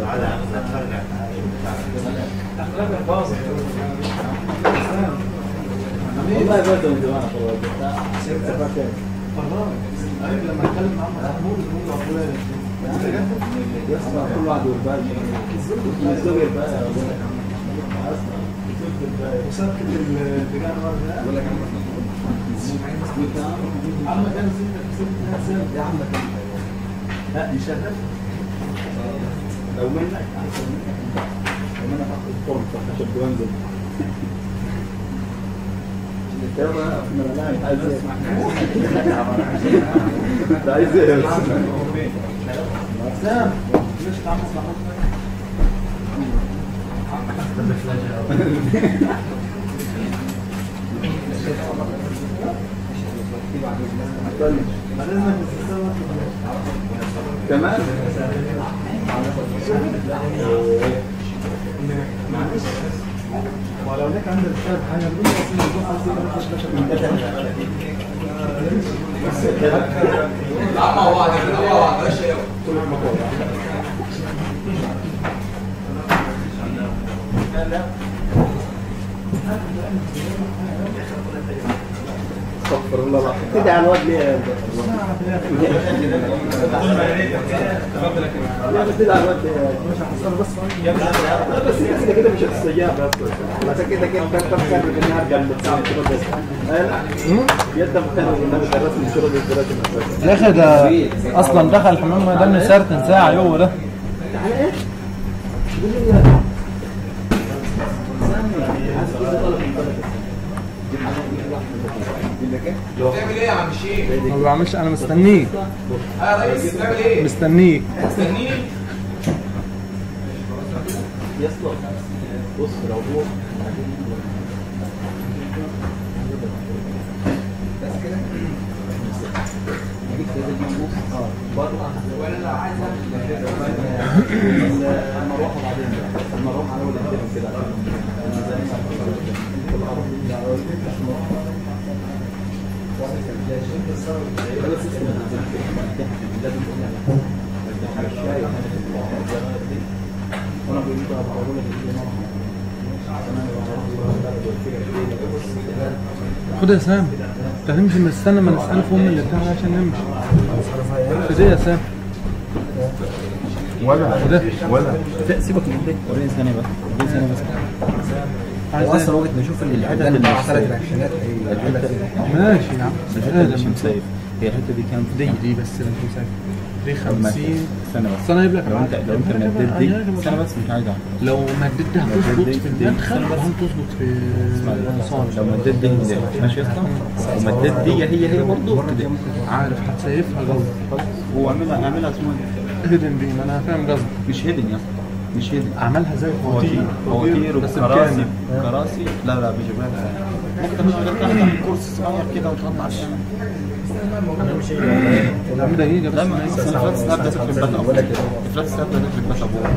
والله برضه من زمان خلاص لما اتكلم مع محمود يسمع كل واحد والباقي يسوي الباقي وسكت البيجان مره ولا كان عم كان يا عم لا يشرف لو منك احسن منك لو منك اخذ فوق عشان تنزل عايز ايه سام ليش تعمل محمود كمان ولو لك عند الكتاب حاجه بدون مع بعض ماشي استغفر الله العظيم تدعي على الواد ليه يا تدعي على الواد مش هحصله بس كده مش هتستجاب بس كده كنت بكرر اني ارجع للساعه كده يد مختلف النبي درسني شغل الدراسه يا اخي ده اصلا دخل الحمام ما دام سرتن ساعه يوه ده على ايه؟ بتعمل ايه يا عم الشيخ؟ ما بعملش انا مستنيك يا ريس بتعمل ايه؟ مستنيك مستنيني؟ يصلح بص لو هو بس كده وانا لو عايز المروحه بعدين المروحه انا ولا كده خد يا سام انت هنمشي نستنى ما نسأل في اللي بتاعنا عشان نمشي خد يا سام ولا سيبك من دي وريني ثانيه بس وريني ثانيه بس اصلا وقت نشوف الحتت اللي اشترت الاكشنات ماشي يا عم الحته اللي مش مسيف هي الحته دي كام دي بس اللي مش مسافر دي 50 سنه بس سنه يجيب لك لو انت مديت دي سنه بس مش عايز لو مديت ده هتظبط في المدخل وهتظبط في الصالة لو مديت دي ماشي يا اسطى ومديت دي هي برضه كده عارف هتسيفها غلط واعملها اسمها هيدن بيم انا فاهم قصدي مش هيدن يا اسطى مش هيدن اعملها زي فواتير بس وكراسي بكامل كراسي لا بيجيبها لك ممكن تاخد كورس صغير كده وتحط على الشمال عم دقيقة بس لا الفلات ستاب ده تفرق بس ابوه الفلات ستاب ده تفرق بس ابوه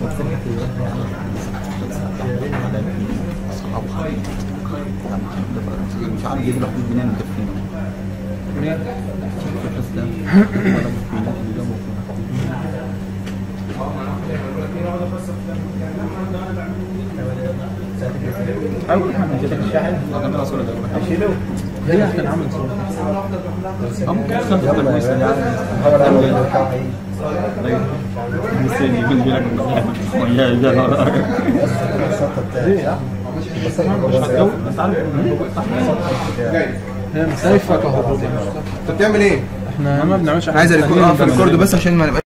مش عارف يجيب له حدود منين مكفينه اول حاجه جاتك الشاحن انا صوره ده هي كان عامل صوت ممكن خمسه كويسه يعني مستني يقول لك هي مسيفة كهرباء انت بتعمل ايه؟ احنا ما بنعملش انا عايز الريكورد بس عشان ما